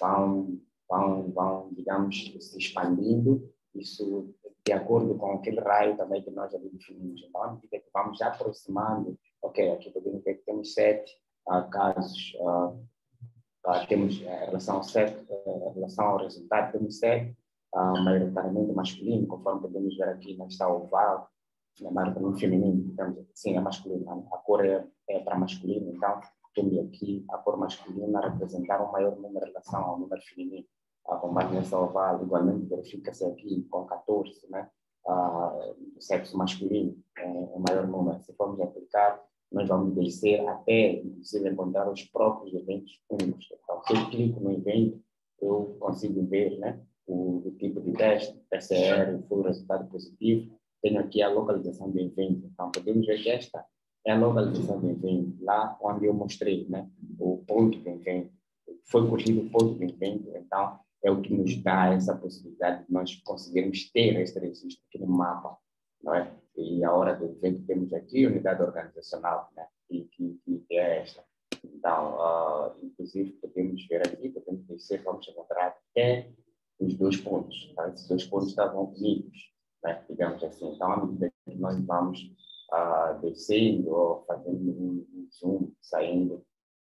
vão, digamos, se expandindo, isso de acordo com aquele raio também que nós ali definimos. Então, à medida que vamos aproximando, ok, aqui podemos ver que temos 7 casos, temos em relação ao resultado, temos 7, maioritariamente masculino, conforme podemos ver aqui, não está oval, maioritariamente feminino, então, sim, é masculino, a cor é para masculino, então temos aqui a cor masculina a representar um maior número em relação ao número feminino. Com base nessa oval, igualmente verifica-se aqui com 14, né? O sexo masculino é maior número. Se formos aplicar, nós vamos descer até, inclusive, encontrar os próprios eventos únicos. Então, se eu clico no evento, eu consigo ver, né, o tipo de teste, PCR, foi o resultado positivo. Tenho aqui a localização do evento. Então, podemos ver que esta é a localização do evento, lá onde eu mostrei, né, o ponto do evento. Foi corrigido o ponto do evento, então, é o que nos dá essa possibilidade de nós conseguirmos ter esse registro aqui no mapa, não é? E a hora do evento temos aqui a unidade organizacional, né? Que é esta. Então, inclusive, podemos ver aqui, podemos descer, vamos encontrar até os 2 pontos. Tá? Esses 2 pontos estavam unidos, né? Digamos assim. Então, à medida que nós vamos descendo ou fazendo um zoom, saindo,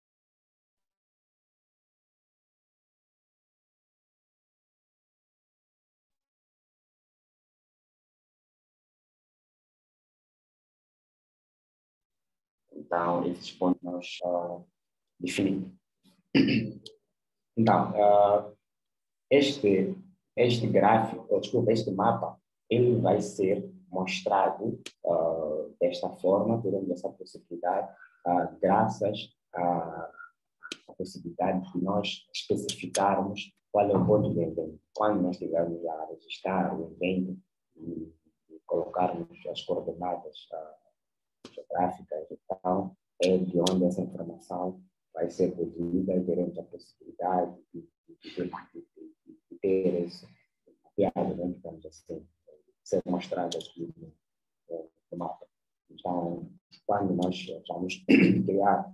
então, esses pontos nós definimos. Então, este gráfico, desculpa, este mapa, ele vai ser mostrado desta forma, teremos essa possibilidade, graças à possibilidade de nós especificarmos qual é o ponto do evento. Quando nós estivermos a registrar o evento e colocarmos as coordenadas geográficas, então, é de onde essa informação vai ser produzida e teremos a possibilidade de ter esse mapeado, né, digamos assim, ser mostrado aqui no mapa. Então, quando nós vamos criar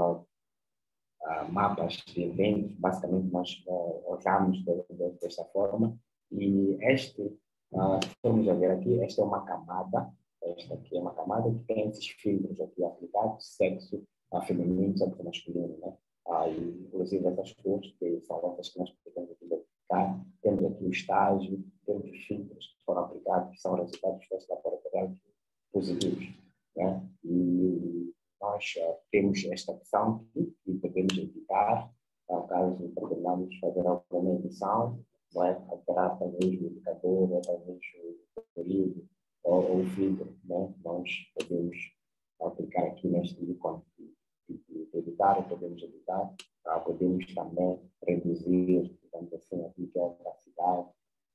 mapas de eventos, basicamente nós usamos desta forma, e vamos ver aqui, esta é uma camada. Esta aqui é uma camada que tem esses filtros aqui aplicados, sexo feminino, sexo masculino, né? Inclusive essas cores que são essas que nós podemos identificar. Temos aqui o estágio, temos os filtros que foram aplicados, que são resultados dos testes laboratoriais positivos, né? E nós temos esta opção aqui e podemos editar, caso pretendamos fazer alguma edição, não é? Alterar talvez o indicador, ou talvez o período, ou o filtro, né? Nós podemos aplicar aqui neste ícone de editar, podemos editar, podemos também reduzir, digamos assim, aqui que é a opacidade,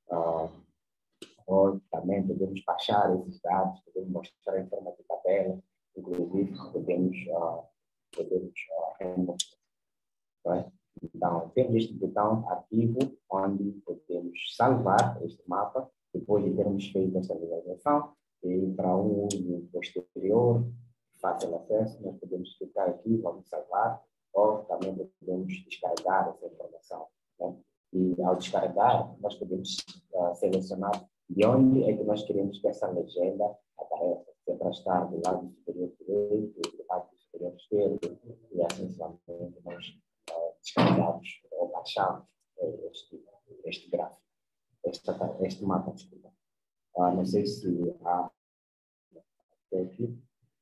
ou também podemos baixar esses dados, podemos mostrar em forma de tabela, inclusive podemos remover, não é? Então, temos este botão ativo, onde podemos salvar este mapa, depois de termos feito esta visualização, e para um uso posterior, fácil acesso, nós podemos clicar aqui, vamos salvar, ou também podemos descarregar essa informação, né? E ao descarregar, nós podemos selecionar de onde é que nós queremos que essa legenda apareça, se é para estar do lado superior direito, do lado superior esquerdo, e assim sucessivamente nós descarregamos ou baixamos este gráfico, este mapa, desculpa. Não sei se há aqui.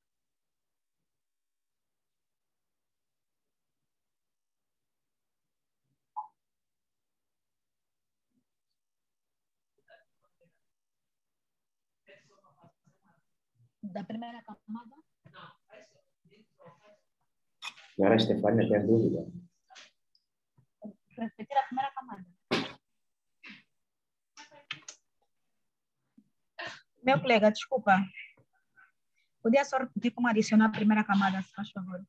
Da primeira camada? Senhora Estefânia, tem dúvida? Repetir a primeira camada. Meu colega, desculpa. Podia só repetir como adicionar a primeira camada, se faz favor?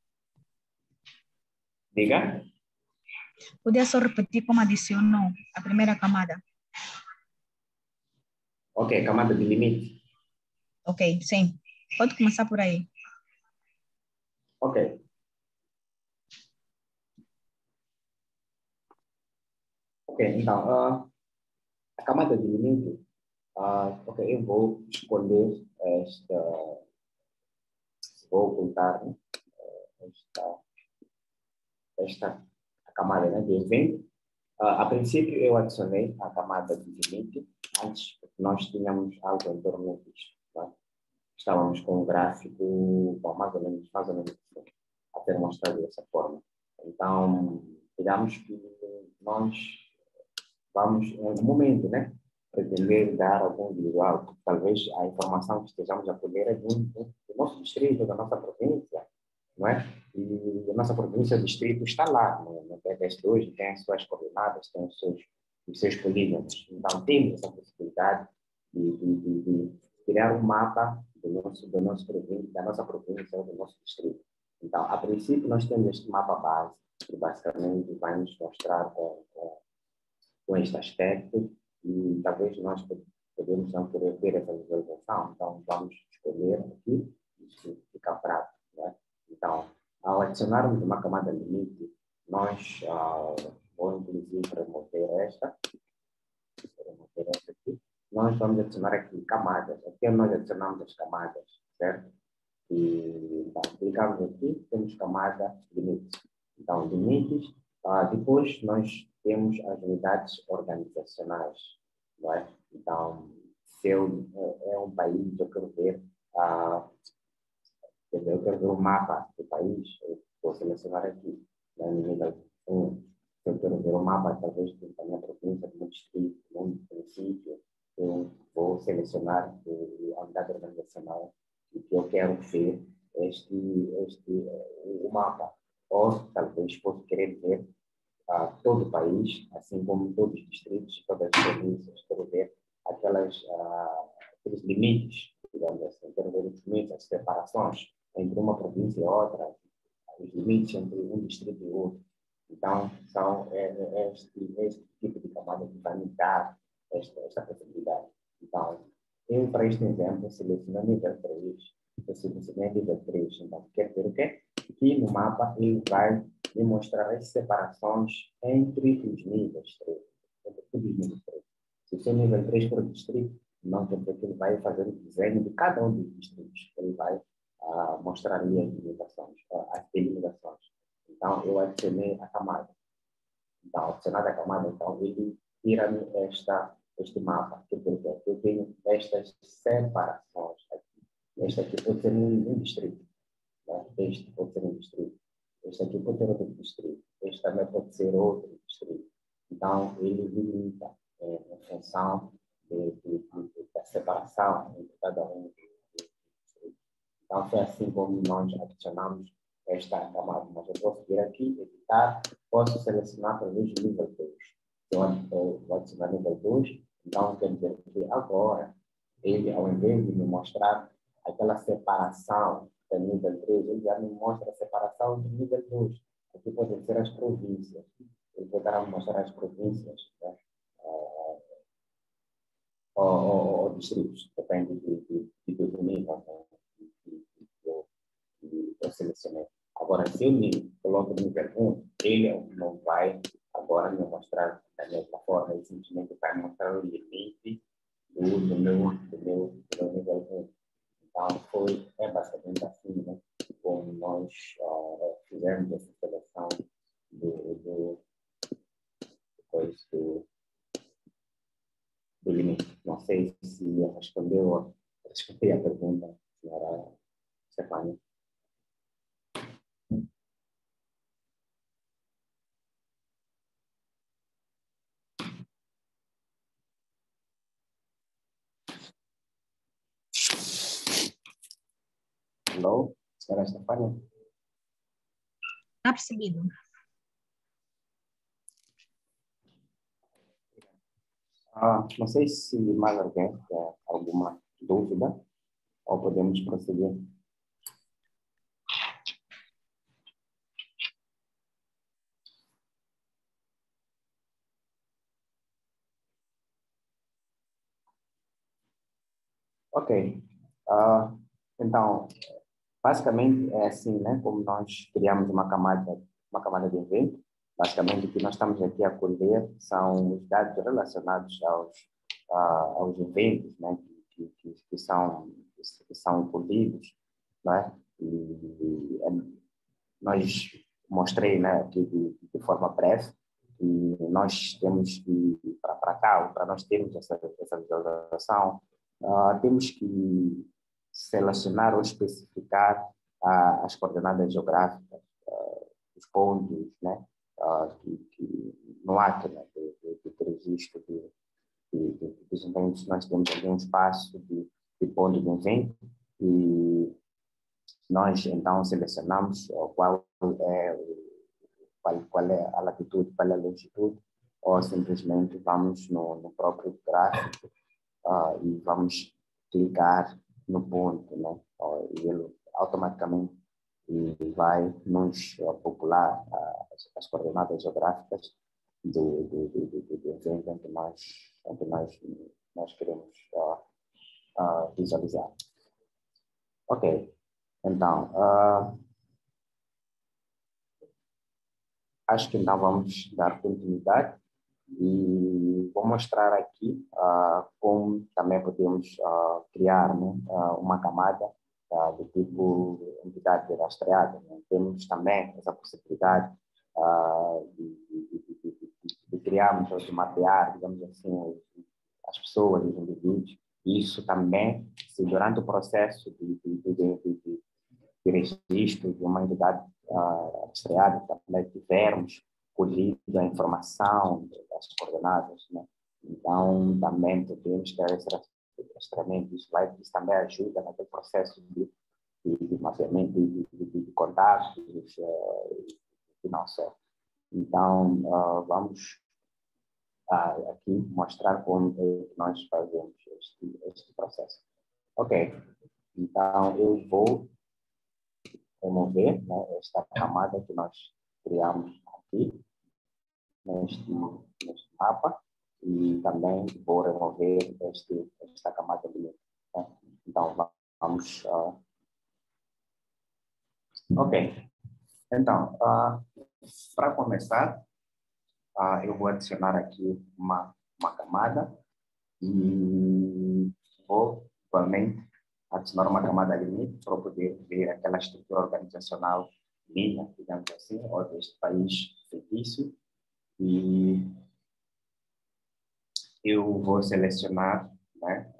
Diga. Podia só repetir como adicionou a primeira camada? Ok, camada de limite. Ok, sim. Pode começar por aí. Ok. Ok, então, a camada de limite, ok, eu vou escolher vou ocultar, né, esta camada, né, de evento. A princípio, eu adicionei a camada de limite antes, porque nós tínhamos algo em torno disto. Né? Estávamos com um gráfico, bom, mais ou menos assim, a ter mostrado dessa forma. Então, digamos que nós vamos, no momento, né, pretender dar algum visual. Talvez a informação que estejamos a colher é do nosso distrito, da nossa província, não é? E a nossa província, o distrito, está lá, no PDS2, tem as suas coordenadas, tem os seus polígonos. Então, temos essa possibilidade de criar um mapa da nossa província ou do nosso distrito. Então, a princípio, nós temos este mapa base, que basicamente vai nos mostrar com este aspecto, e talvez nós podemos não querer ter essa visualização, então vamos escolher aqui, isso fica prático. Né? Então, ao adicionarmos uma camada limite, nós vou inclusive remover esta aqui, nós vamos adicionar aqui camadas, aqui nós adicionamos as camadas, certo? E então, clicamos aqui, temos camada limites. Então, limites, depois nós temos as unidades organizacionais, não é? Então, se é um país, eu quero ver, eu quero ver o mapa do país, eu vou selecionar aqui, né, no nível 1. Se eu quero ver o mapa, talvez, da minha província, do meu distrito, do meu município, eu vou selecionar a unidade organizacional e que eu quero ver o mapa. Ou talvez possa querer ver todo o país, assim como todos os distritos, todas as províncias, quero ver aqueles limites, digamos assim, quero ver os limites, as separações entre uma província e outra, os limites entre um distrito e outro. Então, são este tipo de camada que vai me dar esta possibilidade. Então, eu, para este exemplo, seleciono nível 3, eu selecionei nível 3. Então, quer dizer o quê? Aqui no mapa, ele vai me mostrar as separações entre os níveis 3. Entre todos os níveis 3. Se o seu nível 3 for o distrito, não quer dizer que ele vai fazer o desenho de cada um dos distritos. Ele vai mostrar ali as limitações, as delimitações. Então, eu adicionei a camada. Então, adicionada a camada, então, ele tira-me este mapa. Quer dizer, eu tenho estas separações aqui. Este aqui pode ser um distrito. Né? Este pode ser um distrito. Este aqui pode ser outro distrito. Este também pode ser outro distrito. Então, ele limita em função da separação entre cada um dos distritos. Então, foi assim como nós adicionamos esta camada. Mas eu posso vir aqui, editar, posso selecionar para o nível 2. Se eu vou adicionar nível 2, então quer dizer que agora, ele, ao invés de me mostrar aquela separação do nível 3, ele já me mostra a separação do nível 2. Aqui podem ser as províncias. Ele poderá me mostrar as províncias, né? Ou distritos, depende do nível, né? Eu selecionei. Agora, se eu coloco no nível 1, ele não vai agora me mostrar da mesma forma, ele simplesmente vai mostrar o limite do meu nível 1. Então, é basicamente assim, né? Como nós fizemos essa seleção depois do limite. Não sei se respondi a pergunta, senhora Stefania. Alô, senhora Stefania? Está percebido. Não sei se mais alguém quer alguma dúvida ou podemos prosseguir? Ok. Então, basicamente é assim, né? Como nós criamos uma camada de evento, basicamente o que nós estamos aqui a colher são os dados relacionados aos eventos, né? Que são colhidos, né? E nós mostrei, né, aqui de forma breve, que nós temos que, para nós termos essa visualização, temos que selecionar ou especificar as coordenadas geográficas, os pontos, né, no ato, né, de registro dos eventos. Nós temos ali um espaço de ponto de evento e nós então selecionamos qual é a latitude, qual é a longitude, ou simplesmente vamos no próprio gráfico e vamos clicar no ponto, né? E ele automaticamente vai nos popular as coordenadas geográficas do evento em que nós queremos visualizar. Ok, então, acho que então vamos dar continuidade e vou mostrar aqui como também podemos criar, né, uma camada do tipo entidade rastreada. Né? Temos também essa possibilidade de criarmos ou de mapear, digamos assim, as pessoas, os indivíduos. Isso também, se durante o processo de registro de uma entidade rastreada também tivermos colhido a informação das coordenadas, né? Então, também podemos ter esse rastreamento. Isso também ajuda naquele processo de mapeamento de contatos e não só. Então, vamos aqui mostrar como nós fazemos este processo. Ok, então eu vou remover, né, esta camada que nós criamos aqui neste mapa e também vou remover esta camada de link. Né? Então vamos. Ok, então para começar eu vou adicionar aqui uma camada e vou igualmente adicionar uma camada limite para poder ver aquela estrutura organizacional minha, digamos assim, ou deste país fictício. E eu vou selecionar, né,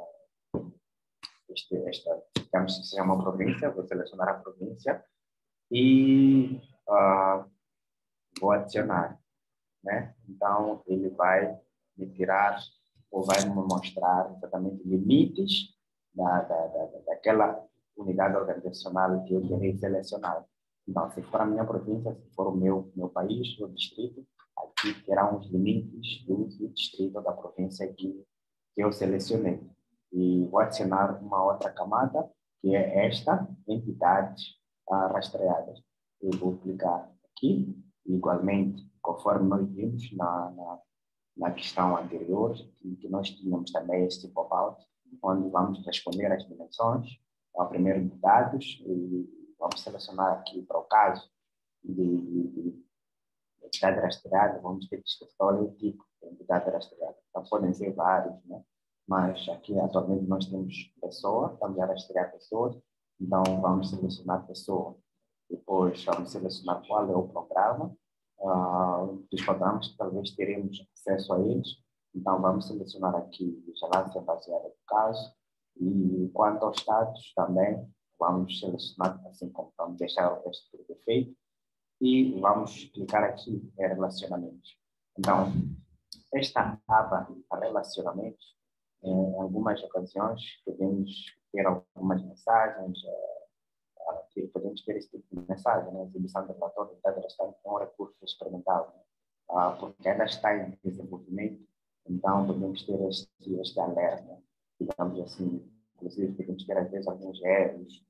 digamos que seja uma província, vou selecionar a província e vou adicionar, né? Então, ele vai me tirar ou vai me mostrar exatamente limites daquela unidade organizacional que eu queria selecionar. Então, se for a minha província, se for o meu país, o distrito, aqui terão os limites do distrito da província que eu selecionei. E vou adicionar uma outra camada, que é esta, entidades rastreadas. Eu vou clicar aqui, igualmente, conforme nós vimos na questão anterior, que nós tínhamos também este pop-out, onde vamos responder às dimensões, ao primeiro de dados, e vamos selecionar aqui para o caso de entidade rastreada, vamos ter que escolher o tipo de entidade rastreada. Então, podem ser vários, né? Mas aqui atualmente nós temos pessoa, estamos a rastrear pessoas, então vamos selecionar pessoa. Depois vamos selecionar qual é o programa, dos programas que talvez teremos acesso a eles. Então, vamos selecionar aqui vigilância baseada no caso. E quanto aos status, também vamos selecionar, assim como vamos deixar o resto tudo perfeito. E vamos clicar aqui em relacionamentos. Então, esta aba relacionamentos, em algumas ocasiões, podemos ter algumas mensagens, que podemos ter esse tipo de mensagem, né? Exibição de relatório de dados restantes é um recurso experimental, né? Porque ainda está em desenvolvimento, então podemos ter este alerta, digamos assim, inclusive podemos ter às vezes alguns erros,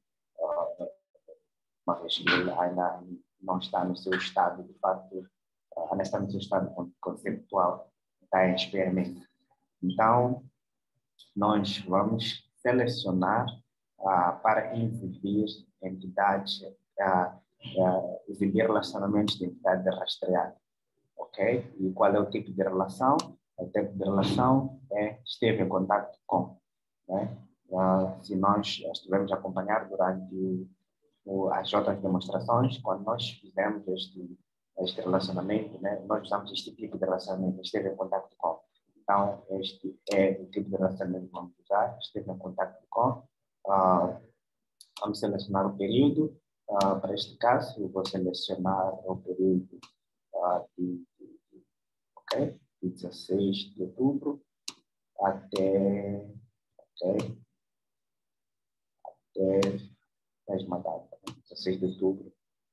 mas ele ainda não está no seu estado, de fato, ainda está no seu estado conceptual, está em experimento. Então, nós vamos selecionar para exibir entidades, exibir relacionamentos de entidade rastreada, ok? E qual é o tipo de relação? O tipo de relação esteve em contato com, né? Se nós estivemos a acompanhar durante as outras demonstrações, quando nós fizemos este relacionamento, né? Nós usamos este tipo de relacionamento, esteve em contato com. Então, este é o tipo de relacionamento que vamos usar, esteve em contato com. Vamos selecionar o período. Para este caso, eu vou selecionar o período de 16 de outubro até mesma data, 16 de outubro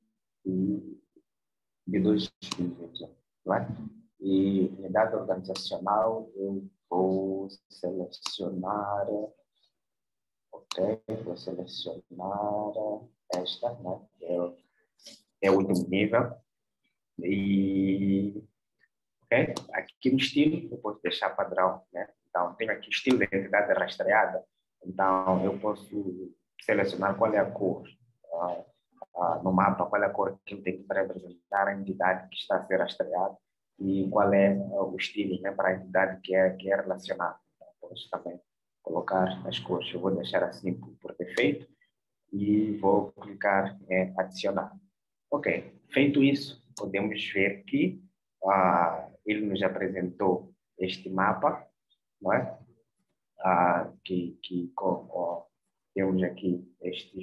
de 2021. Não é? E unidade organizacional, eu vou selecionar, vou selecionar esta, né? É o último nível. E, aqui no estilo, eu posso deixar padrão, né? Então, tenho aqui o estilo de entidade rastreada. Então, eu posso selecionar qual é a cor no mapa, qual é a cor que eu tenho para representar a entidade que está a ser rastreada e qual é o estilo, né, para a entidade que é relacionada. Então, posso também colocar as cores. Eu vou deixar assim por defeito e vou clicar em adicionar. Ok, feito isso, podemos ver que ele nos apresentou este mapa, não é? Temos aqui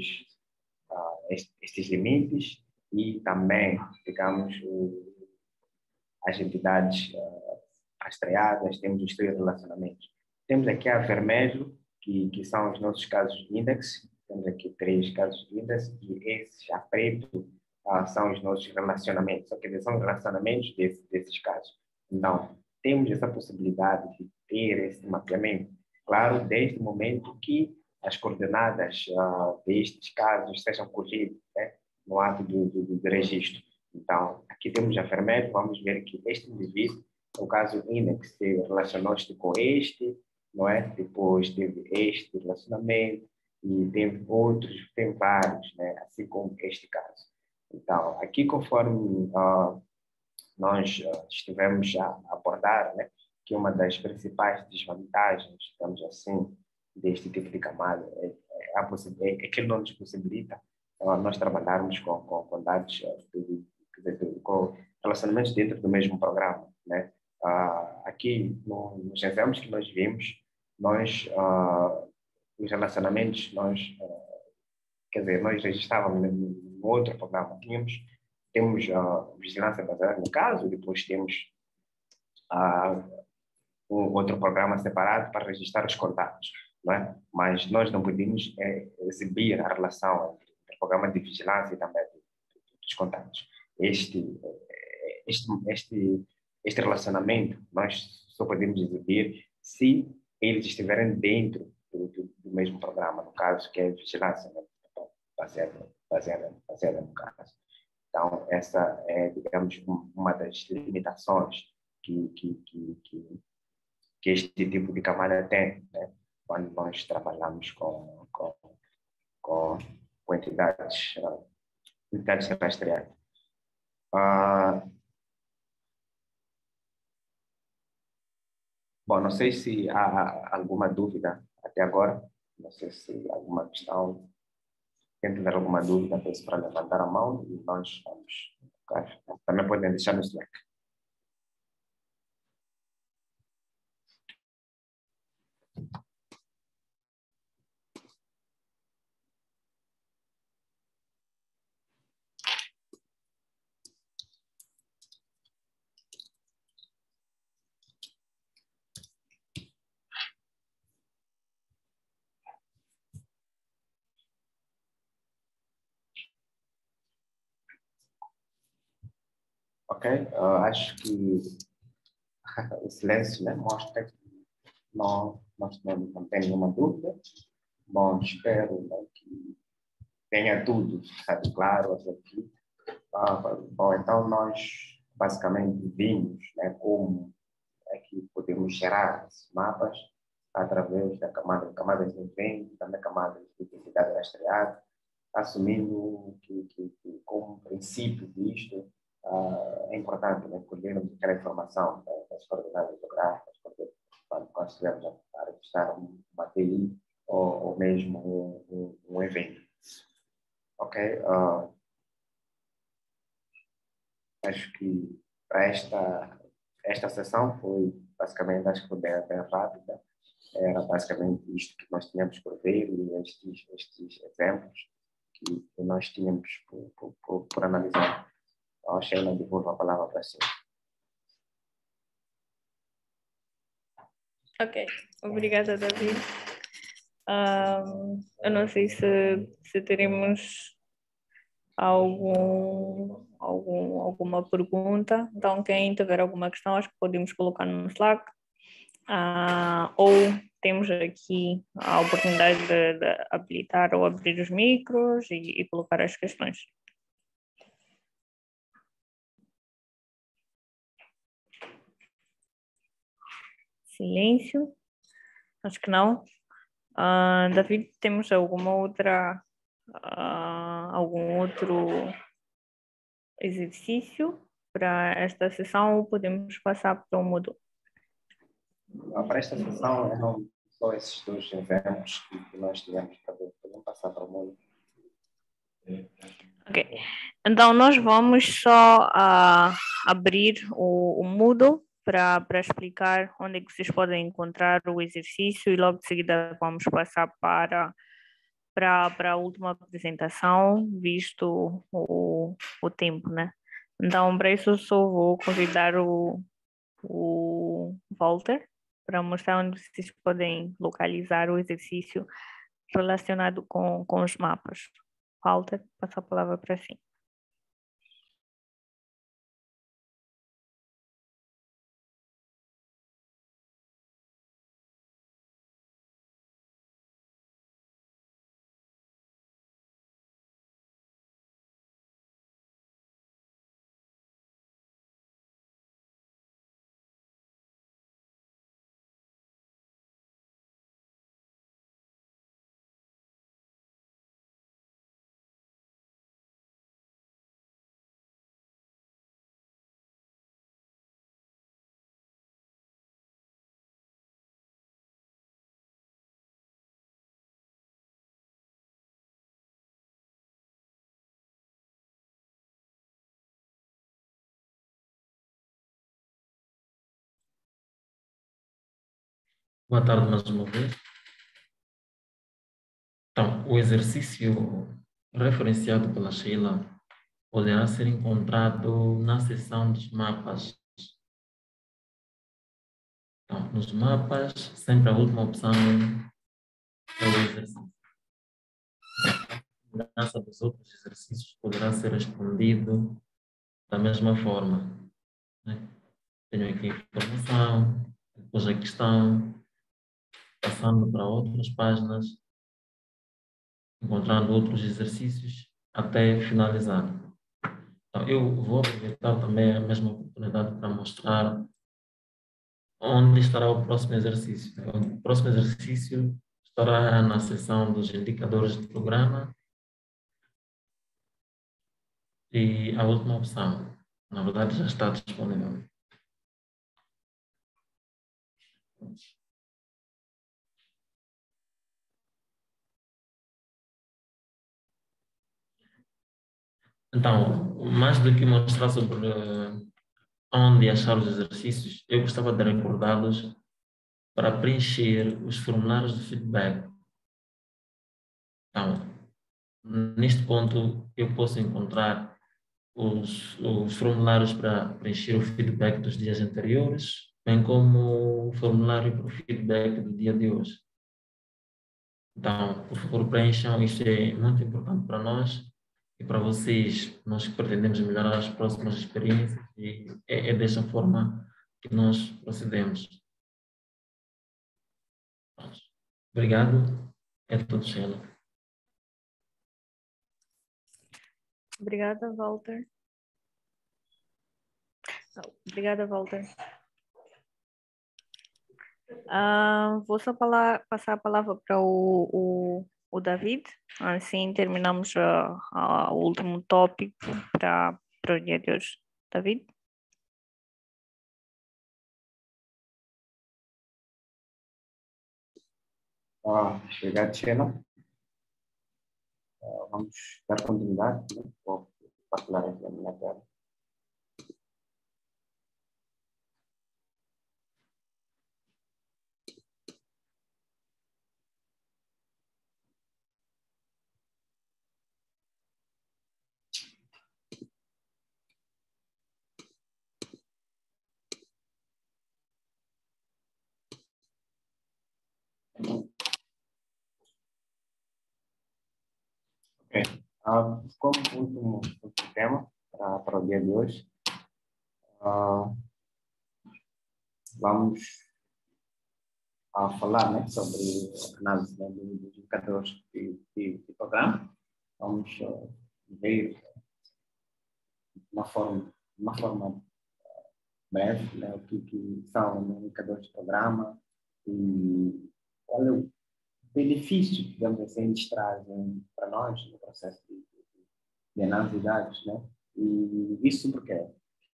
estes limites e também, digamos, as entidades rastreadas, temos os 3 relacionamentos. Temos aqui a vermelho, que são os nossos casos de índice, temos aqui 3 casos de índice, e esses a preto são os nossos relacionamentos, só que eles são relacionamentos desses casos. Então, temos essa possibilidade de ter esse mapeamento, claro, desde o momento que as coordenadas destes casos sejam corridas, né, no ato do registro. Então, aqui temos a vermelho, vamos ver que este indivíduo, no caso index, relacionou-se com este, não é? Depois teve este relacionamento e teve outros, tem vários, né? Assim como este caso. Então, aqui conforme nós estivemos a abordar, né, que uma das principais desvantagens, digamos assim, deste tipo de camada é que ele não nos possibilita nós trabalharmos com dados, com relacionamentos dentro do mesmo programa, né? Aqui, nos exemplos que nós vimos, os relacionamentos, quer dizer, nós registrávamos no outro programa, temos vigilância baseada no caso, depois temos um outro programa separado para registrar os contatos, não é? Mas nós não podemos exibir a relação entre o programa de vigilância e também dos contatos. Este relacionamento nós só podemos exibir se eles estiverem dentro do mesmo programa, no caso, que é vigilância, né? baseada no caso. Então, essa é, digamos, uma das limitações que este tipo de camada tem, né? Quando nós trabalhamos com entidades rastreadas. Bom, não sei se há alguma dúvida até agora, não sei se há alguma questão. Quem tiver alguma dúvida, peço para levantar a mão e nós vamos tocar. Também podem deixar no Slack. Ok? Acho que o silêncio, né, mostra que não tem nenhuma dúvida. Bom, espero, né, que tenha tudo, sabe, claro, aqui. Bom, então nós basicamente vimos, né, como é que podemos gerar esses mapas através da camadas de evento, também camadas de identidade rastreada, assumindo que como princípio disto, é importante, né, colhermos aquela informação das coordenadas geográficas, porque quando nós estivermos a registrar uma API ou mesmo um evento. Ok? Acho que para esta sessão foi basicamente, acho que foi bem rápida. Era basicamente isto que nós tínhamos por ver e estes exemplos que nós tínhamos por analisar. Então, Sheila, devolvo a palavra para si. Ok, obrigada, David. Eu não sei se teremos alguma pergunta. Então, quem tiver alguma questão, acho que podemos colocar no Slack. Ou temos aqui a oportunidade de habilitar ou abrir os micros e colocar as questões. Silêncio. Acho que não. David, temos algum outro exercício para esta sessão ou podemos passar para o Moodle? Para esta sessão, eram só esses dois exemplos que nós tivemos para ver. Podemos passar para o Moodle. Ok. Então, nós vamos só abrir o Moodle para explicar onde é que vocês podem encontrar o exercício e logo de seguida vamos passar para a última apresentação, visto o tempo, né? Então, para isso eu só vou convidar o Walter para mostrar onde vocês podem localizar o exercício relacionado com os mapas. Walter, passo a palavra para si. Boa tarde mais uma vez. Então, o exercício referenciado pela Sheila poderá ser encontrado na seção dos mapas. Então, nos mapas, sempre a última opção é o exercício. A semelhança dos outros exercícios poderá ser respondido da mesma forma, né? Tenho aqui a informação, depois a questão, passando para outras páginas, encontrando outros exercícios até finalizar. Então, eu vou aproveitar também a mesma oportunidade para mostrar onde estará o próximo exercício. O próximo exercício estará na seção dos indicadores de programa e a última opção, na verdade, já está disponível. Então, mais do que mostrar sobre onde achar os exercícios, eu gostava de recordá-los para preencher os formulários de feedback. Então, neste ponto, eu posso encontrar os formulários para preencher o feedback dos dias anteriores, bem como o formulário para o feedback do dia de hoje. Então, por favor, preencham, isto é muito importante para nós e para vocês, nós que pretendemos melhorar as próximas experiências, e é desta forma que nós procedemos. Obrigado É tudo, Sheila. Obrigada, Walter. Obrigada, Walter. Vou só passar a palavra para o David. Assim terminamos o último tópico para o dia de hoje. David? Obrigado, Sheila. Vamos dar continuidade, né? Vou partilhar aqui a minha tela. Ok. Como último tema para o dia de hoje, vamos falar, né, sobre a análise, né, dos indicadores de programa. Vamos ver de uma forma breve, né, o que são indicadores de programa e qual é o benefício, digamos assim, eles trazem para nós no processo de análise de dados, né? E isso porque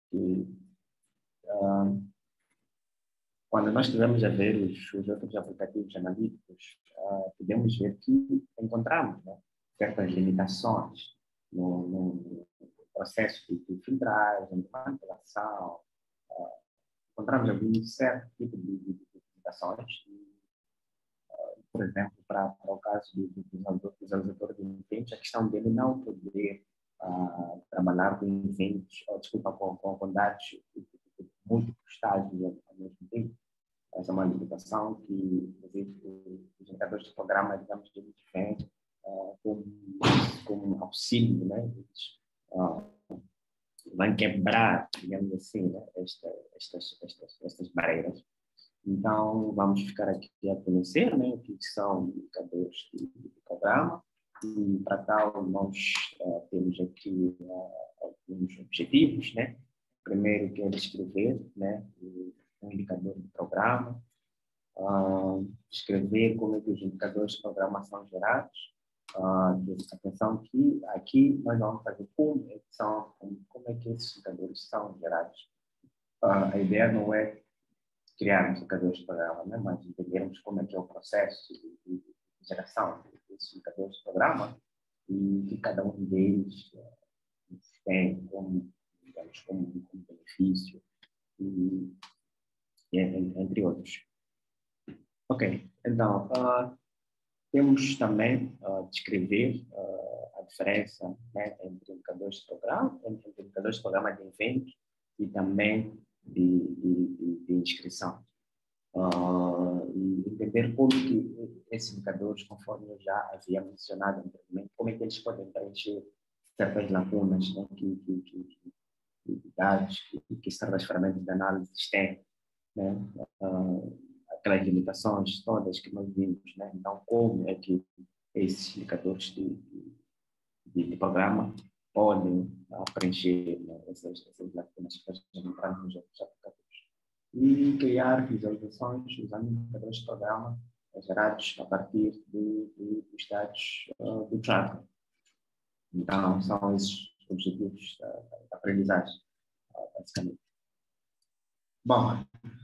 quando nós estivermos a ver os outros aplicativos analíticos, podemos ver que encontramos, né, certas limitações no processo de filtragem, de manipulação. Encontramos algum certo tipo de limitações. Por exemplo, para o caso dos usuários de eventos, a questão dele não poder trabalhar com eventos, com dados de múltiplos estágios ao mesmo tempo. Essa é uma limitação que os indicadores de programa, digamos, eles vêm como auxílio, né? Eles vão quebrar, digamos assim, né? Estas barreiras. Então, vamos ficar aqui a conhecer, né, o que são indicadores de programa, e para tal nós temos aqui alguns objetivos, né? Primeiro, que é descrever, né, um indicador de programa, descrever como é que os indicadores de programa são gerados. Atenção que aqui nós vamos fazer como é que esses indicadores são gerados. A ideia não é criarmos indicadores de programa, né? Mas entendermos como é que é o processo de geração desses indicadores de programa e que cada um deles tem como benefício, entre outros. Ok, então, temos também descrever a diferença, né, entre indicadores de programa, de evento e também de inscrição. E entender como que esses indicadores, conforme eu já havia mencionado anteriormente, como é que eles podem preencher certas lacunas, né, que dados que certas ferramentas de análise têm, né, aquelas limitações todas que nós vimos, né? Então, como é que esses indicadores de programa podem preencher, né, essas lacunas que nós encontramos nos outros aplicativos. E criar visualizações usando indicadores de programa gerados a partir dos dados do tracker. Então, são esses objetivos da aprendizagem, basicamente. Bom,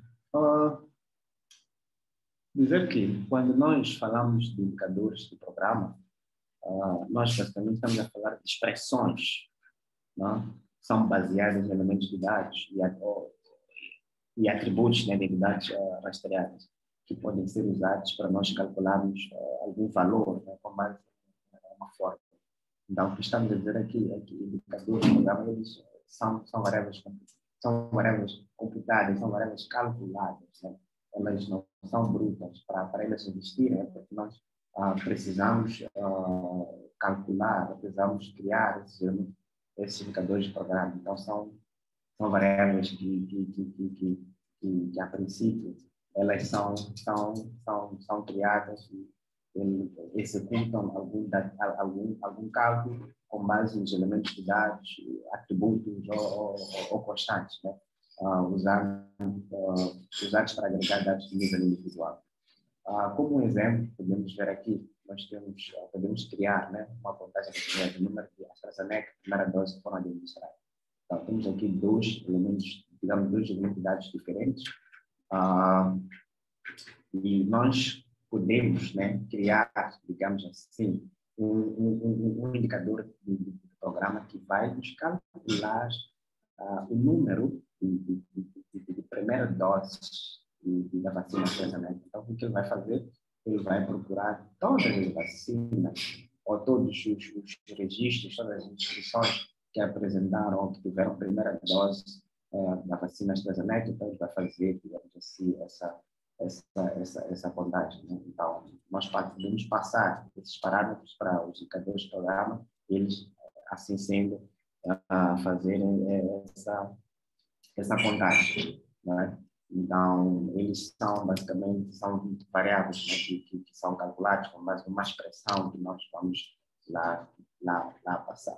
dizer que quando nós falamos de indicadores de programa, nós basicamente estamos a falar de expressões, não? São baseadas em elementos de dados e atributos, né, de dados rastreados, que podem ser usados para nós calcularmos algum valor, né, com base em uma forma. Então, o que estamos a dizer aqui é que indicadores de programa, eles são variáveis computadas, são variáveis calculadas, né? Elas não são brutas. Para elas existirem, é porque nós precisamos calcular, precisamos criar esses indicadores de programa. Então, são variáveis que a princípio, elas são criadas executam algum cálculo com base nos elementos de dados, atributos ou constantes, né? Usados para agregar dados de nível individual. Como um exemplo, podemos ver aqui, podemos criar, né, uma contagem do número de AstraZeneca, primeira dose que foram administradas. Então, temos aqui dois elementos de dados diferentes, e nós podemos, né, criar, digamos assim, um indicador de programa que vai nos calcular o número de primeira dose da vacina AstraZeneca. Então, o que ele vai fazer? Ele vai procurar todas as vacinas, ou todos os registros, todas as inscrições que apresentaram ou que tiveram a primeira dose da vacina AstraZeneca. Então, ele vai fazer, digamos assim, essa contagem, né? Então, nós podemos passar esses parâmetros para os indicadores do programa, eles, assim sendo, fazerem essa contagem, né? Então, eles são basicamente variáveis, né, que são calculados com base numa expressão que nós vamos lá passar.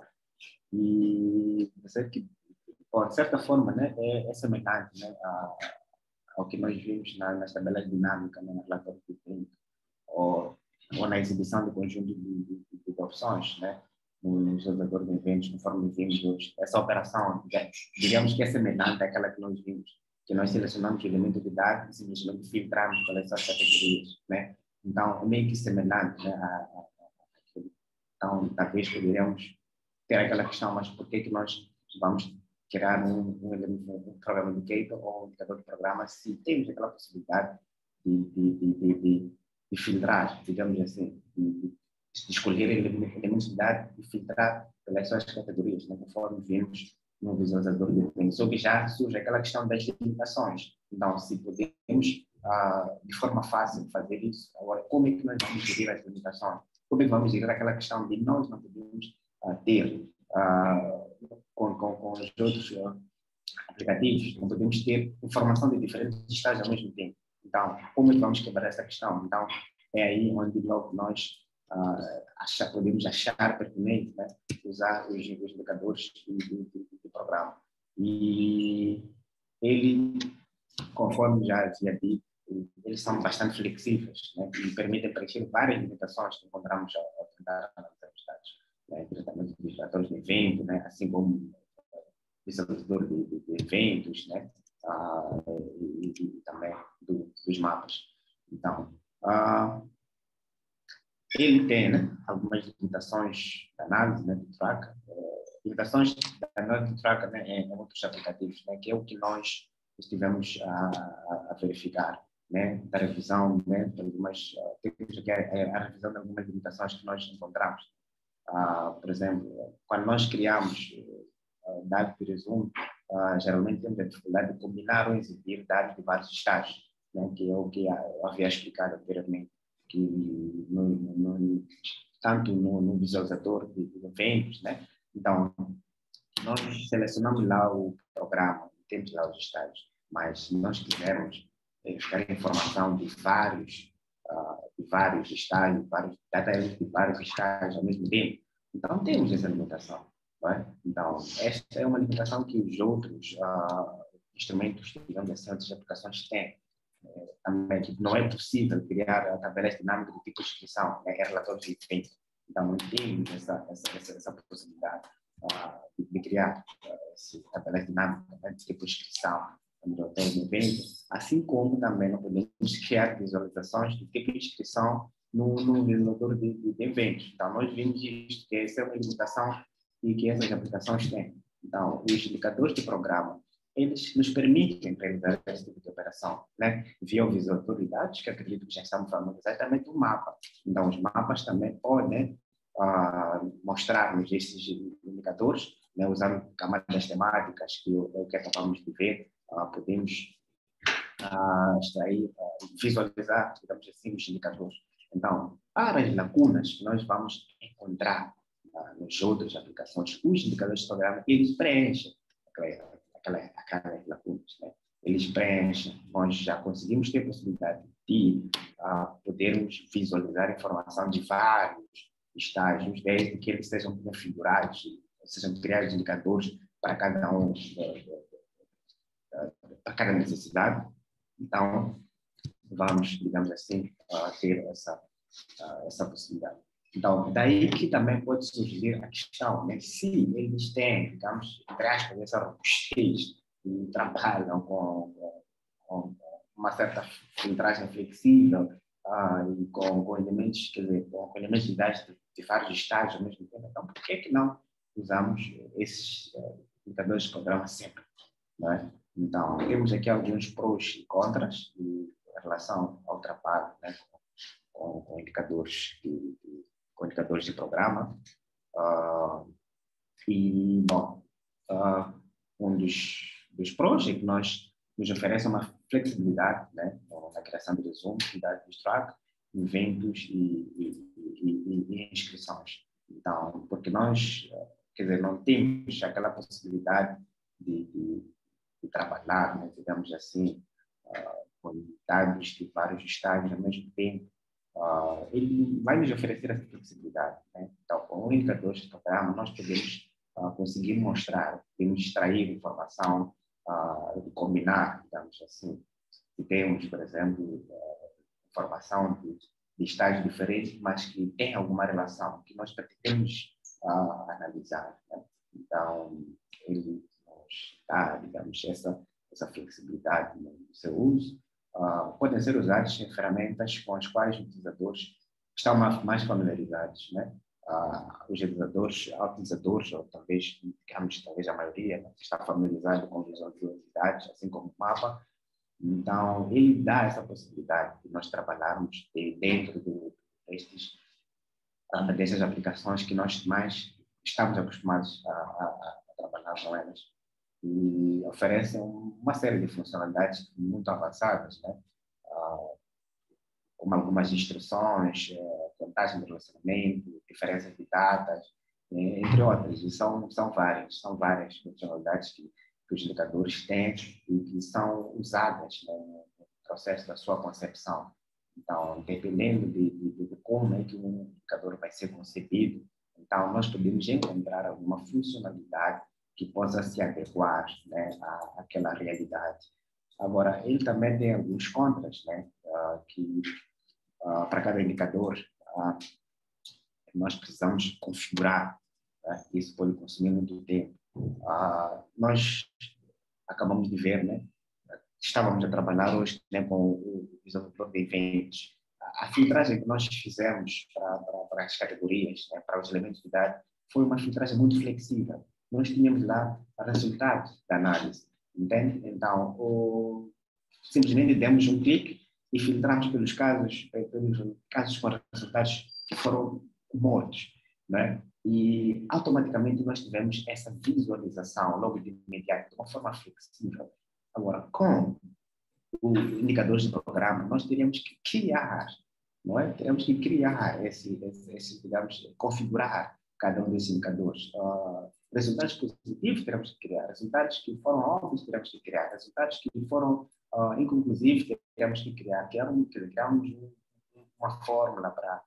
E você que, de certa forma, né, é semelhante, né, ao que nós vimos nas tabelas dinâmicas, né, no relatório de tempo, ou na exibição do conjunto de opções, né, no gerador de eventos, conforme vimos hoje. Essa operação, digamos que é semelhante àquela que nós vimos, que nós selecionamos o elemento de dados e simplesmente filtramos pelas suas categorias, né? Então, é meio que semelhante, né, àquilo. Então, talvez poderíamos ter aquela questão, mas por que nós vamos criar um program indicator ou um indicador de programa se temos aquela possibilidade de filtrar, digamos assim, de escolher elementos de dados e filtrar pelas suas categorias, né, conforme vimos no visualizador de eventos. Só que já surge aquela questão das limitações. Então, se podemos, de forma fácil, fazer isso, agora, como é que nós vamos gerir as limitações? Como é que vamos gerir aquela questão de nós não podemos ter, com os outros aplicativos, não podemos ter informação de diferentes estágios ao mesmo tempo. Então, como é que vamos quebrar essa questão? Então, é aí onde logo nós podemos achar pertinente, né, usar os indicadores do programa. E ele, conforme já havia dito, eles são bastante flexíveis, né, e permitem preencher várias limitações que encontramos ao tentar analisar os dados, né, diretamente dos relatórios de evento, né, assim como visualizador de eventos, né, e também dos mapas. Então, ele tem, né, algumas limitações da análise, né, do Tracker, limitações da análise do Tracker, né, em outros aplicativos, né, que é o que nós estivemos a verificar, né, da revisão, né, temos aqui a revisão de algumas limitações que nós encontramos. Por exemplo, quando nós criamos dados de resumo, geralmente temos a dificuldade de combinar ou exibir dados de vários estágios, né, que é o que eu havia explicado anteriormente, que tanto no visualizador de eventos, né? Então, nós selecionamos lá o programa, temos lá os estágios, mas se nós quisermos buscar informação de vários estágios, de vários estágios ao mesmo tempo, então temos essa limitação. Não é? Então, esta é uma limitação que os outros instrumentos, digamos assim, outras aplicações têm. Também que não é possível criar tabelas dinâmicas do tipo de inscrição, né, relatórios de evento. Então, não temos essa possibilidade de criar tabelas dinâmicas, né, de tipo de inscrição no evento, assim como também não podemos criar visualizações de tipo de inscrição no visualizador de eventos. Então, nós vimos isto, que essa é uma limitação e que essas aplicações têm. Então, os indicadores de programa, eles nos permitem realizar esse tipo de operação, né? Via o visualizador de dados, que acredito que já estamos falando exatamente do mapa. Então, os mapas também podem mostrar-nos esses indicadores, né? Usando camadas temáticas, que é o que acabamos de ver, podemos extrair, visualizar, digamos assim, os indicadores. Então, para as lacunas que nós vamos encontrar nas outras aplicações, os indicadores de programa, eles preenchem aquelas lacunas, né? Eles preenchem, nós já conseguimos ter a possibilidade permitir podermos visualizar a informação de vários estágios, desde que eles sejam configurados, sejam criados indicadores para cada um, para cada necessidade. Então, vamos, digamos assim, ter essa possibilidade. Então, daí que também pode surgir a questão, né? Se eles têm, digamos, entre aspas, essa robustez e trabalham com uma certa filtragem flexível e com elementos, quer dizer, com elementos de vários estágios ao mesmo tempo, então por que não usamos esses indicadores de programa sempre? Né? Então, temos aqui alguns prós e contras em relação ao trabalho, né? com indicadores de programa. E, bom, um dos prós é que nos oferece uma flexibilidade, né? Na criação de resumos, de abstract, eventos e inscrições. Então, porque nós, quer dizer, não temos aquela possibilidade de trabalhar, né? Digamos assim, com dados de vários estágios ao mesmo tempo. Ele vai nos oferecer essa flexibilidade, né? Então, com o indicador de programa, nós podemos conseguir mostrar, podemos extrair informação, combinar, digamos assim. Se temos, por exemplo, informação de estágios diferentes, mas que tem alguma relação que nós pretendemos analisar, né? Então, ele nos dá, digamos, essa flexibilidade no seu uso. Podem ser usados em ferramentas com as quais os utilizadores estão mais familiarizados, né? Os utilizadores, ou talvez, digamos, talvez a maioria, né, está familiarizado com visualidades, assim como o mapa. Então, ele dá essa possibilidade de nós trabalharmos dentro dessas aplicações que nós mais estamos acostumados a trabalhar com elas. E oferecem uma série de funcionalidades muito avançadas, né? Como algumas instruções, contagem de relacionamento, diferenças de datas, entre outras. E são várias funcionalidades que os indicadores têm e que são usadas, né, no processo da sua concepção. Então, dependendo de como é que um indicador vai ser concebido, então nós podemos encontrar alguma funcionalidade que possa se adequar, né, àquela realidade. Agora, ele também tem alguns contras, né, que para cada indicador nós precisamos configurar, né? Isso pode consumir muito tempo. Nós acabamos de ver, né? Estávamos a trabalhar hoje, né, com o desenvolvedor de eventos. A filtragem que nós fizemos para as categorias, né, para os elementos de idade, foi uma filtragem muito flexível. Nós tínhamos lá resultados da análise, entende? Então, simplesmente demos um clique e filtramos pelos casos com resultados que foram bons, né? E automaticamente nós tivemos essa visualização logo de imediato, de uma forma flexível. Agora, com os indicadores de programa, nós teríamos que criar, não é? Teríamos que criar digamos, configurar cada um desses indicadores. Resultados positivos teremos que criar, resultados que foram óbvios teremos que criar, resultados que foram inconclusivos teremos que criar. Criamos uma fórmula para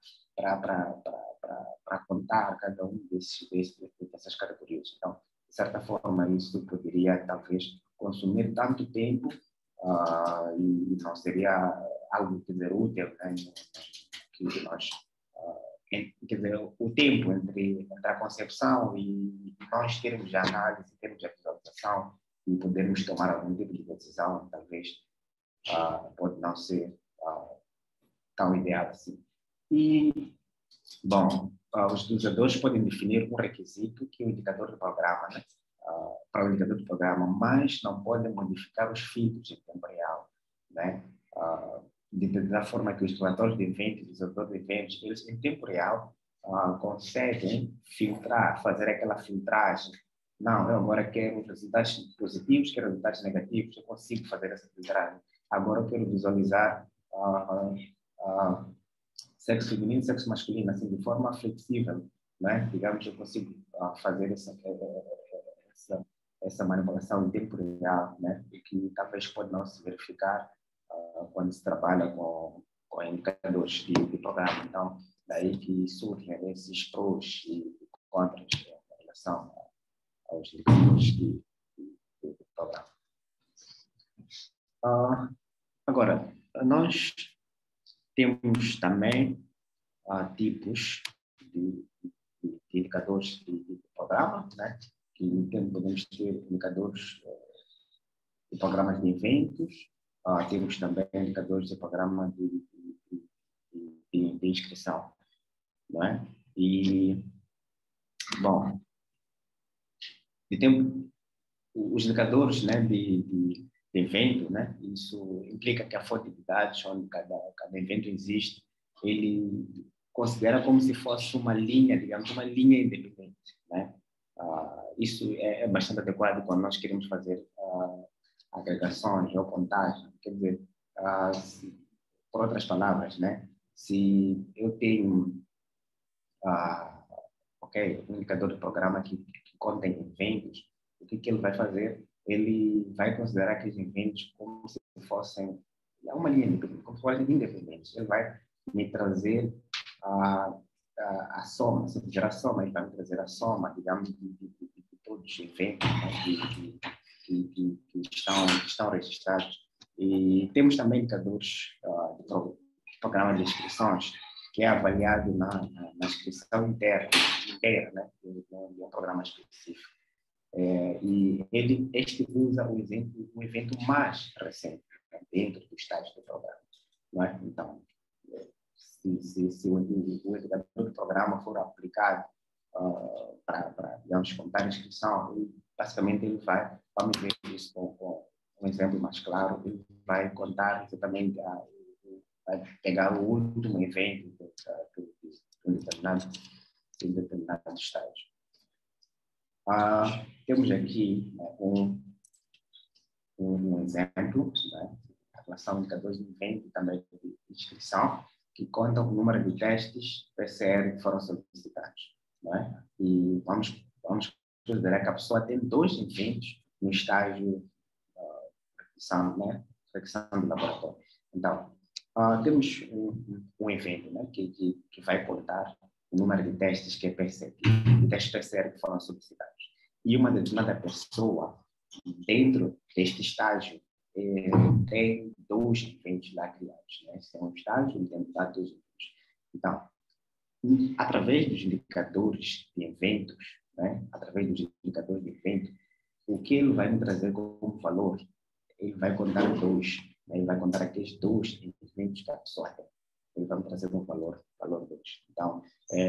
contar cada um dessas categorias. Então, de certa forma, isso poderia talvez consumir tanto tempo e não seria algo, quer dizer, útil, né, que nós quer dizer, o tempo entre a concepção e nós termos a análise, termos a visualização e podermos tomar algum tipo de decisão, talvez pode não ser tão ideal assim. E, bom, os utilizadores podem definir um requisito que é o indicador do programa, né? Para o indicador do programa, mas não podem modificar os filtros em tempo real, né? Da forma que os tratores de eventos, os utilizadores de eventos, eles em tempo real conseguem filtrar, fazer aquela filtragem. Não, eu agora quero resultados positivos, quero resultados negativos, eu consigo fazer essa filtragem. Agora eu quero visualizar sexo feminino e sexo masculino, assim, de forma flexível, né? Digamos, eu consigo fazer essa manipulação em tempo real, né? E que talvez pode não se verificar quando se trabalha com indicadores de programa. Então, daí que surgem esses prós e contras em relação aos indicadores de programa. Agora, nós temos também tipos de indicadores de programa, né? Que podemos ter indicadores de programas de eventos, temos também indicadores de programa de inscrição, não é? E, bom, os indicadores, né, de evento, né? Isso implica que a fonte de dados onde cada evento existe, ele considera como se fosse uma linha, digamos, uma linha independente, né? Isso é bastante adequado quando nós queremos fazer agregações ou contagem. Quer dizer, por outras palavras, né? Se eu tenho um indicador de programa que contém eventos, o que ele vai fazer? Ele vai considerar aqueles eventos como se fossem uma linha independente, como se fossem independentes. Ele vai me trazer a soma, se fizer a soma, ele vai me trazer a soma, digamos, de todos os eventos, né, que estão registrados. E temos também indicadores de programa de inscrições, que é avaliado na inscrição inteira, né, de um programa específico. E este usa o evento mais recente, né, dentro do estágio do programa. Não é? Então, se o indicador do programa for aplicado para, digamos, contar a inscrição, basicamente ele vamos ver isso com um exemplo mais claro, ele vai contar exatamente, vai pegar o último evento de um determinado estágio. Temos aqui um exemplo, né, em relação a indicadores de evento e também de inscrição, que conta o número de testes PCR que foram solicitados. Né? E vamos considerar que a pessoa tem 2 eventos no estágio de reflexão do laboratório. Então, temos um evento, né, que vai contar o número de testes que é PCR, de testes PCR que foram solicitados. E uma determinada pessoa, dentro deste estágio, tem 2 eventos lá criados. Né? Esse é um estágio, tem 2 eventos. Então, através dos indicadores de eventos, né? Através dos indicadores de evento, o que ele vai me trazer como valor? Ele vai contar 2, né? Ele vai contar aqueles 2 eventos que a pessoa tem. Ele vai me trazer um valor 2. Então,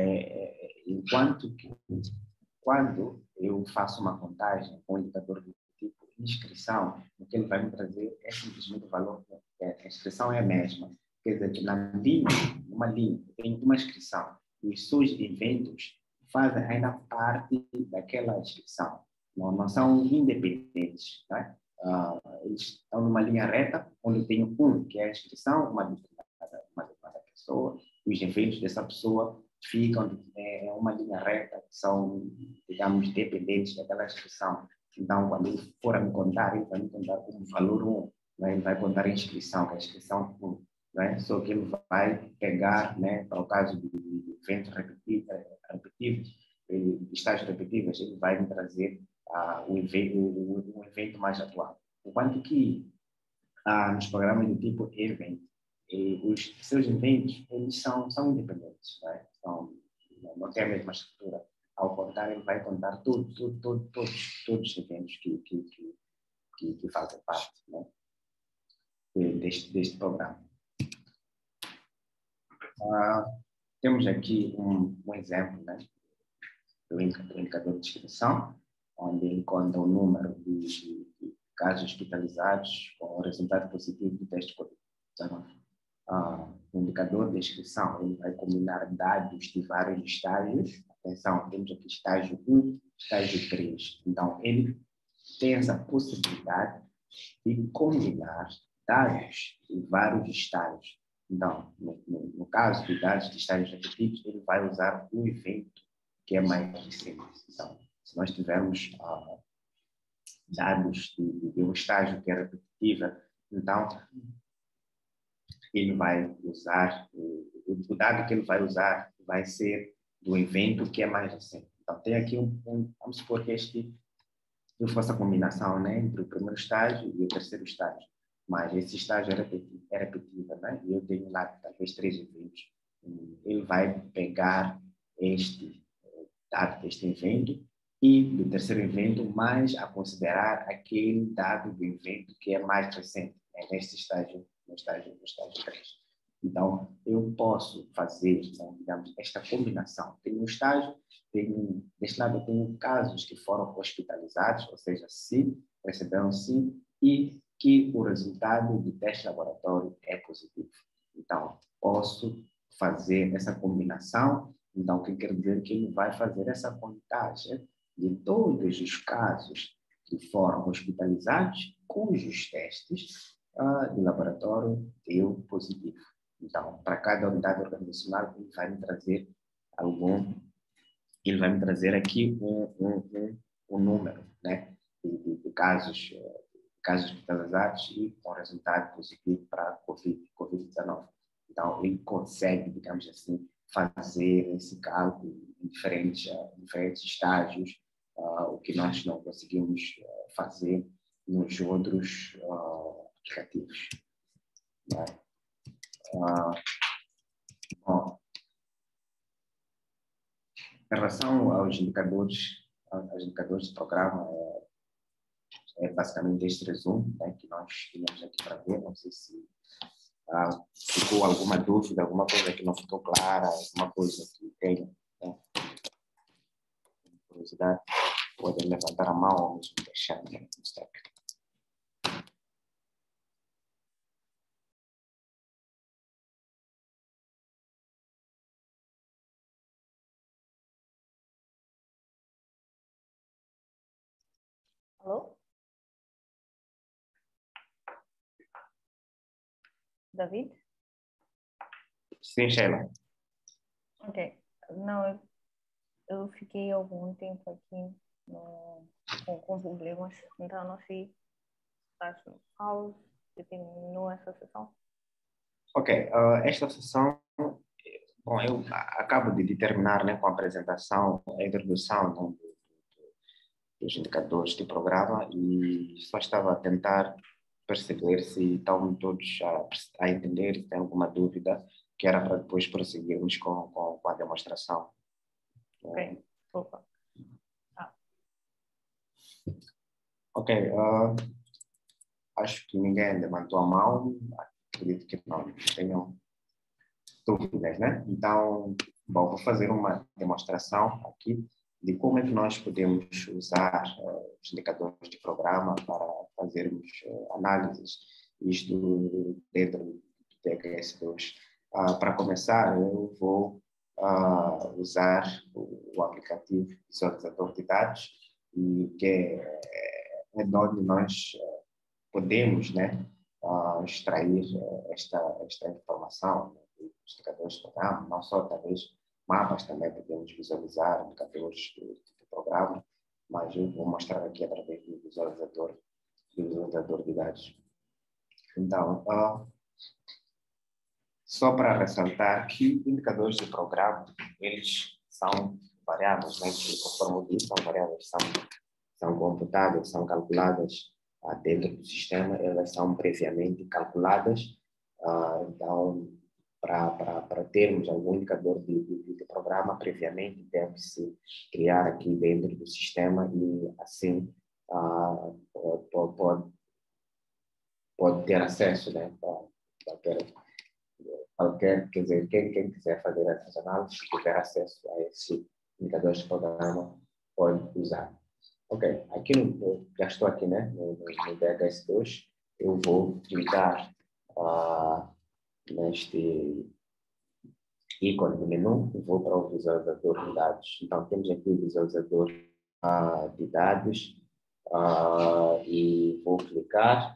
quando eu faço uma contagem com um indicador do tipo inscrição, o que ele vai me trazer é simplesmente o valor. A inscrição é a mesma. Quer dizer, que numa linha, tem uma inscrição. E os seus eventos fazem ainda parte daquela inscrição. Não são independentes. Né? Eles estão numa linha reta, onde eu tenho que é a inscrição, uma determinada pessoa, e os eventos dessa pessoa ficam uma linha reta, que são, digamos, dependentes daquela inscrição. Então, quando ele for a me contar, ele vai me contar como valor 1. Né? Ele vai contar a inscrição, que é a inscrição 1. Né? Só que ele vai pegar, né, para o caso de eventos repetitivos, estágios repetitivos, ele vai me trazer um evento mais atual. Enquanto que nos programas do tipo event, os seus eventos eles são independentes, né? Não tem a mesma estrutura. Ao contar, ele vai contar todos os eventos que fazem parte, né, deste programa. Temos aqui um exemplo, né, do indicador de inscrição, onde ele conta o número de casos hospitalizados com o resultado positivo do teste Covid-19. O indicador de inscrição ele vai combinar dados de vários estágios. Atenção, temos aqui estágio 1, estágio 3. Então, ele tem essa possibilidade de combinar dados de vários estágios. Então, no caso de dados de estágios repetidos, ele vai usar o evento que é mais recente. Então, se nós tivermos dados de um estágio que é repetitiva, então, ele vai usar, o dado que ele vai usar vai ser do evento que é mais recente. Então, tem aqui vamos supor que eu faço a combinação, né, entre o primeiro estágio e o terceiro estágio, mas esse estágio é repetível, né, e eu tenho lá talvez 3 eventos. Ele vai pegar este dado deste evento e do terceiro evento, mais a considerar aquele dado do evento que é mais recente, né, neste estágio, no estágio 3. Então, eu posso fazer, então, digamos, esta combinação. Tenho um estágio, deste lado eu tenho casos que foram hospitalizados, ou seja, sim, receberam sim, e que o resultado do teste laboratório é positivo. Então, posso fazer essa combinação. Então, o que quer dizer que ele vai fazer essa contagem de todos os casos que foram hospitalizados, cujos testes de laboratório deu positivo. Então, para cada unidade organizacional, ele vai me trazer aqui um número, né, de casos hospitalizados e com resultado positivo para Covid-19. Então, ele consegue, digamos assim, fazer esse cálculo em diferentes estágios, o que nós não conseguimos fazer nos outros aplicativos. Né? Bom, em relação aos indicadores do programa, é basicamente este resumo, né, que nós tínhamos aqui para ver. Não sei se ficou alguma dúvida, alguma coisa que não ficou clara, alguma coisa que tenha, né, curiosidade, podem levantar a mão ou mesmo deixar no Instagram. Alô? David? Sim, Sheila. Ok. Não, eu fiquei algum tempo aqui com problemas, então não sei se estás no pause, se terminou essa sessão. Ok, esta sessão, bom, eu acabo de terminar, né, com a apresentação, a introdução, né, dos indicadores do programa e só estava a tentar perceber se estão todos a entender, se tem alguma dúvida, que era para depois prosseguirmos com a demonstração. Ok, opa. Ok, acho que ninguém levantou a mão, acredito que não tenham dúvidas, né? Então, bom, vou fazer uma demonstração aqui de como é que nós podemos usar os indicadores de programa para fazermos análises, isto dentro do THS2. Para começar, eu vou usar o aplicativo visualizador de dados, e que é de onde nós podemos, né, extrair esta informação, né, dos indicadores do programa, não só talvez mapas, também podemos visualizar indicadores do programa, mas eu vou mostrar aqui através do visualizador de dados. Então, só para ressaltar que indicadores de programa, eles são variáveis, né, que, conforme eu disse, são variáveis, são computadas, são calculadas dentro do sistema, elas são previamente calculadas. Então, para termos algum indicador de programa, previamente deve-se criar aqui dentro do sistema e assim pode ter acesso, né, qualquer, quer dizer, quem quiser fazer essas análises, tiver acesso a esses indicadores de programa, pode usar. Ok, aqui já estou aqui, né, no DHS2, eu vou clicar neste ícone do menu e vou para o visualizador de dados. Então, temos aqui o visualizador de dados e vou clicar.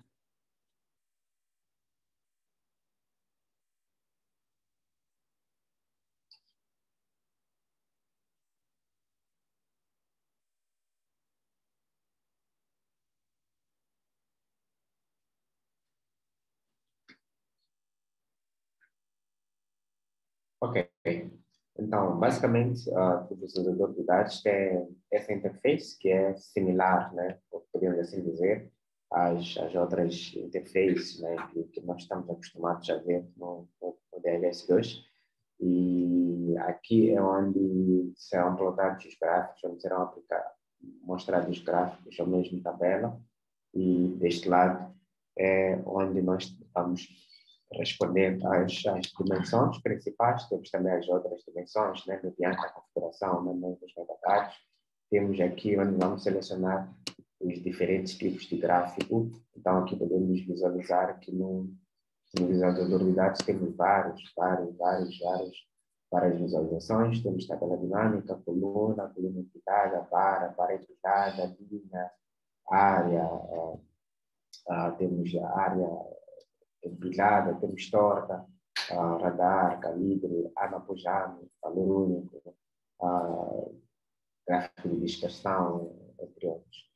Ok. Então, basicamente, o visualizador de dados tem essa interface que é similar, né, podemos assim dizer, às outras interfaces, né, que nós estamos acostumados a ver no DHS2. E aqui é onde serão plotados os gráficos, onde serão mostrados os gráficos, ou mesmo tabela. E deste lado é onde nós vamos responder às dimensões principais. Temos também as outras dimensões, né, mediante a configuração, né, dos metadados. Temos aqui onde vamos selecionar os diferentes tipos de gráfico. Então, aqui podemos visualizar que no visualizador de dados temos várias visualizações. Temos tabela dinâmica, coluna empilhada, barra empilhada, linha, área, temos a área empilhada, temos torta, radar, calibre, ano após ano, valor único, gráfico de dispersão, entre outros.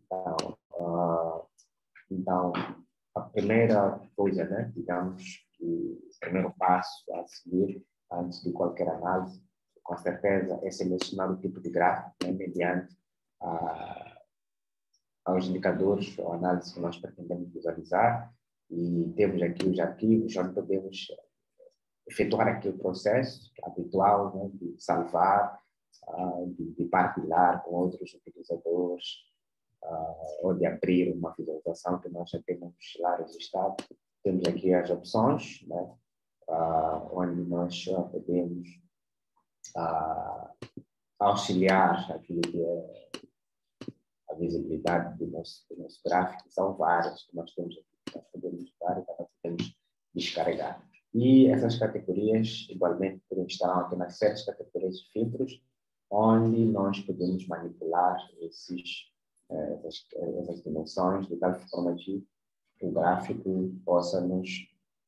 Então, a primeira coisa, né, digamos que o primeiro passo a seguir, antes de qualquer análise, com certeza, é selecionar o tipo de gráfico, né, mediante aos indicadores ou análise que nós pretendemos visualizar. E temos aqui os arquivos onde podemos efetuar aqui o processo habitual, né, de salvar, de partilhar com outros utilizadores, ou de abrir uma visualização que nós já temos lá registrado. Temos aqui as opções, né, onde nós podemos auxiliar aquilo que é a visibilidade do nosso gráfico. São várias que nós temos aqui, que nós podemos usar e também podemos descarregar. E essas categorias, igualmente, estarão aqui nas séries categorias de filtros, onde nós podemos manipular essas dimensões de tal forma que o gráfico possa nos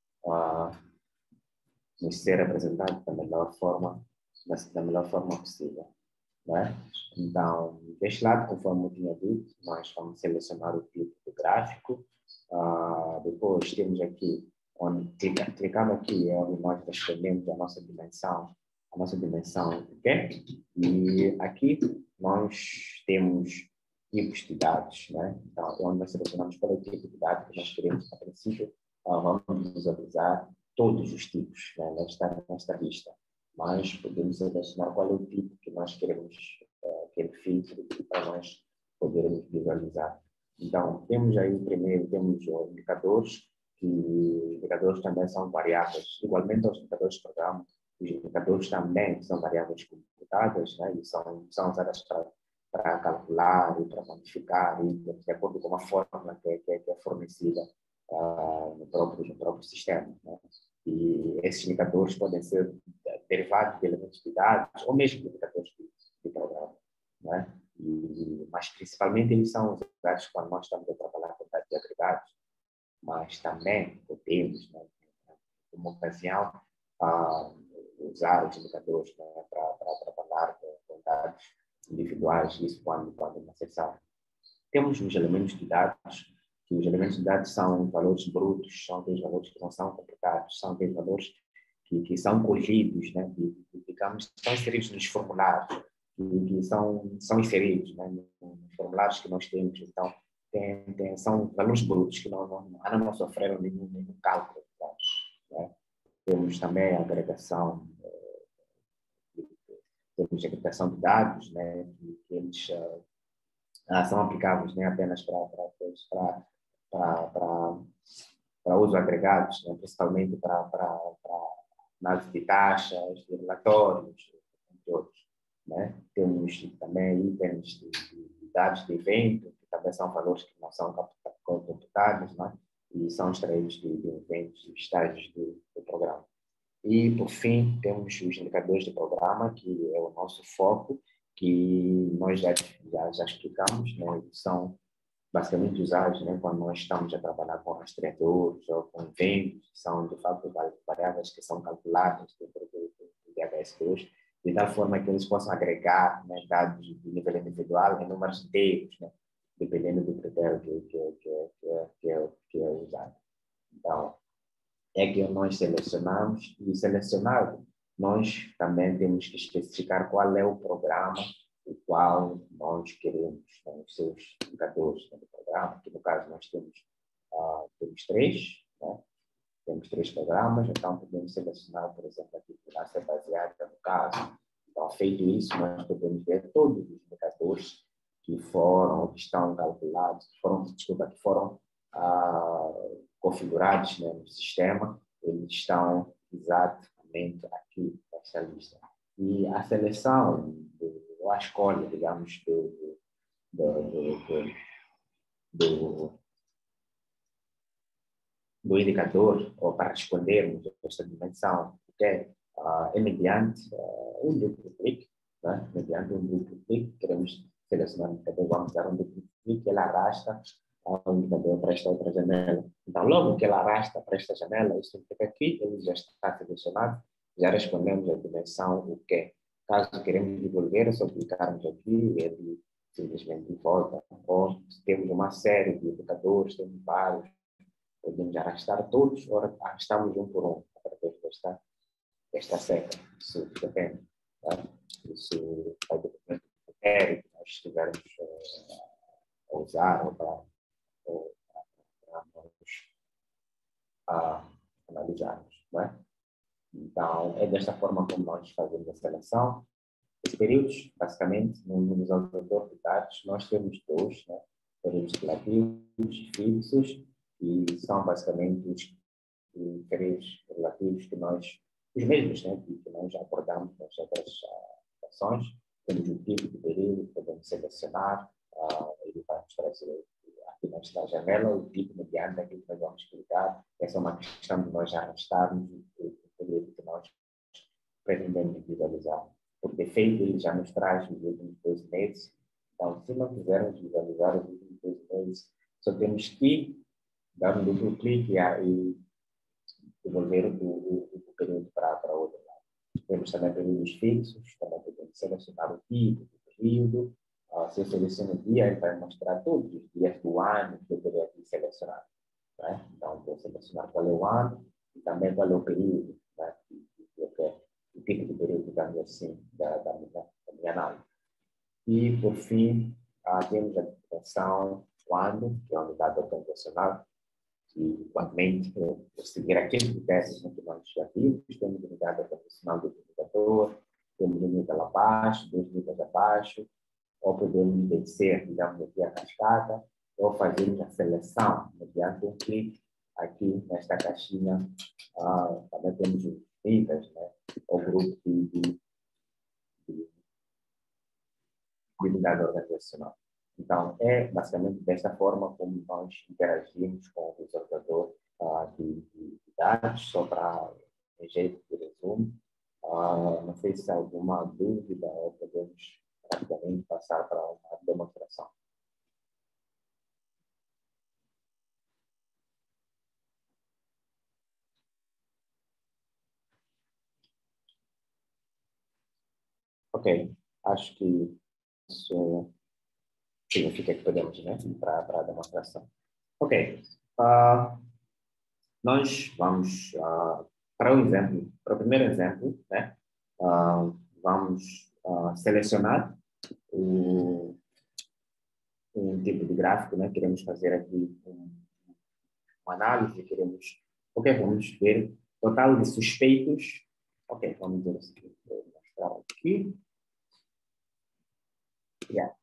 ser apresentado da melhor forma possível, né? Então, deste lado, conforme eu tinha dito, nós vamos selecionar o tipo de gráfico. Depois temos aqui, clicando aqui é onde nós escolhemos a nossa dimensão gap, e aqui nós temos tipos de dados, né? Então, é onde nós selecionamos qual é o tipo de dado que nós queremos. A princípio, vamos visualizar todos os tipos, né, nesta lista, mas podemos selecionar qual é o tipo que nós queremos, aquele filtro para nós podermos visualizar. Então, temos aí primeiro, temos os indicadores, que os indicadores também são variáveis, igualmente aos indicadores de programa. Os indicadores também são variáveis computadas, né, e são usadas para calcular e para quantificar, e de acordo com uma fórmula que é fornecida no próprio sistema, né? E esses indicadores podem ser derivados de elementos de dados ou mesmo de indicadores de programa, né? Mas principalmente eles são usados quando nós estamos a trabalhar com dados agregados, mas também podemos, né, como ocasião, usar os indicadores, né, para trabalhar com dados individuais, isso quando necessário. Temos os elementos de dados, que os elementos de dados são valores brutos, são aqueles valores que não são computados, são aqueles valores que são colhidos, né, digamos, são inseridos nos formulários, que são inseridos, né, nos formulários que nós temos. Então, são valores brutos que não sofreram nenhum cálculo, né? Temos também a agregação, de dados, né, que eles são aplicáveis, né, apenas para uso agregados, né, principalmente para análise de taxas, de relatórios, entre outros, né? Temos também itens de dados de evento, que também são valores que não são computados, né, e são extraídos de eventos, de estágios do programa. E, por fim, temos os indicadores de programa, que é o nosso foco, que nós já explicamos, né, que são basicamente usados, né, quando nós estamos a trabalhar com rastreadores ou com eventos, que são, de fato, variáveis que são calculadas dentro do DHS2, de tal forma que eles possam agregar, né, dados de nível individual em números inteiros, né, dependendo do critério que é usado. Então, é que nós selecionamos, e selecionado nós também temos que especificar qual é o programa o qual nós queremos, os seus indicadores do programa, que no caso nós temos 3, né? Temos 3 programas, então podemos selecionar, por exemplo, aqui a ser baseada no caso. Então, feito isso, nós podemos ver todos os indicadores que estão calculados, que foram configurados, né, no sistema, eles estão exatamente aqui nesta lista. E a seleção, ou a escolha, digamos, do indicador, ou para respondermos a esta dimensão, é mediante um duplo clique, né? Mediante um duplo clique, queremos selecionar o indicador, vamos dar um duplo clique, ele arrasta o indicador para esta outra janela. Então, logo que ele arrasta para esta janela, isso significa aqui, ele já está selecionado, já respondemos a dimensão o que. Caso queremos devolver, é só clicarmos aqui, ele simplesmente volta. Ou se temos uma série de indicadores, temos vários, podemos arrastar todos, ou arrastamos um por um, através desta seca. Isso depende. Tá? Isso vai depender do critério que nós estivermos a usar ou para analisarmos. Não é? Então, é desta forma como nós fazemos a seleção. Os períodos, basicamente, no visualizador de dados, nós temos 2, né? Períodos relativos, fixos, e são basicamente os períodos relativos que os mesmos, né? Que nós abordamos nas outras ações. Temos o tipo de período que podemos selecionar, ele vai nos trazer aqui nesta janela, o tipo mediante aquilo que nós vamos clicar. Essa é uma questão de nós arrastarmos o período que nós pretendemos visualizar. Por defeito, ele já nos traz os últimos 12 meses. Então, se não quisermos visualizar os últimos 12 meses, só temos que dar um duplo clique e devolver o período para outro lado. Temos também períodos fixos, também podemos selecionar o tipo do período. Se eu seleciono o dia, ele vai mostrar todos os dias do ano que eu teria que selecionar. Né? Então, vou selecionar qual é o ano e também qual é o período, né? O tipo de período, digamos assim, da minha análise. E, por fim, temos a dimensão quando, que é a unidade organizacional, que, igualmente, vou seguir aqueles critérios que nós já vimos. Temos a unidade organizacional do indicador, temos um nível abaixo, 2 níveis abaixo, ou podemos vencer, digamos, aqui a cascata, ou fazermos a seleção mediante um clique aqui nesta caixinha. Também temos os níveis, né? O grupo de unidade organizacional. Então, é basicamente desta forma como nós interagimos com o visualizador de dados, só para um jeito de resumo. Não sei se há alguma dúvida ou podemos rapidamente passar para uma demonstração. Ok, acho que isso significa que podemos, né, ir para a demonstração. Ok, nós vamos para o primeiro exemplo, né, vamos selecionar um tipo de gráfico, né, queremos fazer aqui uma análise, vamos ver total de suspeitos. Ok, vamos ver assim, vou mostrar aqui. Yeah.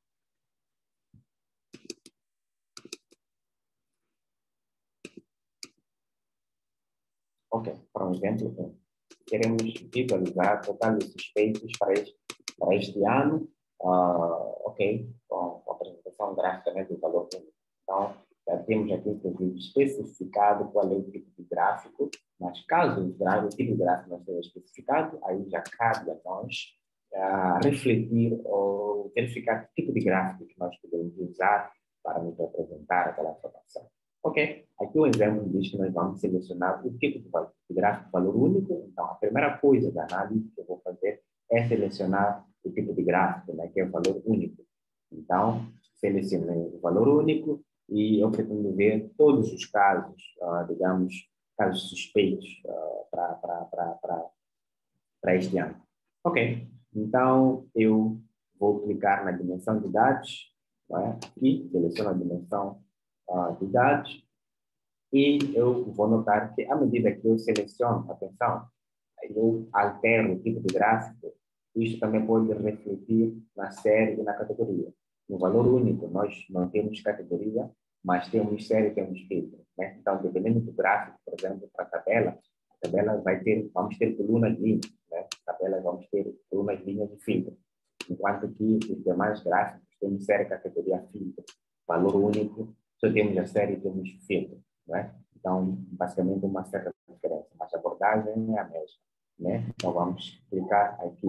Ok, para um exemplo, queremos visualizar total de suspeitos para este ano, ok, com a apresentação gráfica, né, do valor único. Então, já temos aqui, inclusive, especificado qual é o tipo de gráfico, mas caso o tipo de gráfico não seja especificado, aí já cabe a nós refletir ou verificar que tipo de gráfico que nós podemos usar para nos apresentar aquela informação. Ok, aqui o exemplo diz que nós vamos selecionar o tipo de gráfico valor único. Então, a primeira coisa da análise que eu vou fazer é selecionar o tipo de gráfico, né, que é o valor único. Então, selecionei o valor único e eu pretendo ver todos os casos, digamos, casos suspeitos para para este ano. Ok, então eu vou clicar na dimensão de dados, não é? Aqui, seleciono a dimensão de dados e eu vou notar que à medida que eu seleciono, atenção, eu altero o tipo de gráfico, isso também pode refletir na série e na categoria. No valor único, nós não temos categoria, mas temos série e temos filtro, né? Então, dependendo do gráfico, por exemplo, para a tabela vamos ter colunas linhas, né? Tabelas vamos ter colunas linhas de filtro, enquanto que os demais gráficos temos série, categoria, filtro. Valor único, só temos a série e temos filtro, né? Então, basicamente, uma certa diferença, mas a abordagem é a mesma, né? Então, vamos clicar aqui.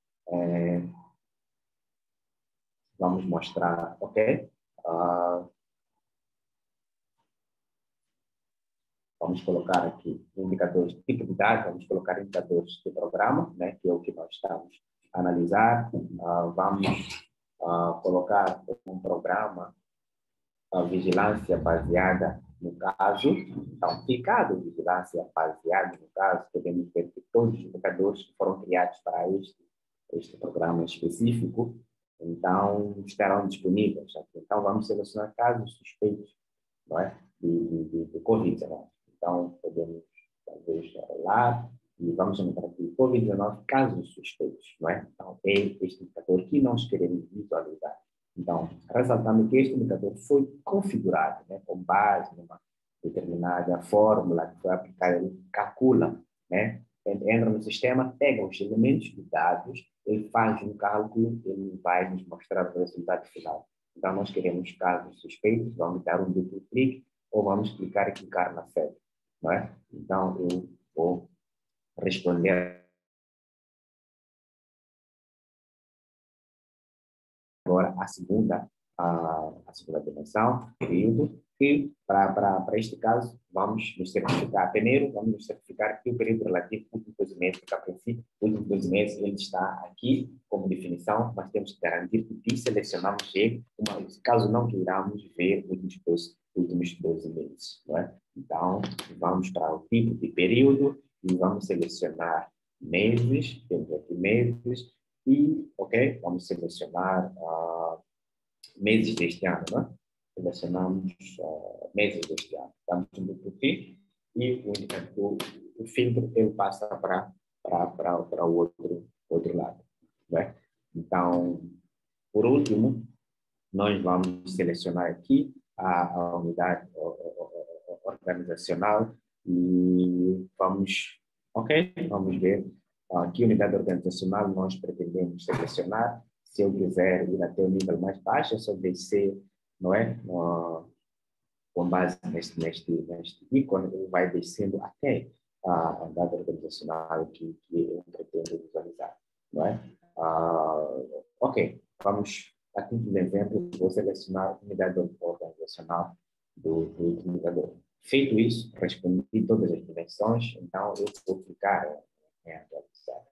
Vamos mostrar, ok? Vamos colocar aqui indicadores de tipo de dados, vamos colocar indicadores de programa, né? Que é o que nós estamos a analisar. Vamos colocar um programa, vigilância baseada no caso. Então, ficado vigilância baseada no caso, podemos ver que todos os indicadores que foram criados para este programa específico, então, estarão disponíveis. Então, vamos selecionar casos suspeitos, não é? de Covid-19. Então, podemos, talvez, rolar e vamos anotar aqui Covid-19, casos suspeitos, não é? Então, é este indicador que nós queremos visualizar. Então, ressaltando que este indicador foi configurado, né, com base numa determinada fórmula que foi aplicada, ele calcula, né? Entra no sistema, pega os elementos de dados, ele faz um cálculo, ele vai nos mostrar o resultado final. Então, nós queremos casos suspeitos, vamos dar um duplo clique ou vamos clicar e clicar na série, não é? Então, eu vou responder agora a segunda dimensão, período, que para este caso vamos nos certificar. Primeiro, vamos nos certificar que o período relativo ao último 12 meses, porque a princípio, o último 12 meses ele está aqui como definição, mas temos que garantir que desselecionamos ele, caso não queiramos ver os últimos 12 meses. Não é? Então, vamos para o tipo de período e vamos selecionar meses, temos aqui meses, e, ok, vamos selecionar meses deste ano, né? Selecionamos meses deste ano. Damos um duplo clique e o filtro ele passa para o outro lado, né? Então, por último, nós vamos selecionar aqui a unidade organizacional e vamos ver que unidade organizacional nós pretendemos selecionar. Se eu quiser ir até o nível mais baixo, é só descer, não é? Com base neste ícone, ele vai descendo até a unidade organizacional que eu pretendo visualizar, não é? Ok, vamos, a título de exemplo, vou selecionar a unidade organizacional do indicador. Feito isso, respondi todas as dimensões, então eu vou clicar em atualizar.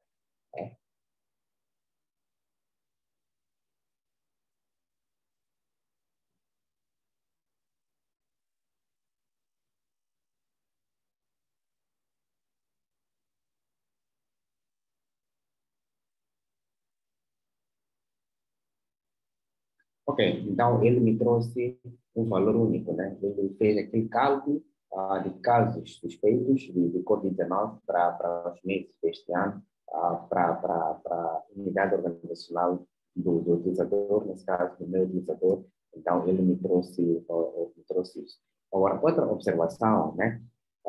Ok, então ele me trouxe um valor único, né? Ele fez aquele cálculo de casos suspeitos de Covid-19 para os meses deste ano, para a unidade organizacional do utilizador, nesse caso, do meu utilizador. Então, ele me trouxe isso. Agora, outra observação, né?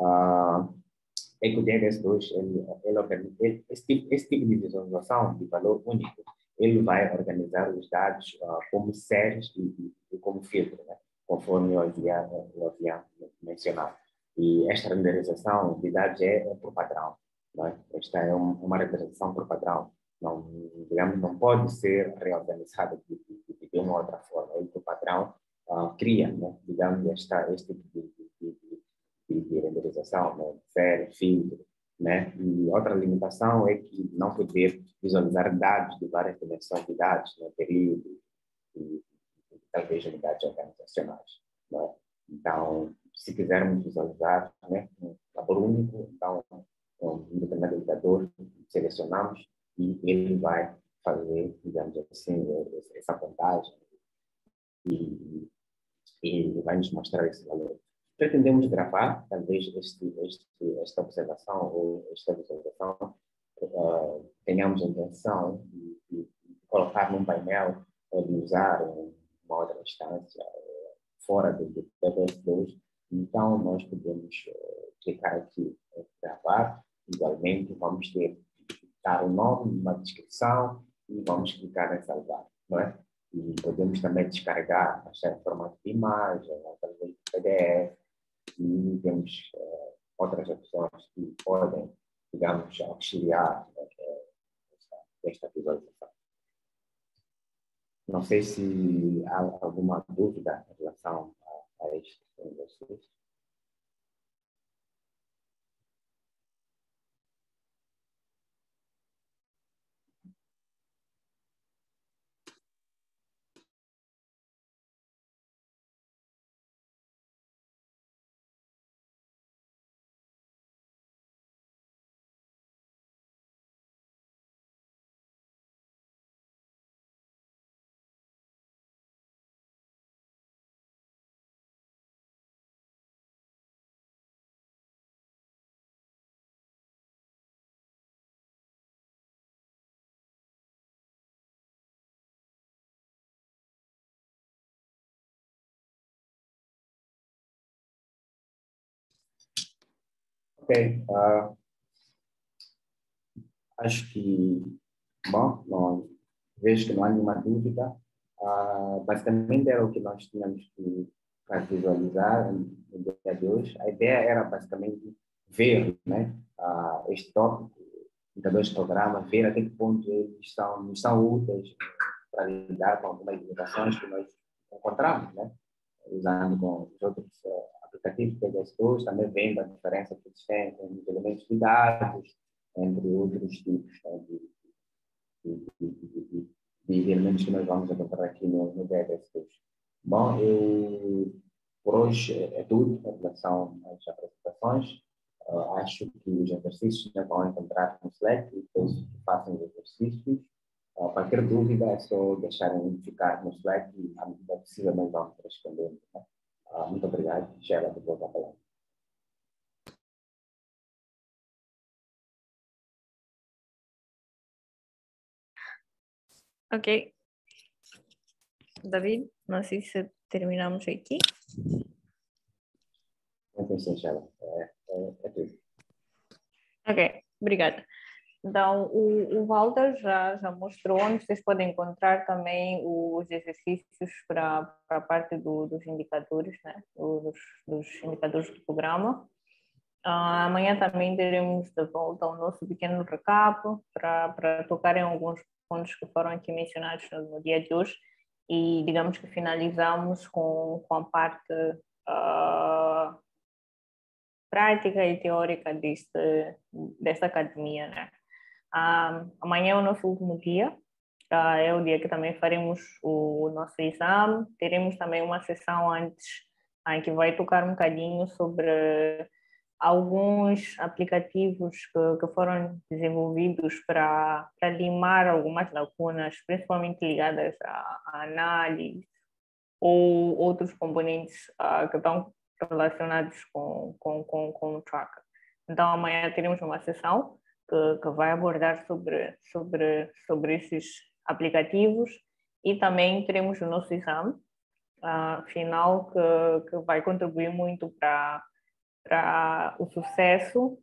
É que o DHS2, esse tipo de visualização de valor único, ele vai organizar os dados como séries e como filtro, né? Conforme eu havia mencionado. E esta renderização de dados é por padrão. Né? Esta é uma renderização por padrão. Não, digamos, não pode ser reorganizada de uma outra forma. Ele, por padrão, cria, né? Digamos, este tipo de renderização, né? Série, filtro, né? E outra limitação é que não poder visualizar dados de várias dimensões de dados, né? Período e talvez unidades organizacionais, né? Então, se quisermos visualizar, né, um labor único, então um determinado indicador, selecionamos e ele vai fazer, digamos assim, essa contagem e vai nos mostrar esse valor. Pretendemos gravar, talvez, esta observação ou esta visualização, tenhamos a intenção de colocar num painel ou de usar uma outra instância fora do DBS2. Então, nós podemos clicar aqui em gravar. Igualmente, vamos ter que dar um nome, uma descrição e vamos clicar em salvar, não é? E podemos também descarregar, achar em formato de imagem, através de PDF, e temos outras opções que podem, digamos, auxiliar esta visualização. Não sei se há alguma dúvida em relação a este exercício. Ok, acho que, bom, não, vejo que não há nenhuma dúvida. Basicamente era o que nós tínhamos que visualizar no dia de hoje. A ideia era basicamente ver, né, este tópico, indicadores de programa, ver até que ponto eles são úteis para lidar com algumas limitações que nós encontramos, né, usando com os outros aplicativos que eles também vendo a diferença que existem entre os elementos de dados, entre outros tipos, né, de elementos que nós vamos encontrar aqui no DBS2. Bom, por hoje é tudo em relação às apresentações. Acho que os exercícios já vão encontrar no Slack e depois façam os exercícios. Qualquer dúvida é só deixarem ficar no Slack e, à medida possível, nós vamos respondendo. Né? Muito obrigado. Sheila, depois da palavra. Ok. David, não sei se terminamos aqui. Então, sim, Sheila. É tudo. Ok, obrigada. Então, o Walter já mostrou onde vocês podem encontrar também os exercícios para a parte dos indicadores, né? Dos indicadores do programa. Amanhã também teremos de volta o nosso pequeno recap para tocar em alguns pontos que foram aqui mencionados no dia de hoje e digamos que finalizamos com a parte prática e teórica desta academia, né? Amanhã é o nosso último dia, é o dia que também faremos o nosso exame. Teremos também uma sessão antes em que vai tocar um bocadinho sobre alguns aplicativos que foram desenvolvidos para limar algumas lacunas, principalmente ligadas à análise ou outros componentes que estão relacionados com o tracker. Então, amanhã teremos uma sessão que vai abordar sobre esses aplicativos e também teremos o nosso exame final que vai contribuir muito para o sucesso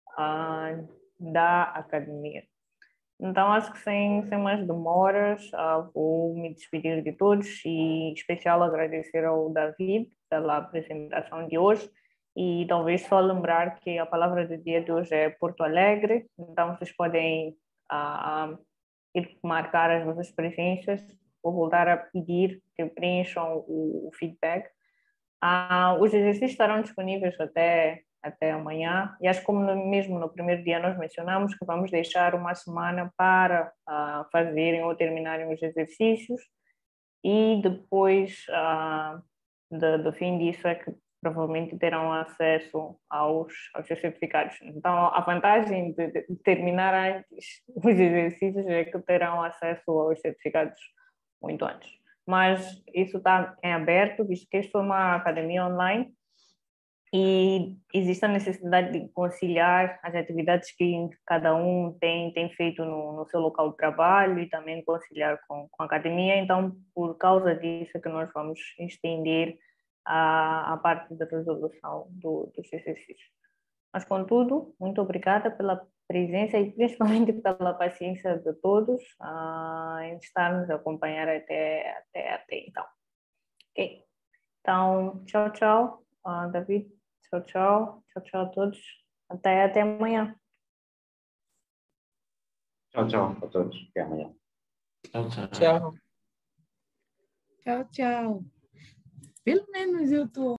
da academia. Então, acho que sem mais demoras, vou me despedir de todos e, em especial, agradecer ao David pela apresentação de hoje e talvez só lembrar que a palavra do dia de hoje é Porto Alegre, então vocês podem ir marcar as vossas presenças. Vou voltar a pedir que preencham o feedback. Os exercícios estarão disponíveis até amanhã, e acho que como mesmo no primeiro dia nós mencionamos que vamos deixar uma semana para fazerem ou terminarem os exercícios e depois do fim disso é que provavelmente terão acesso aos seus certificados. Então, a vantagem de terminar antes os exercícios é que terão acesso aos certificados muito antes. Mas isso está em aberto, visto que isto é uma academia online e existe a necessidade de conciliar as atividades que cada um tem feito no seu local de trabalho e também conciliar com a academia. Então, por causa disso é que nós vamos estender a parte da resolução dos exercícios. Mas, contudo, muito obrigada pela presença e principalmente pela paciência de todos em estar nos acompanhar até então. Ok? Então, tchau, tchau, David. Tchau, tchau. Tchau, tchau a todos. Até amanhã. Tchau, tchau a todos. Até amanhã. Tchau, tchau. Tchau. Tchau, tchau. Pelo menos eu estou